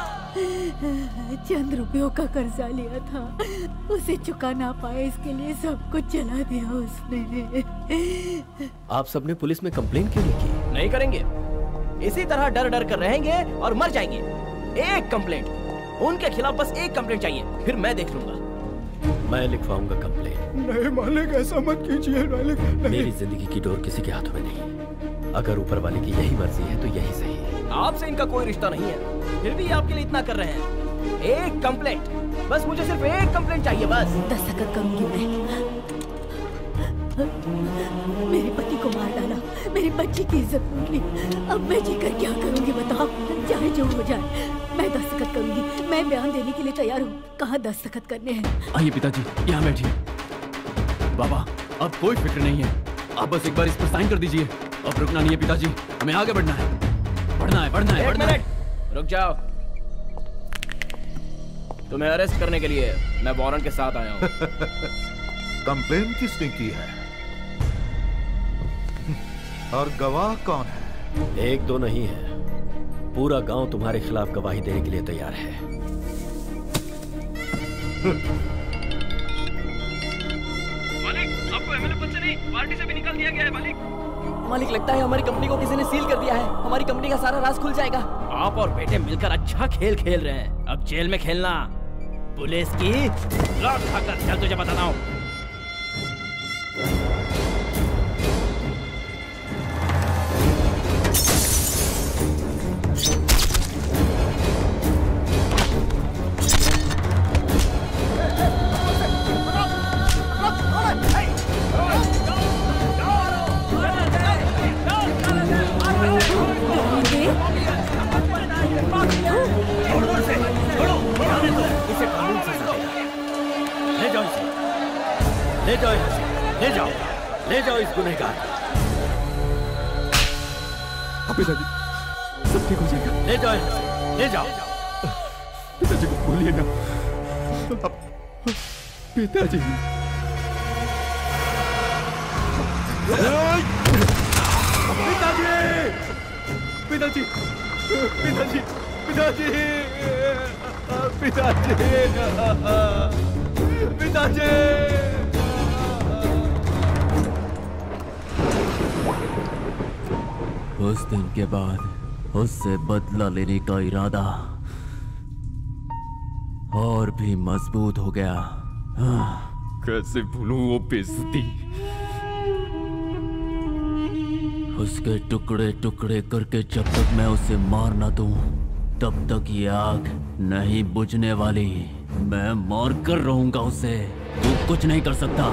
Speaker 22: चंद रुपयों का कर्जा लिया था, उसे चुका ना पाए, इसके लिए सब कुछ जला दिया उसने।
Speaker 19: आप सबने पुलिस में कंप्लेन क्यों नहीं की?
Speaker 2: नहीं करेंगे, इसी तरह डर डर कर रहेंगे और मर जाएंगे। एक कंप्लेंट, उनके खिलाफ बस एक कंप्लेंट चाहिए, फिर मैं देख लूंगा।
Speaker 19: मैं लिखवाऊंगा कंप्लेन।
Speaker 16: नहीं मालिक, ऐसा मत कीजिए मालिक।
Speaker 19: मेरी जिंदगी की डोर किसी के हाथों में नहीं। अगर ऊपर वाले की यही मर्जी है तो यही सही है।
Speaker 2: आपसे इनका कोई रिश्ता नहीं है, फिर भी आपके लिए इतना कर रहे हैं। एक कंप्लेंट, बस मुझे सिर्फ एक कंप्लेंट चाहिए बस।
Speaker 22: दस्तखत करूंगी मैं। मेरे पति को मार डाला, मेरी बच्ची की इज्जत लूट ली, अब मैं जीकर क्या करूंगी बताओ? चाहे जो हो जाए, मैं दस्तखत करूंगी। मैं बयान देने के लिए तैयार हूँ। कहाँ दस्तखत करने हैं?
Speaker 21: आइए पिताजी, यहाँ बैठिए। बाबा, अब कोई फिक्र नहीं है, आप बस एक बार इस पर साइन कर दीजिए। अब रुकना नहीं है पिताजी, हमें आगे बढ़ना है, बढ़ना है, बढ़ना है, बढ़ना है।
Speaker 2: रुक जाओ, तुम्हें अरेस्ट करने के लिए मैं वारंट के साथ आया हूँ।
Speaker 8: कंप्लेन किसने की है और गवाह कौन है?
Speaker 19: एक दो नहीं है, पूरा गांव तुम्हारे खिलाफ गवाही देने के लिए तैयार है।
Speaker 2: मालिक, आपको एमएलए पद से नहीं, पार्टी से भी निकाल दिया गया है मालिक। मालिक, लगता है हमारी कंपनी को किसी ने सील कर दिया है। हमारी कंपनी का सारा राज खुल जाएगा। आप और बेटे मिलकर अच्छा खेल खेल रहे हैं, अब जेल में खेलना पुलिस की लॉक खाकर। चल तुझे बताता हूँ।
Speaker 19: ले जाओ यहाँ से, ले जाओ, ले जाओ इस गुनहगार को।
Speaker 5: पिताजी सब ठीक हो जाएगा।
Speaker 19: ले जाओ यहाँ से, ले जाओ।
Speaker 5: पिताजी को बोलिए ना। पिताजी पिताजी पिताजी पिताजी पिताजी पिताजी पिताजी
Speaker 21: उस दिन के बाद उससे बदला लेने का इरादा और भी मजबूत हो गया।
Speaker 5: कैसे भूलूं वो बेइज्जती।
Speaker 21: उसके टुकड़े टुकड़े करके जब तक मैं उसे मार ना दूं तब तक ये आग नहीं बुझने वाली। मैं मार कर रहूंगा उसे, तू कुछ नहीं कर सकता।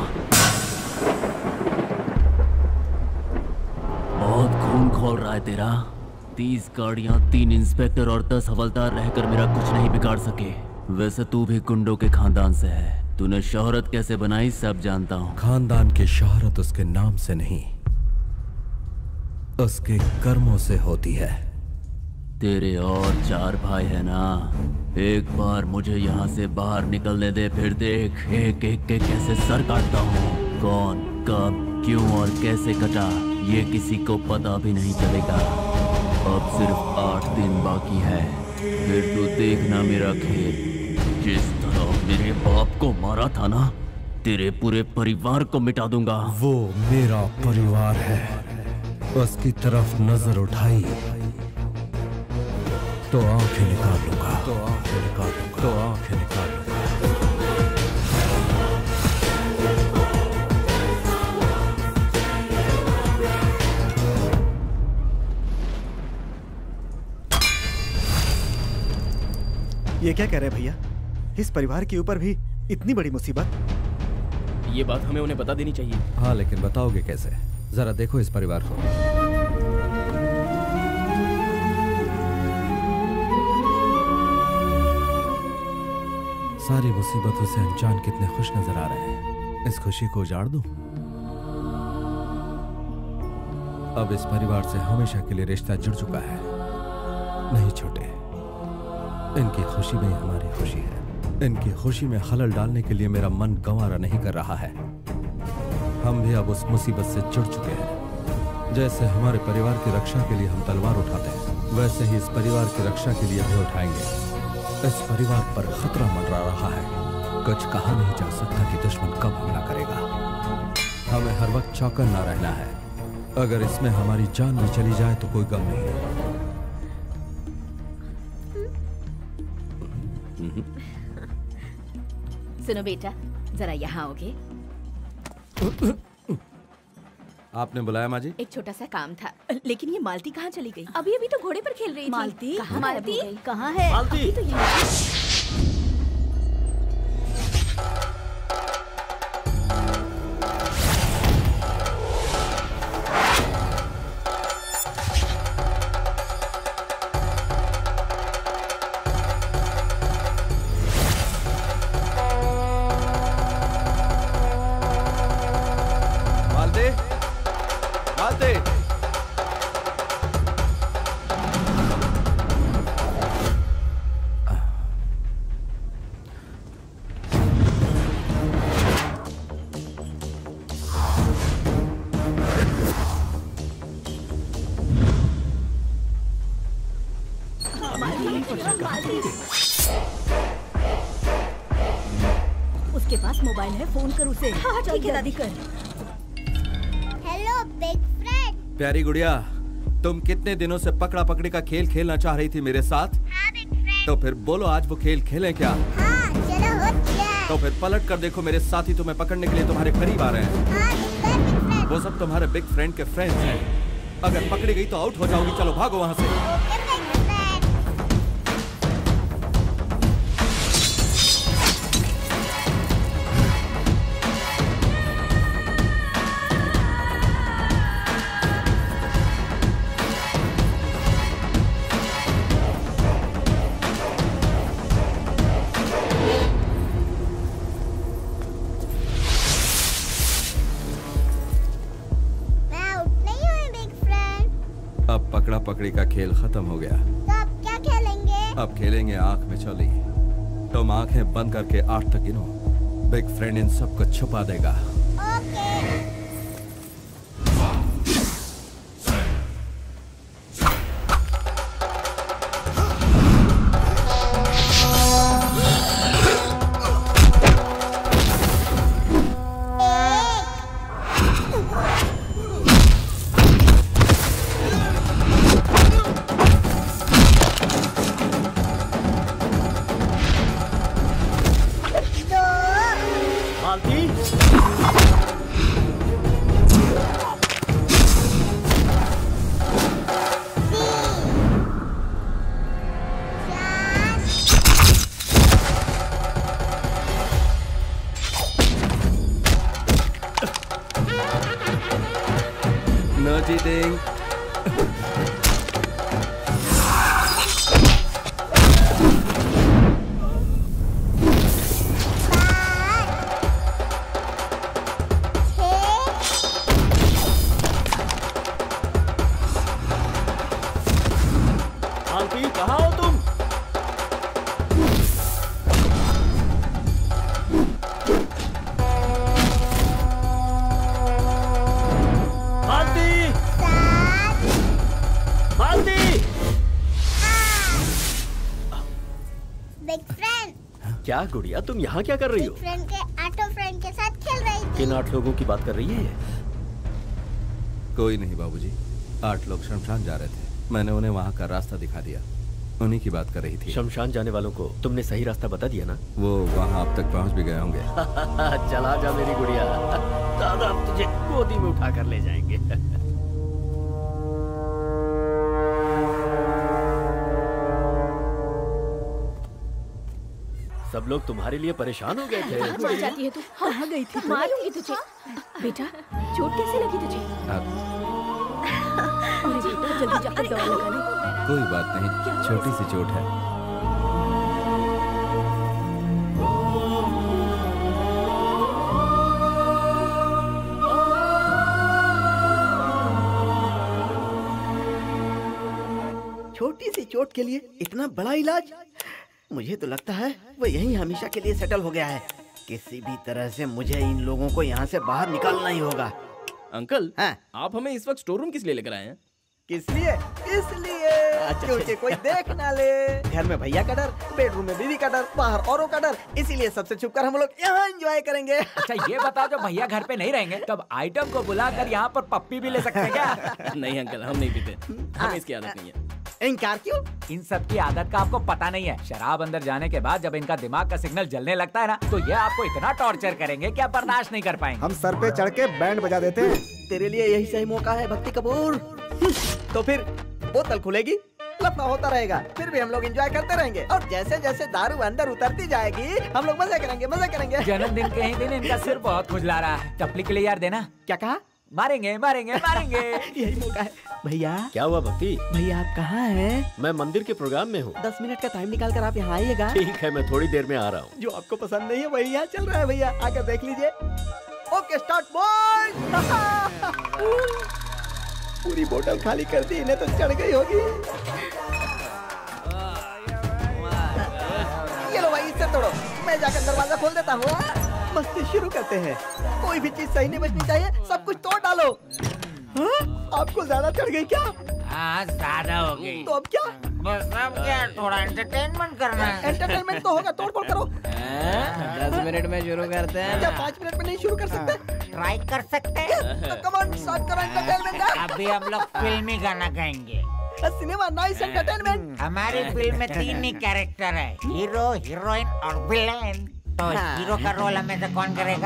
Speaker 21: बहुत खून खोल रहा है तेरा। तीस गाड़ियां, तीन इंस्पेक्टर और दस हवलदार रहकर मेरा कुछ नहीं बिगाड़ सके। वैसे तू भी गुंडों के खानदान से है, तूने शोहरत कैसे बनाई सब जानता हूँ।
Speaker 5: खानदान की शोहरत उसके नाम से नहीं, उसके कर्मों से होती है।
Speaker 21: तेरे और चार भाई है ना, एक बार मुझे यहाँ से बाहर निकलने दे, फिर देख एक एक के कैसे सर काटता हूँ। कौन, कब, क्यों और कैसे कटा ये किसी को पता भी नहीं चलेगा। अब सिर्फ आठ दिन बाकी है, फिर तू देखना मेरा खेल। जिस तरह मेरे बाप को मारा था ना, तेरे पूरे परिवार को मिटा दूंगा।
Speaker 5: वो मेरा परिवार है, उसकी तरफ नजर उठाई तो आंखें निकाल लूंगा, तो आंखें निकाल लूंगा, तो आंखें निकाल लूंगा।
Speaker 3: ये क्या कह रहे हैं भैया? इस परिवार के ऊपर भी इतनी बड़ी मुसीबत?
Speaker 18: ये बात हमें उन्हें बता देनी चाहिए।
Speaker 5: हाँ, लेकिन बताओगे कैसे? जरा देखो इस परिवार को। सारी मुसीबतों से अनजान कितने खुश नजर आ रहे हैं। इस खुशी को उजाड़ दूं? अब इस परिवार से हमेशा के लिए रिश्ता जुड़ चुका है। नहीं छोटे, इनकी खुशी में ही हमारी खुशी है। इनकी खुशी में खलल डालने के लिए मेरा मन गंवारा नहीं कर रहा है। हम भी अब उस मुसीबत से जुड़ चुके हैं। जैसे हमारे परिवार की रक्षा के लिए हम तलवार उठाते हैं, वैसे ही इस परिवार की रक्षा के लिए भी उठाएंगे। इस परिवार पर खतरा मंडरा रहा है। कुछ कहा नहीं जा सकता कि दुश्मन कब हमला करेगा। हमें हर वक्त चौकन्ना रहना है। अगर इसमें हमारी जान भी चली जाए तो कोई गम नहीं है।
Speaker 1: सुनो बेटा, जरा यहाँ आओगे?
Speaker 5: आपने बुलाया माँ जी?
Speaker 1: एक छोटा सा काम था, लेकिन ये मालती कहाँ चली गई? अभी अभी तो घोड़े पर खेल रही थी। मालती? कहाँ मालती? कहाँ है? मालती? अभी तो यहाँ। उसके पास मोबाइल है, फोन कर उसे। हाँ ठीक है दादी, कर।
Speaker 13: Hello big friend.
Speaker 5: प्यारी गुड़िया, तुम कितने दिनों से पकड़ा पकड़ी का खेल खेलना चाह रही थी मेरे साथ?
Speaker 13: हाँ बिग फ्रेंड।
Speaker 5: तो फिर बोलो आज वो खेल खेलें क्या?
Speaker 13: हाँ चलो हो गया।
Speaker 5: तो फिर पलट कर देखो, मेरे साथी तुम्हें पकड़ने के लिए तुम्हारे करीब आ रहे हैं।
Speaker 13: हाँ,
Speaker 5: वो सब तुम्हारे बिग फ्रेंड के फ्रेंड्स हैं। अगर पकड़ी गई तो आउट हो जाओगी। चलो भागो वहाँ से। अब पकड़ा पकड़ी का खेल खत्म हो गया।
Speaker 13: तो अब क्या खेलेंगे?
Speaker 5: अब खेलेंगे आंख में चली। तुम आंखें बंद करके आठ तक गिनो। बिग फ्रेंड इन सबको छुपा देगा। No cheating.
Speaker 19: आंटी कहाँ हो तुम? क्या गुड़िया, तुम यहाँ क्या कर रही हो?
Speaker 13: फ्रेंड के आठों फ्रेंड के साथ खेल रही थी।
Speaker 19: किन आठ लोगों की बात कर रही है?
Speaker 5: कोई नहीं बाबूजी, आठ लोग शमशान जा रहे थे। मैंने उन्हें वहाँ का रास्ता दिखा दिया। उन्हीं की बात कर रही थी।
Speaker 19: शमशान जाने वालों को तुमने सही रास्ता बता दिया ना?
Speaker 5: वो वहाँ अब तक पहुँच भी गए होंगे।
Speaker 19: चला जा मेरी गुड़िया, दादा अब तुझे गोदी में उठा कर ले जाएंगे। सब लोग तुम्हारे लिए परेशान हो गए थे।
Speaker 1: कहाँ चली जाती है तू? कहाँ गई थी? मारूंगी तुझे। बेटा, चोट कैसे लगी तुझे? अरे बेटा, जल्दी जाकर दवा लगा ले।
Speaker 5: कोई बात नहीं, छोटी सी चोट है।
Speaker 3: छोटी सी चोट के लिए इतना बड़ा इलाज? मुझे तो लगता है वो यहीं हमेशा के लिए सेटल हो गया है। किसी भी तरह से मुझे इन लोगों को यहाँ से बाहर निकालना ही होगा।
Speaker 18: अंकल, हाँ? आप हमें इस वक्त स्टोर रूम किस लिए लेकर आए हैं?
Speaker 3: किस लिए? इसलिए क्योंकि कोई देख ना ले। घर में भैया का डर, बेडरूम में बीवी का डर, बाहर औरों का डर, इसीलिए सबसे छुपकर हम लोग यहाँ एंजॉय करेंगे।
Speaker 6: अच्छा ये बताओ, जब भैया घर पे नहीं रहेंगे तब आइटम को बुलाकर यहाँ पर पप्पी भी ले सकते हैं क्या?
Speaker 18: नहीं अंकल, हम नहीं पीते, हमें इसकी आदत नहीं है।
Speaker 3: इनकार क्यों?
Speaker 6: इन सब की आदत का आपको पता नहीं है। शराब अंदर जाने के बाद जब इनका दिमाग का सिग्नल जलने लगता है ना, तो ये आपको इतना टॉर्चर करेंगे कि आप बर्दाश्त नहीं कर पाएंगे।
Speaker 3: हम सर पे चढ़ के बैंड बजा देते हैं। तेरे लिए यही सही मौका है भक्ति कपूर। तो फिर बोतल खुलेगी, लफड़ा होता रहेगा, फिर भी हम लोग एंजॉय करते रहेंगे। और जैसे जैसे दारू अंदर उतरती जाएगी, हम लोग मजे करेंगे, मजे करेंगे।
Speaker 6: जन्मदिन के ही दिन इनका सिर बहुत खुजला रहा है। टपली के लिए यार देना।
Speaker 3: क्या कहा?
Speaker 6: मारेंगे मारेंगे मारेंगे।
Speaker 3: यही मौका है। भैया
Speaker 19: क्या हुआ भक्ति?
Speaker 3: भैया आप कहाँ हैं?
Speaker 19: मैं मंदिर के प्रोग्राम में हूँ।
Speaker 3: दस मिनट का टाइम निकाल कर आप यहाँ आइएगा।
Speaker 19: ठीक है, मैं थोड़ी देर में आ रहा हूँ।
Speaker 3: जो आपको पसंद नहीं है वही यहाँ चल रहा है भैया, आकर देख लीजिए। Okay start boy. पूरी बोतल खाली कर दी, इन्हें तो चढ़ गई होगी। ये लो भाई, इससे तोड़ो, मैं जाकर दरवाजा खोल देता हूँ। मस्ती शुरू करते हैं। कोई भी चीज सही नहीं बचनी चाहिए, सब कुछ तोड़ डालो। हाँ? आपको ज्यादा चढ़ गई क्या?
Speaker 7: हाँ ज्यादा हो गई।
Speaker 3: तो अब क्या?
Speaker 7: बस अब क्या, थोड़ा एंटरटेनमेंट करना है।
Speaker 3: एंटरटेनमेंट तो होगा, तोड़ फोड़ करो।
Speaker 2: दस मिनट में शुरू करते हैं।
Speaker 3: क्या पाँच मिनट में नहीं शुरू कर सकते?
Speaker 7: ट्राई कर सकते हैं।
Speaker 3: तो कम ऑन, स्टार्ट करो एंटरटेनमेंट।
Speaker 7: अभी हम लोग फिल्मी गाना गाएंगे।
Speaker 3: Cinema nice entertainment.
Speaker 7: हमारी फिल्म में तीन ही कैरेक्टर है, हीरो, हीरोइन और विलेन। तो हीरो का रोल हमें से कौन करेगा?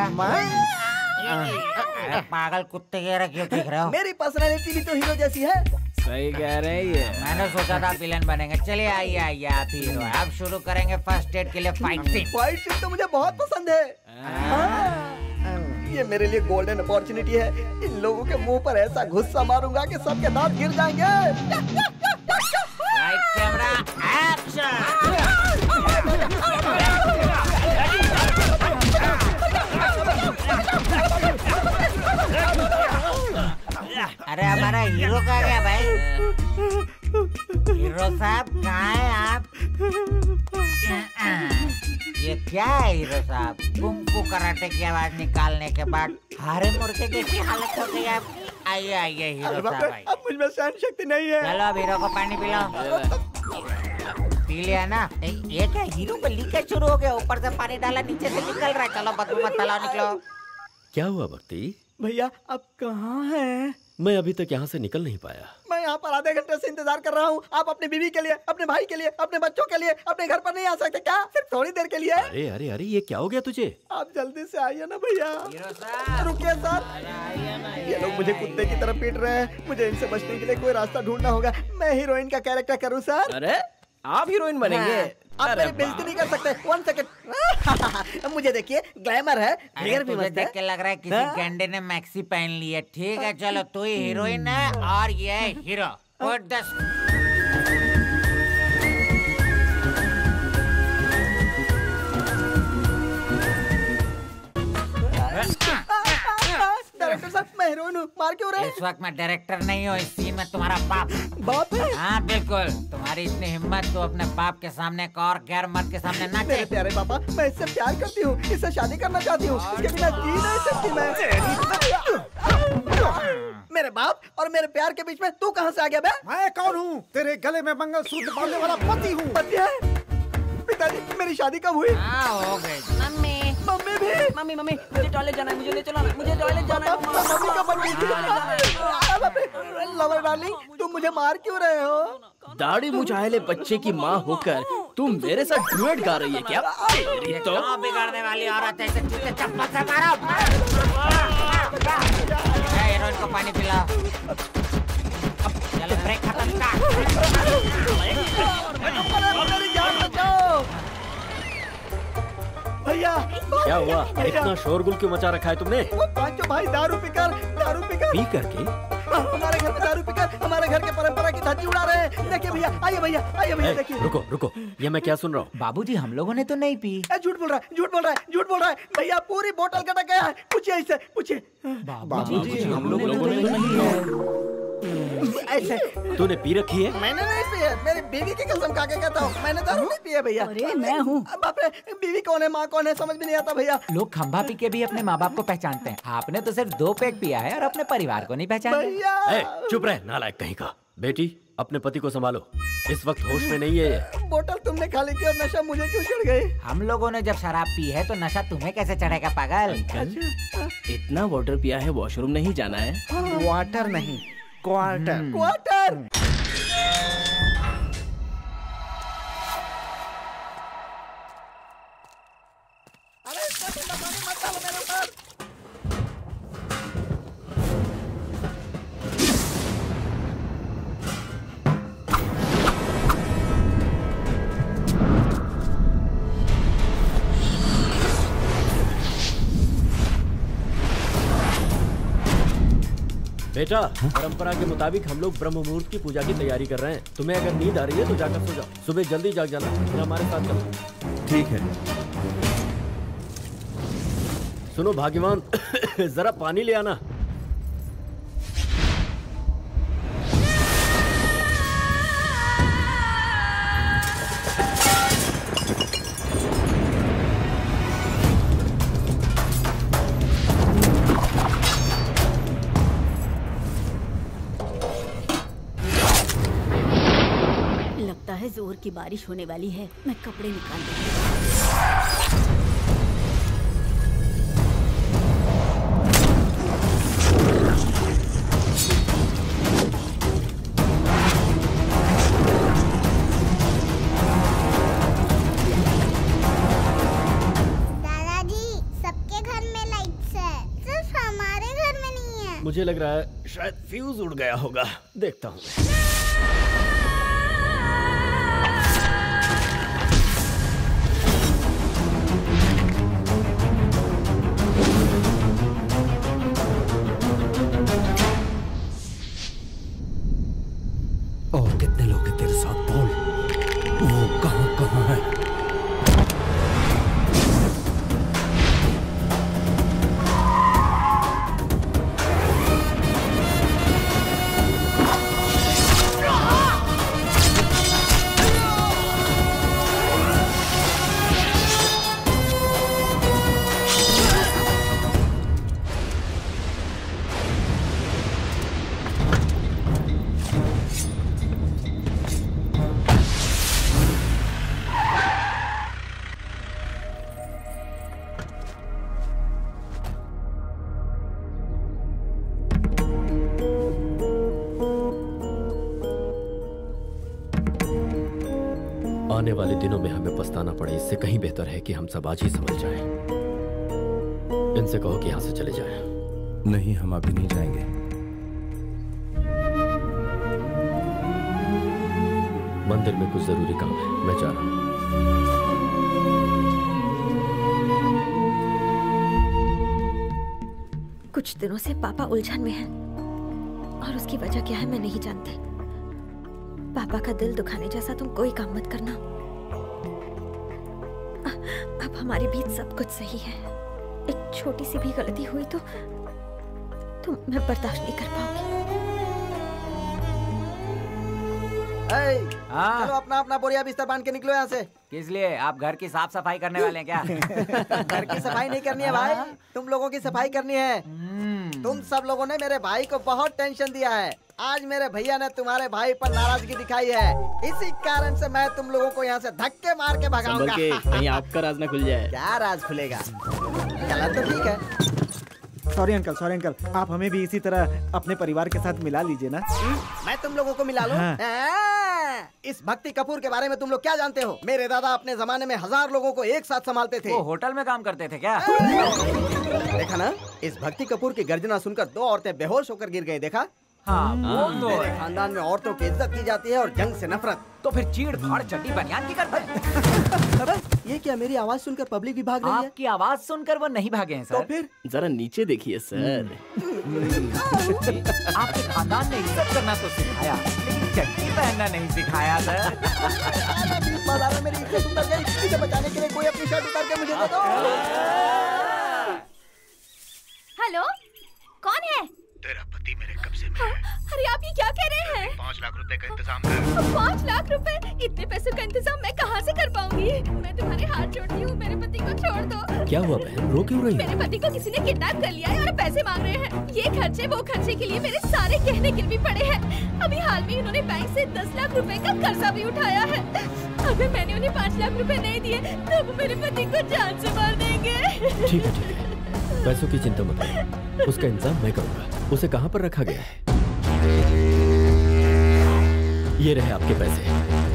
Speaker 7: अरे पागल कुत्ते की तरह क्यों दिख रहे हो?
Speaker 3: मेरी पर्सनालिटी भी तो हीरो जैसी है।
Speaker 2: सही कह रहे हैं।
Speaker 7: मैंने सोचा था विलेन बनेंगे। चलिए आइए आइए, आप हीरो हैं। अब शुरू करेंगे फर्स्ट एड के लिए फाइट सीन।
Speaker 3: फाइट सीन तो मुझे बहुत पसंद है। ये मेरे लिए गोल्डन अपॉर्चुनिटी है। इन लोगों के मुंह पर ऐसा गुस्सा मारूंगा कि सबके दांत गिर जाएंगे।
Speaker 7: Right camera action. अरे हमारा हीरो कहाँ गया भाई? हीरो साहब कहाँ है आप? ये क्या है हीरो साहब? कुंग फू कराटे की आवाज निकालने के बाद हारे मुर्गे जैसी हालत हो गई आपकी। आइए आइए हीरो साहब आइए।
Speaker 16: अब मुझ में सहन शक्ति नहीं है।
Speaker 7: चलो अब हीरो को पानी पिलाओ। पी लिया ना? ये क्या हीरो को लीकेज शुरू हो गया? ऊपर से पानी डाला नीचे से निकल रहा है। चलो बदबू मत फैलाओ, निकलो।
Speaker 19: क्या हुआ भक्ति?
Speaker 16: भैया आप कहाँ हैं?
Speaker 19: मैं अभी तक यहाँ से निकल नहीं पाया।
Speaker 16: मैं यहाँ पर आधे घंटे से इंतजार कर रहा हूँ। आप अपनी बीवी के लिए, अपने भाई के लिए, अपने बच्चों के लिए अपने घर पर नहीं आ सकते क्या? सिर्फ थोड़ी देर के लिए।
Speaker 19: अरे अरे अरे ये क्या हो गया तुझे?
Speaker 16: आप जल्दी से आइए ना भैया। रुकिए सर, ये लोग मुझे कुत्ते की तरह पीट रहे हैं। मुझे इनसे बचने के लिए कोई रास्ता ढूंढना होगा। मैं हीरोइन का कैरेक्टर करूँ सर?
Speaker 18: अरे आप हीरोइन बनेंगे?
Speaker 16: आप मेरी बेइज्जती नहीं कर सकते। One second. मुझे देखिए, ग्लैमर है, हेयर भी मस्त है।
Speaker 7: देख के लग रहा है किसी गैंडे ने मैक्सी पहन ली है। ठीक है चलो, तू ही हीरोइन है और ये हीरो। Put the...
Speaker 16: डायरेक्टर साहब मैं हीरोइन हूँ, मार क्यों रहे?
Speaker 7: इस वक्त मैं डायरेक्टर नहीं हूँ, इस सीन में तुम्हारा बाप
Speaker 16: बाप है?
Speaker 7: हाँ बिल्कुल। तुम्हारी इतनी हिम्मत तो अपने बाप के सामने एक और गैर मर्द के सामने ना
Speaker 16: मेरे प्यारे पापा, मैं इससे प्यार करती हूँ, इससे शादी करना चाहती हूँ। इसके बिना जी नहीं सकती मैं। मेरे बाप और मेरे प्यार के बीच में तू कहाँ से आ गया बे?
Speaker 3: मैं कौन हूँ? तेरे गले में मंगलसूत्र बांधने वाला पति हूँ।
Speaker 16: पति है? पिताजी मेरी शादी कब हुई?
Speaker 7: हाँ हो गई।
Speaker 1: मम्मी
Speaker 16: मम्मी भी?
Speaker 1: मम्मी मम्मी मुझे टॉयलेट जाना है, मुझे ले चलो, मुझे टॉयलेट जाना है।
Speaker 16: मम्मी कब बन गई थी? लवर डार्लिंग तुम मुझे मार क्यों रहे हो?
Speaker 18: दाढ़ी मुझाले बच्चे की माँ होकर तुम मेरे साथ डुएट गा रही है क्या?
Speaker 7: ये तो बिगाड़ने वाली औरत है, इसे चप्पल से मारो। हीरोइन को पानी पिलाओ। चलो ब्रेक खत्म।
Speaker 16: भैया
Speaker 19: क्या हुआ? इतना शोरगुल क्यों मचा रखा है तुमने?
Speaker 16: वो पांचों भाई दारू पीकर दारू पीकर
Speaker 19: पी करके
Speaker 16: हमारे घर में दारू पीकर हमारे घर के परंपरा की धज्जी उड़ा रहे हैं। देखिए भैया, आइए भैया, आइए भैया देखिए।
Speaker 19: रुको रुको, ये मैं क्या सुन रहा हूँ?
Speaker 7: बाबूजी हम लोगों ने तो नहीं पी।
Speaker 16: झूठ बोल रहा है, झूठ बोल रहा है, झूठ बोल रहा है। भैया पूरी बोतल कटक गया है। पूछिए इससे, पूछिए।
Speaker 19: बाबूजी हम लोगों ने तो नहीं है।
Speaker 16: ऐसे
Speaker 19: तूने पी रखी है?
Speaker 16: मैंने नहीं पी है, मेरी बीवी की कसम खा के कहता हूँ, मैंने दारू नहीं पी है भैया।
Speaker 1: अरे मैं हूँ।
Speaker 16: बाप रे, बीवी कौन है, माँ कौन है, समझ में नहीं आता भैया।
Speaker 7: लोग खंभा पी के भी अपने माँ बाप को पहचानते हैं। आपने तो सिर्फ दो पैक पिया है और अपने परिवार को नहीं पहचाना।
Speaker 19: ए, चुप रह नालायक कहीं का। बेटी अपने पति को संभालो, इस वक्त होश में नहीं है ये।
Speaker 16: बोतल तुमने खाली की और नशा मुझे क्यों चढ़ गई?
Speaker 7: हम लोगों ने जब शराब पी है तो नशा तुम्हें कैसे चढ़ेगा पागल?
Speaker 18: इतना वाटर पिया है, वॉशरूम नहीं जाना है?
Speaker 3: वाटर नहीं, क्वार्टर।
Speaker 16: क्वार्टर।
Speaker 19: बेटा परंपरा के मुताबिक हम लोग ब्रह्म मुहूर्त की पूजा की तैयारी कर रहे हैं। तुम्हें अगर नींद आ रही है तो जाकर सो जाओ, सुबह जल्दी जाग जाना, फिर हमारे साथ चलो।
Speaker 5: ठीक है।
Speaker 19: सुनो भाग्यवान, जरा पानी ले आना।
Speaker 1: लगता है जोर की बारिश होने वाली है, मैं कपड़े निकाल दूँ।
Speaker 19: मुझे लग रहा है शायद फ्यूज उड़ गया होगा, देखता हूँ।
Speaker 5: और कितने लोग हैं तेरे साथ, बोल। वो कहाँ कहाँ है?
Speaker 19: आने वाले दिनों में हमें पछताना पड़े, इससे कहीं बेहतर है कि हम सब आज ही समझ जाएं। इनसे कहो कि यहाँ से चले जाएं।
Speaker 5: नहीं, हम अभी नहीं जाएंगे।
Speaker 19: मंदिर में कुछ जरूरी काम है, मैं जा रहा हूँ।
Speaker 12: कुछ दिनों से पापा उलझन में हैं और उसकी वजह क्या है मैं नहीं जानती। पापा का दिल दुखाने जैसा तुम कोई काम मत करना। अब हमारे बीच सब कुछ सही है। एक छोटी सी भी गलती हुई तो तुम मैं बर्दाश्त नहीं कर पाऊंगी।
Speaker 3: चलो अपना अपना बोरिया बिस्तर बांध के निकलो यहाँ से।
Speaker 6: किस लिए? आप घर की साफ सफाई करने वाले हैं क्या?
Speaker 3: घर की सफाई नहीं करनी है भाई, तुम लोगों की सफाई करनी है। तुम सब लोगों ने मेरे भाई को बहुत टेंशन दिया है। आज मेरे भैया ने तुम्हारे भाई पर नाराजगी दिखाई है, इसी कारण से मैं तुम लोगों को यहाँ से धक्के मार के भगाऊंगा।
Speaker 18: संभल के, कहीं आपका राज ना खुल जाए।
Speaker 3: क्या राज खुलेगा? चला तो ठीक है। सॉरी अंकल, सॉरी अंकल, आप हमें भी इसी तरह अपने परिवार के साथ मिला लीजिए ना। मैं तुम लोगों को मिला लूं? हाँ। इस भक्ति कपूर के बारे में तुम लोग क्या जानते हो? मेरे दादा अपने जमाने में हजार लोगों को एक साथ संभालते थे।
Speaker 6: वो होटल में काम करते थे क्या?
Speaker 3: देखा ना, इस भक्ति कपूर की गर्जना सुनकर दो औरतें बेहोश होकर गिर गई। देखा?
Speaker 6: हाँ, वो तो
Speaker 3: मेरे खानदान में औरतों की इज्जत की जाती है और जंग से नफरत।
Speaker 6: तो फिर चीड़ फाड़ चड्डी बनियान की करते हैं।
Speaker 3: ये क्या, मेरी आवाज सुनकर पब्लिक भी भाग रही है?
Speaker 6: आपकी आवाज सुनकर वो नहीं भागे हैं सर।
Speaker 3: तो फिर
Speaker 18: जरा नीचे देखिए सर।
Speaker 6: आपके खानदान ने इज्जत करना तो सिखाया, लेकिन चड्डी पहनना नहीं सिखाया सर।
Speaker 3: बाजार में मेरी इज्जत उतर गई, इसे बचाने के लिए कोई अपनी शर्ट उतार के मुझे दे दो।
Speaker 10: हेलो, कौन है?
Speaker 14: तेरा पति मेरे कब्जे में है।
Speaker 10: अरे आप ये क्या कह रहे हैं?
Speaker 14: पाँच लाख रुपए का इंतजाम कर।
Speaker 10: पाँच लाख रुपए? इतने पैसों का इंतजाम मैं कहाँ से कर पाऊंगी? मैं तुम्हारे हाथ जोड़ती हूँ, मेरे पति को छोड़ दो।
Speaker 19: क्या हुआ बहन, रो क्यों रही हो?
Speaker 10: मेरे पति को किसी ने किडनैप कर लिया है और पैसे मांग रहे हैं। ये खर्चे वो खर्चे के लिए मेरे सारे गहने गिरवी पड़े हैं। अभी हाल में इन्होंने बैंक से दस लाख रुपए का कर्जा भी उठाया है। अगर मैंने उन्हें पाँच लाख रुपए नहीं दिए तो वो मेरे पति को जान से मार देंगे।
Speaker 19: ठीक है, ठीक है, पैसों की चिंता मत करो, उसका इंतजाम मैं करूंगा। उसे कहाँ पर रखा गया है? ये रहे आपके पैसे।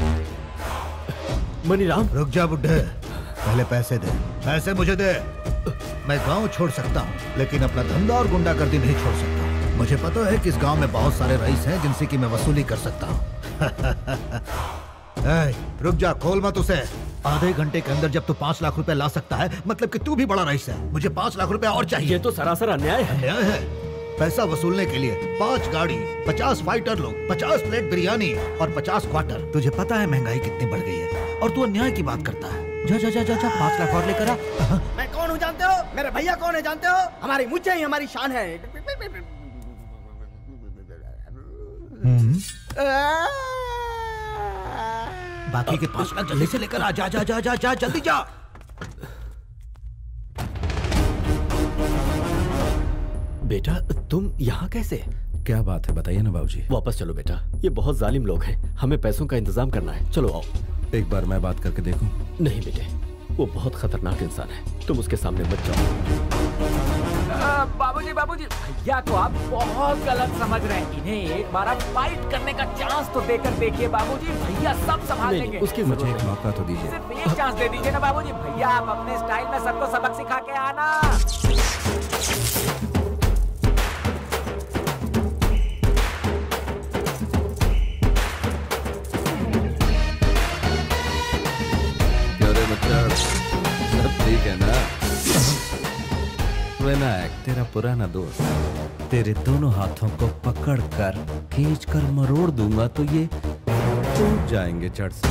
Speaker 19: मनीराम,
Speaker 9: रुक जा बुड्ढे, पहले पैसे दे। पैसे मुझे दे। मैं गांव छोड़ सकता हूँ, लेकिन अपना धंधा और गुंडागर्दी नहीं छोड़ सकता। मुझे पता है कि इस गांव में बहुत सारे रईस हैं जिनसे कि मैं वसूली कर सकता हूँ। रुक जा, खोल मत उसे। आधे घंटे के अंदर जब तू पाँच लाख रुपए ला सकता है, मतलब कि तू भी बड़ा रईस है। मुझे पाँच लाख रुपए और चाहिए।
Speaker 19: ये तो सरासर अन्याय है।
Speaker 9: अन्याय है? पैसा वसूलने के लिए पाँच गाड़ी, पचास फाइटर लोग, पचास प्लेट बिरयानी और पचास क्वार्टर। तुझे पता है महंगाई कितनी बढ़ गई है और तू अन्याय की बात करता है। जा जा जा जा, जा पाँच लाख और लेकर आ।
Speaker 3: मैं कौन हूँ जानते हो? मेरे भैया कौन है जानते हो? हमारी मुझे ही हमारी शान है।
Speaker 9: बाकी के पाँच लाख जल्दी से लेकर आ। जा जा जा जा जा, जल्दी जा।
Speaker 19: बेटा तुम यहाँ कैसे?
Speaker 5: क्या बात है, बताइए ना बाबूजी।
Speaker 19: वापस चलो बेटा, ये बहुत जालिम लोग हैं, हमें पैसों का इंतजाम करना है। चलो आओ।
Speaker 5: एक बार मैं बात करके देखूं?
Speaker 19: नहीं बेटे, वो बहुत खतरनाक इंसान है, तुम उसके सामने मत जाओ।
Speaker 6: बाबूजी बाबूजी, भैया को आप बहुत गलत समझ रहे हैं। इन्हें एक बार आप फाइट करने का चांस तो देकर देखिए बाबूजी, भैया सब संभाल लेंगे।
Speaker 19: उसकी
Speaker 5: मुझे एक मौका तो दीजिए।
Speaker 6: सिर्फ एक चांस दे दीजिए ना बाबूजी। भैया आप अपने स्टाइल में सबको सबक सिखा के आना।
Speaker 5: सब ठीक है ना? विनायक तेरा पुराना दोस्त, तेरे दोनों हाथों को पकड़कर खींचकर मरोड़ दूंगा तो ये टूट जाएंगे जड़ से।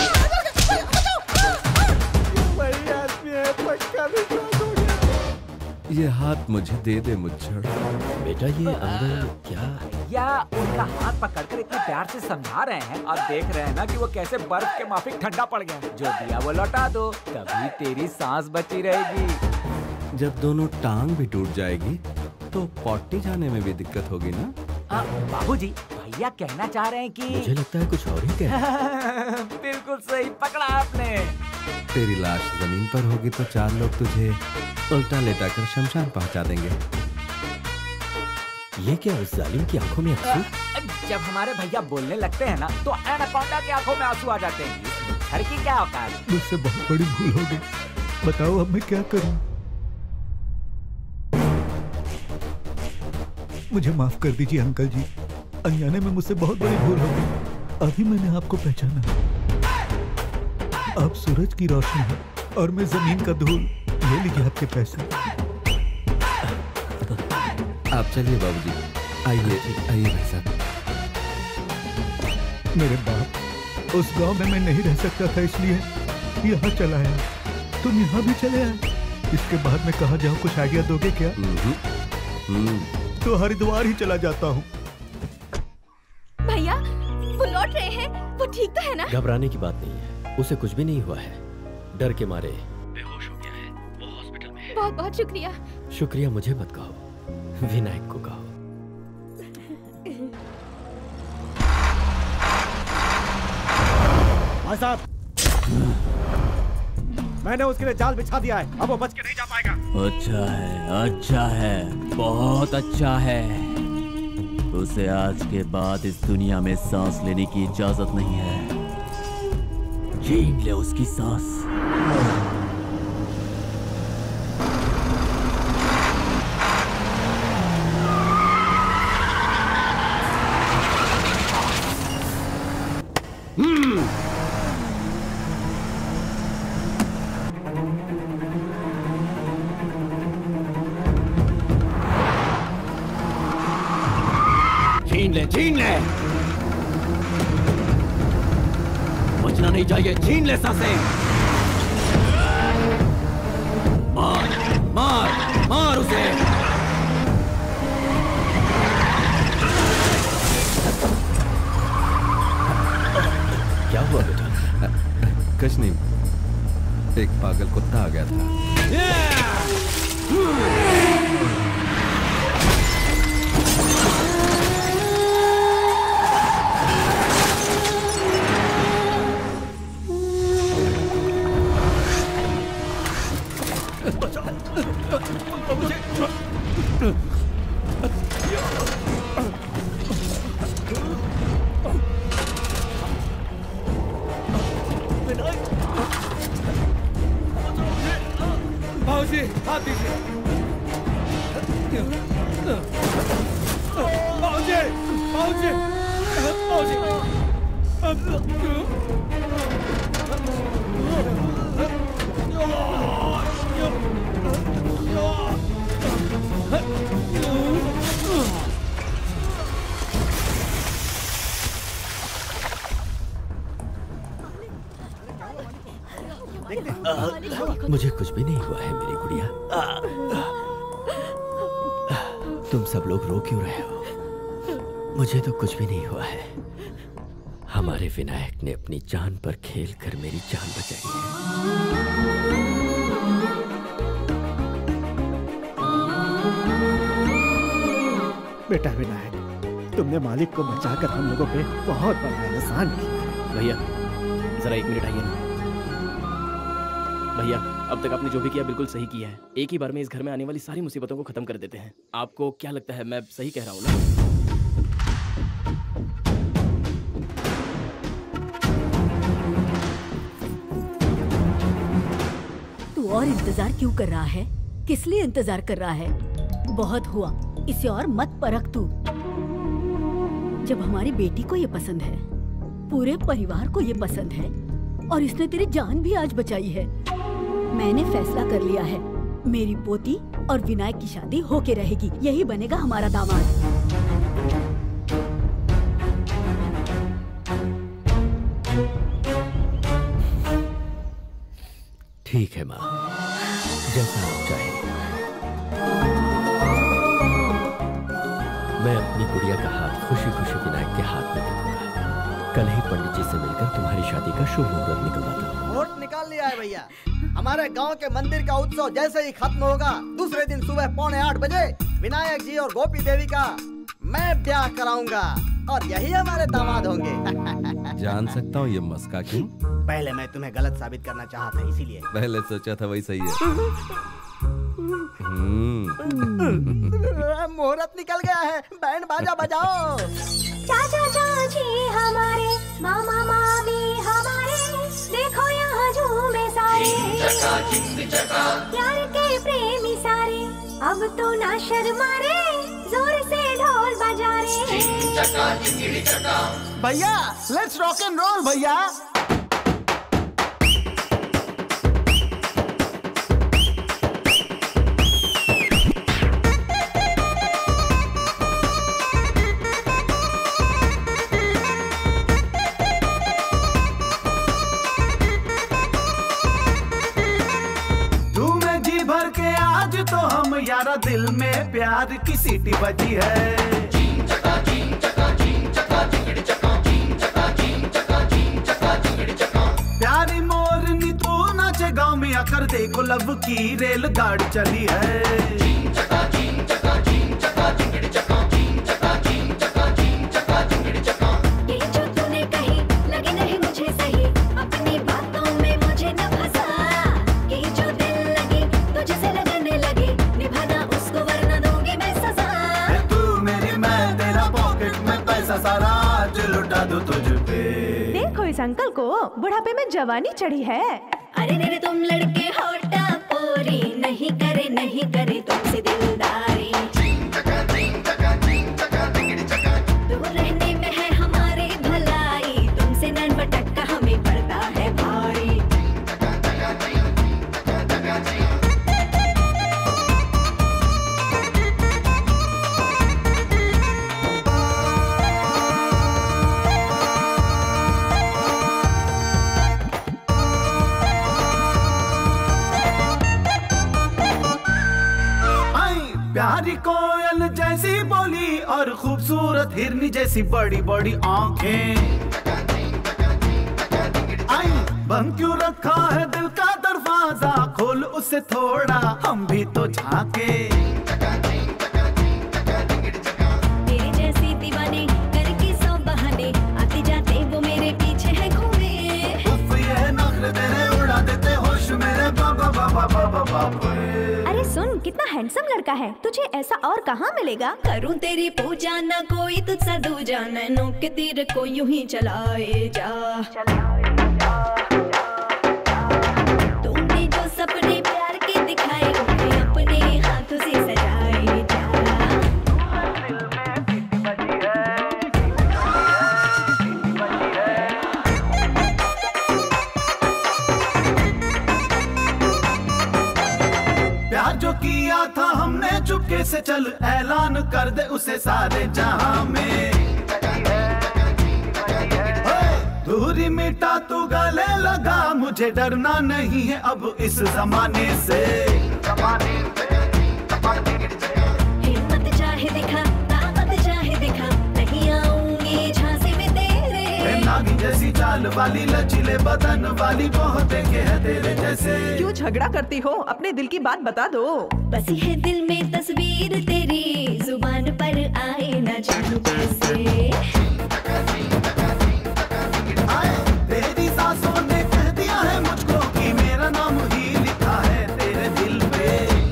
Speaker 16: बड़ी आदमी है, पक्का विश्वास हो गया।
Speaker 5: ये हाथ मुझे दे दे मुच्छड़।
Speaker 19: बेटा ये अंदर क्या?
Speaker 6: या उनका हाथ पकड़कर इतने प्यार से समझा रहे हैं और देख रहे हैं ना कि वो कैसे बर्फ के माफिक ठंडा पड़ गया। जो दिया वो लौटा दो, तभी तेरी सांस बची रहेगी।
Speaker 5: जब दोनों टांग भी टूट जाएगी तो पॉटी जाने में भी दिक्कत होगी ना?
Speaker 6: बाबूजी भैया कहना चाह रहे हैं कि
Speaker 19: मुझे लगता है कुछ और ही कह।
Speaker 6: बिल्कुल सही पकड़ा आपने।
Speaker 5: तेरी लाश जमीन पर होगी तो चार लोग तुझे उल्टा लेटा कर शमशान पहुंचा देंगे।
Speaker 19: ये क्या, उस जालिम की आंखों में आंसू?
Speaker 6: जब हमारे भैया बोलने लगते हैं ना तो एनाकोंडा की आंखों में आंसू आ जाते हैं। घर की क्या औकात।
Speaker 8: मुझसे बहुत बड़ी भूल हो गई, बताओ अब मैं क्या करूं? मुझे माफ कर दीजिए अंकल जी, अनजाने में मुझसे बहुत बड़ी भूल हो गई। अभी मैंने आपको पहचाना, आप सूरज की रोशनी है और मैं जमीन का धूल। ले लीजिए आपके पैसे।
Speaker 5: आप चलिए बाबूजी, आइए आइए भाई साहब।
Speaker 8: मेरे बाप, उस गांव में मैं नहीं रह सकता था, इसलिए यहाँ चला आया। तुम यहाँ भी चले आए। इसके बाद मैं कहाँ जाऊँ, कुछ आइडिया दोगे क्या? तो हरिद्वार ही चला जाता हूँ।
Speaker 10: भैया वो लौट रहे हैं, वो ठीक तो है ना?
Speaker 19: घबराने की बात नहीं है, उसे कुछ भी नहीं हुआ है। डर के मारे बेहोश हो गया है, वो हॉस्पिटल में है।
Speaker 10: बहुत बहुत शुक्रिया।
Speaker 19: शुक्रिया मुझे मत कहो, विनायक को कहो।
Speaker 3: भाई साहब, मैंने उसके लिए जाल बिछा दिया है, अब वो बच के नहीं जा पाएगा।
Speaker 21: अच्छा है, अच्छा है, बहुत अच्छा है। उसे आज के बाद इस दुनिया में सांस लेने की इजाजत नहीं है। छीन ले उसकी सांस। छीन ले, छीन ले, बचना नहीं चाहिए। छीन ले सांसें। मार मार मार उसे।
Speaker 19: क्या हुआ बेटा?
Speaker 5: कुछ नहीं, एक पागल कुत्ता आ गया था।
Speaker 17: बाबूजी, हाथ दीजिए। बाबूजी, बाबूजी,
Speaker 19: मुझे कुछ भी नहीं हुआ है मेरी गुड़िया। तुम सब लोग रो क्यों रहे हो? मुझे तो कुछ भी नहीं हुआ है। हमारे विनायक ने अपनी जान पर खेल कर मेरी जान बचाई है।
Speaker 3: बेटा विनायक, तुमने मालिक को बचाकर हम लोगों पे बहुत बड़ा एहसान किया।
Speaker 18: भैया जरा एक मिनट आइए ना। भैया अब तक आपने जो भी किया बिल्कुल सही किया है। एक ही बार में इस घर में आने वाली सारी मुसीबतों को खत्म कर देते हैं। आपको क्या लगता है, मैं सही कह रहा हूँ ना?
Speaker 22: तू और इंतजार क्यों कर रहा है? किस लिए इंतजार कर रहा है? बहुत हुआ, इसे और मत परख तू। जब हमारी बेटी को ये पसंद है, पूरे परिवार को ये पसंद है, और इसने तेरी जान भी आज बचाई है। मैंने फैसला कर लिया है, मेरी पोती और विनायक की शादी होके रहेगी। यही बनेगा हमारा दामाद।
Speaker 19: ठीक है माँ, जैसा आप चाहे। मैं अपनी गुड़िया का हाथ खुशी खुशी विनायक के हाथ में दे दूंगा। कल ही पंडित जी से मिलकर तुम्हारी शादी का शुभ मुहूर्त निकलवाता हूँ।
Speaker 3: वोट निकाल लिया है भैया। हमारे गांव के मंदिर का उत्सव जैसे ही खत्म होगा, दूसरे दिन सुबह पौने आठ बजे विनायक जी और गोपी देवी का मैं ब्याह कराऊंगा, और यही हमारे दामाद होंगे।
Speaker 5: जान सकता हूँ ये मस्का क्यों?
Speaker 3: पहले मैं तुम्हें गलत साबित करना चाहा था, इसीलिए।
Speaker 5: पहले सोचा था वही सही है।
Speaker 3: मुहूर्त निकल गया है, बैंड बाजा बजाओ।
Speaker 4: चाचा चाची हमारे, मामा मामी हमारे, प्यार के प्रेमी सारे अब तो ना शर्मा रे, जोर से ढोल बजा रे।
Speaker 17: भैया लेट्स रॉक एंड रोल भैया। तो हम यारा दिल में प्यार की सीटी बजी है। प्यारी मोरनी तू नाचे गाँव में आकर देखो लव की रेलगाड़ी चली है। सारा आज लुटा दो तुझ पे।
Speaker 10: देखो इस अंकल को बुढ़ापे में जवानी चढ़ी है।
Speaker 4: अरे रे तुम लड़के होटा पोरी, नहीं करे नहीं करे तुमसे दिलदारी। दूर रहने में है हमारी भलाई, तुमसे नैन भटका हमें पड़ता है भारी।
Speaker 17: प्यारी कोयल जैसी बोली और खूबसूरत हिरनी जैसी बड़ी बड़ी आंखें। आई बंद क्यों रखा है दिल का दरवाजा, खोल उसे थोड़ा हम भी तो झांके।
Speaker 4: तेरी जैसी दीवाने करके सौ बहाने, आते जाते वो मेरे पीछे है घूमे।
Speaker 17: उफ ये नखरे तेरे उड़ा देते होश मेरे बाबा बाबा बाबा बाबा।
Speaker 10: अरे सुन कितना हैंडसम लड़का है, तुझे ऐसा और कहाँ मिलेगा।
Speaker 4: करूं तेरी पूजा ना कोई तुझसे दूजा, नैनों के तीर को यूं ही चलाए जा। तूने जो सपने प्यार के दिखाए उन्हें अपने हाथों से सजाए जा।
Speaker 17: प्यार जो किया था हमने चुपके से, चल ऐलान कर दे उसे सारे जहां में। दूरी मिटा तू गले लगा, मुझे डरना नहीं है अब इस जमाने से।
Speaker 4: हिम्मत चाहे दिखा, ताकत चाहे दिखा, नहीं आऊंगी झांसे में तेरे।
Speaker 17: नागी जैसी चाल वाली लचीले बदन वाली बहुत देखे है तेरे जैसे।
Speaker 10: क्यों झगड़ा करती हो, अपने दिल की बात बता दो।
Speaker 4: बसी है दिल में तस्वीर तेरी, जुबान पर आए न जानू कैसे।
Speaker 17: तेरी सांसों ने कह दिया है मुझको कि मेरा नाम ही लिखा है तेरे दिल पे।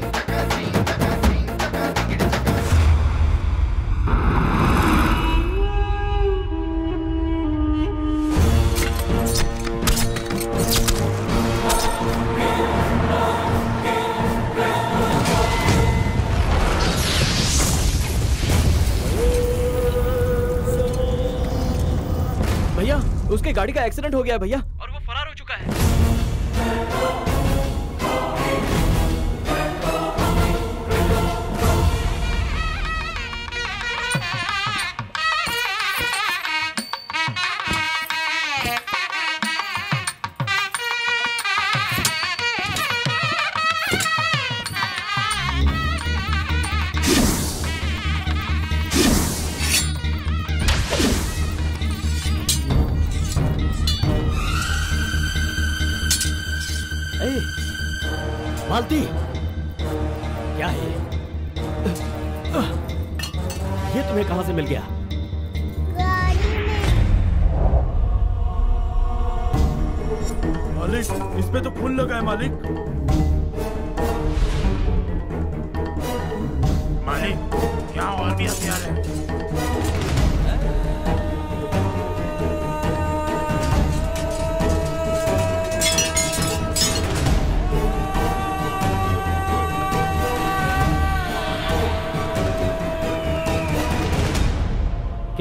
Speaker 18: भैया उसके गाड़ी का एक्सीडेंट हो गया भैया,
Speaker 14: और वो फरार हो चुका है।
Speaker 19: मालती क्या है ये, तुम्हें कहां से मिल गया?
Speaker 20: मालिक इस पे तो खून लगा है मालिक। मालिक यहाँ और भी हथियार है।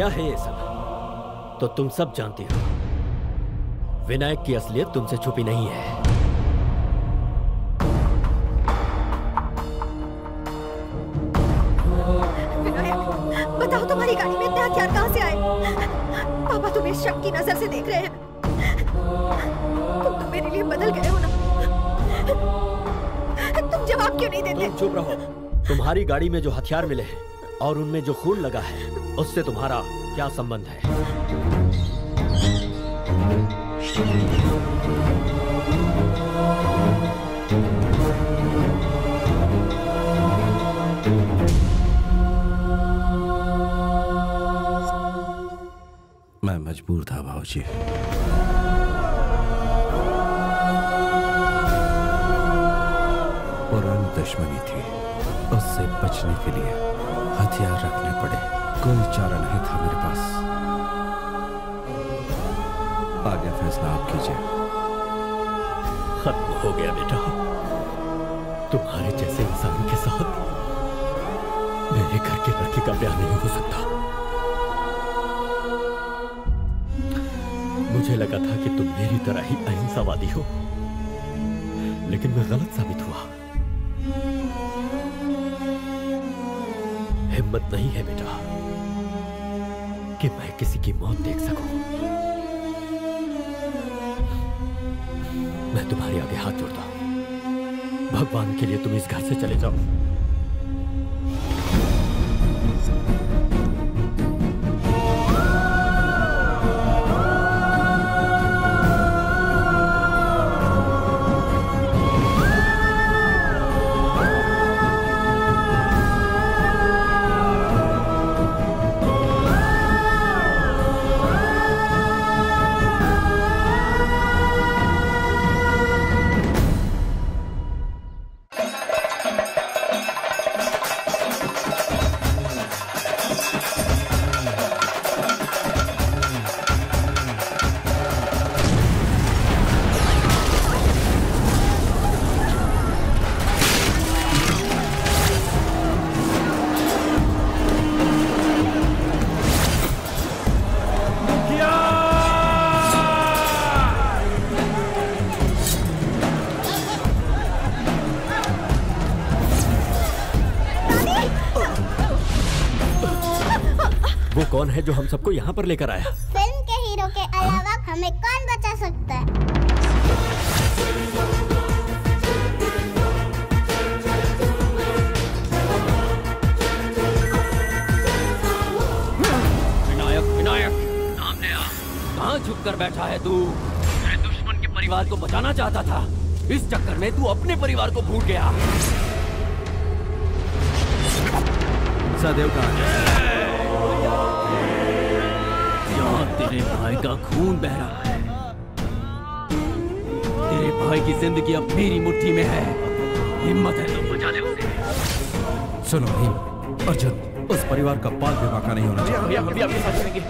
Speaker 19: क्या है ये सब? तो तुम सब जानती हो विनायक की असलियत तुमसे छुपी नहीं है।
Speaker 10: विनायक, बताओ तुम्हारी गाड़ी में इतने हथियार कहाँ से आए? पापा तुम्हें शक की नजर से देख रहे हैं। तुम तो मेरे लिए बदल गए हो ना। तुम जवाब क्यों नहीं देते?
Speaker 19: तुम चुप रहो। तुम्हारी गाड़ी में जो हथियार मिले हैं और उनमें जो खून लगा है उससे तुम्हारा क्या संबंध है?
Speaker 5: मैं मजबूर था भाऊजी। पुरानी दुश्मनी थी, उससे बचने के लिए हथियार रखने पड़े। कोई चारा नहीं था मेरे पास। आगे फैसला आप कीजिए।
Speaker 19: खत्म हो गया बेटा। तुम्हारे जैसे इंसान के साथ मेरे घर के लड़के का ब्याह नहीं हो सकता। मुझे लगा था कि तुम मेरी तरह ही अहिंसावादी हो, लेकिन मैं गलत साबित हुआ। हिम्मत नहीं है बेटा कि मैं किसी की मौत देख सकूं। मैं तुम्हारे आगे हाथ जोड़ता हूं। भगवान के लिए तुम इस घर से चले जाओ। कौन है जो हम सबको यहाँ पर लेकर आया?
Speaker 13: फिल्म के हीरो के अलावा हमें कौन बचा सकता है?
Speaker 21: विनायक, विनायक, सामने आ। कहाँ छुप कर बैठा है तू? मेरे दुश्मन के परिवार को बचाना चाहता था, इस चक्कर में तू अपने परिवार को भूल गया।
Speaker 5: सदैव कहाँ है?
Speaker 21: यहाँ तेरे भाई का खून बह रहा है। तेरे भाई की जिंदगी अब मेरी मुट्ठी में है। हिम्मत है तो बचा ले उसे।
Speaker 5: सुनो भीम, अर्जुन, उस परिवार का बाल भी बाका नहीं होना चाहिए।
Speaker 21: भैया, हम भी आपके साथ चलेंगे।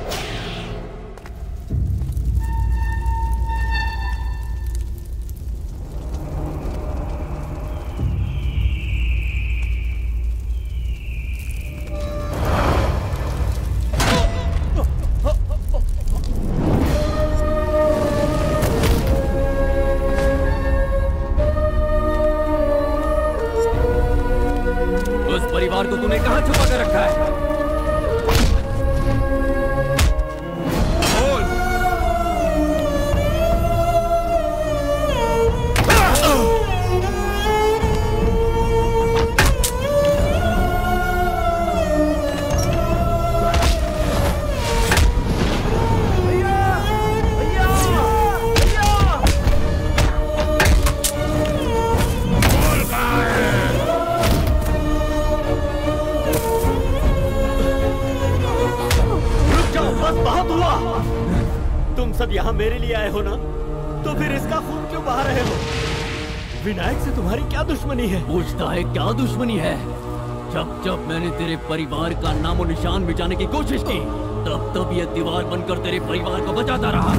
Speaker 21: पूछता है क्या दुश्मनी है? जब जब मैंने तेरे परिवार का नामो निशान मिटाने की कोशिश की, तब तब ये दीवार बनकर तेरे परिवार को बचाता रहा।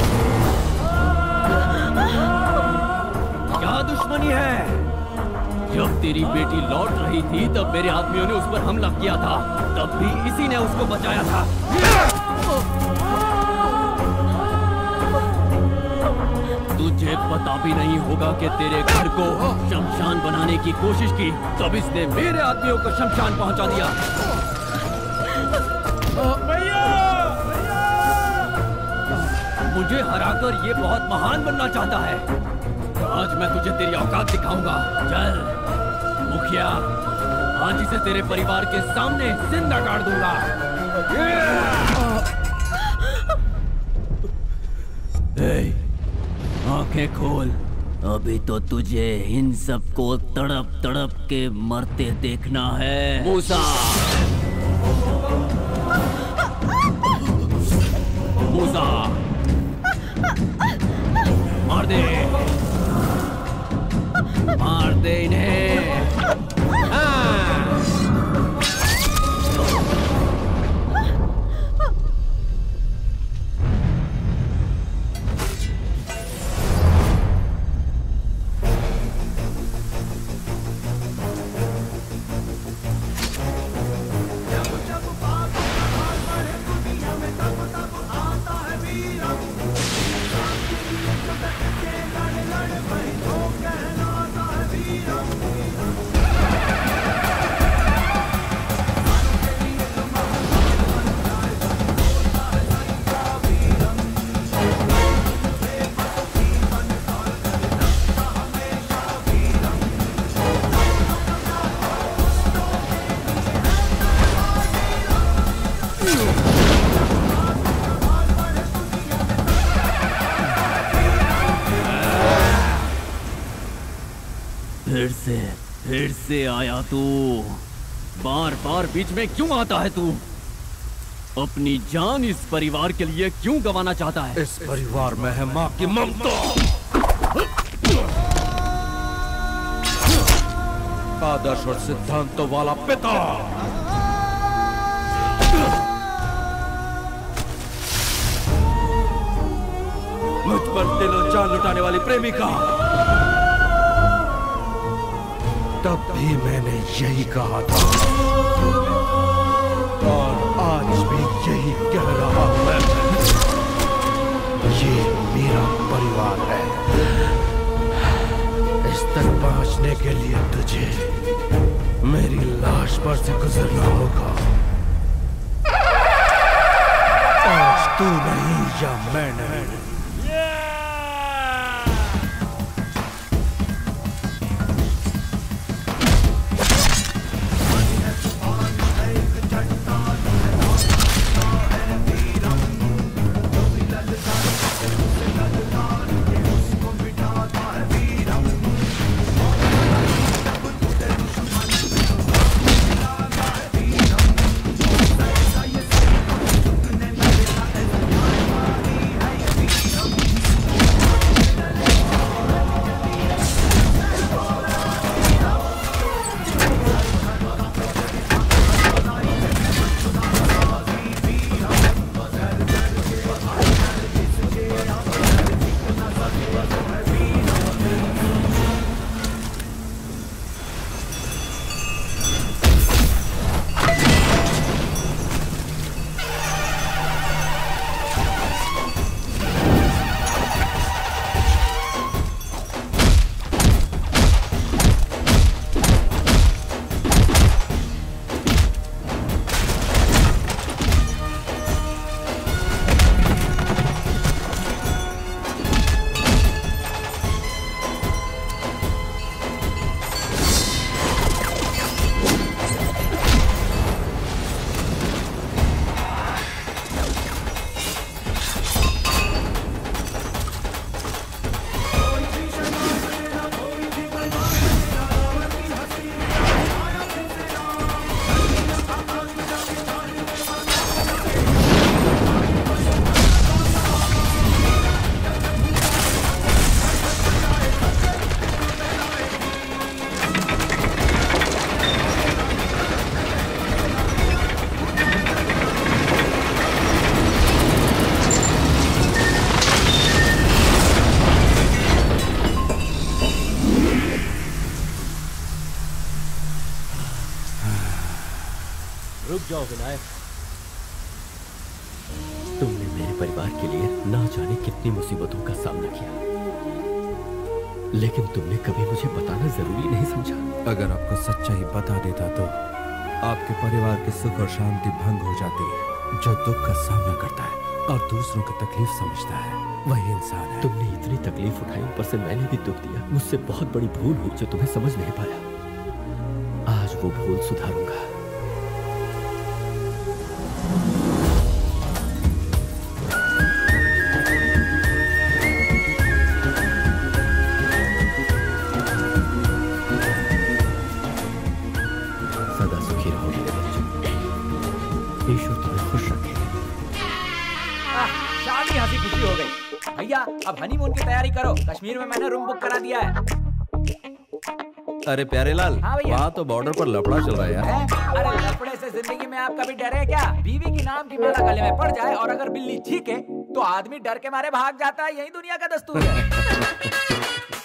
Speaker 21: क्या दुश्मनी है? जब तेरी बेटी लौट रही थी तब मेरे आदमियों ने उस पर हमला किया था, तब भी इसी ने उसको बचाया था। तुझे पता भी नहीं होगा कि तेरे घर को शमशान बनाने की कोशिश की, तब इसने मेरे आदमियों को शमशान पहुंचा दिया। मुझे हराकर ये बहुत महान बनना चाहता है। आज मैं तुझे तेरी औकात दिखाऊंगा। चल मुखिया, आज इसे तेरे परिवार के सामने जिंदा गाड़ दूंगा। ए, आंखें खोल। अभी तो तुझे इन सबको तड़प तड़प के मरते देखना है। मूसा, मूसा, मार दे, मार दे इन्हें। हाँ। फिर से फिर से आया तू। बार बार बीच में क्यों आता है तू? अपनी जान इस परिवार के लिए क्यों गंवाना चाहता है?
Speaker 20: इस परिवार में है माँ की ममता, आदर्श और सिद्धांतों वाला पिता, मुझ पर दिल और जान लुटाने वाली प्रेमिका। तब भी मैंने यही कहा था और आज भी यही कह रहा हूं मैं। ये मेरा परिवार है। इस तक पहुंचने के लिए तुझे मेरी लाश पर से गुजरना होगा। आज तू नहीं या मैं नहीं।
Speaker 19: जाओ विनायक। तुमने मेरे परिवार के लिए ना जाने कितनी मुसीबतों का सामना किया, लेकिन तुमने कभी मुझे बताना जरूरी नहीं समझा।
Speaker 5: अगर आपको सच्चाई बता देता तो आपके परिवार की सुख और शांति भंग हो जाती है। जो दुख का सामना करता है और दूसरों की तकलीफ समझता है वही इंसान है।
Speaker 19: तुमने इतनी तकलीफ उठाई, ऊपर से मैंने भी दुख दिया। मुझसे बहुत बड़ी भूल हुई जो तुम्हें समझ नहीं पाया। आज वो भूल सुधारूंगा। सदा सुखी रहो मेरे बच्चों। ईश्वर तुम्हें खुश रखे।
Speaker 6: शादी हंसी खुशी हो गई। भैया अब हनीमून की तैयारी करो। कश्मीर में मैंने रूम बुक करा दिया है।
Speaker 5: अरे प्यारे लाल,
Speaker 6: हाँ भैया।
Speaker 5: वहाँ तो बॉर्डर पर लफड़ा चल रहा है यार।
Speaker 6: अरे लफड़े से जिंदगी में आप कभी डरे क्या? बीवी की नाम की माला गले में पड़ जाए और अगर बिल्ली चीखे तो आदमी डर के मारे भाग जाता है। यही दुनिया का दस्तूर है।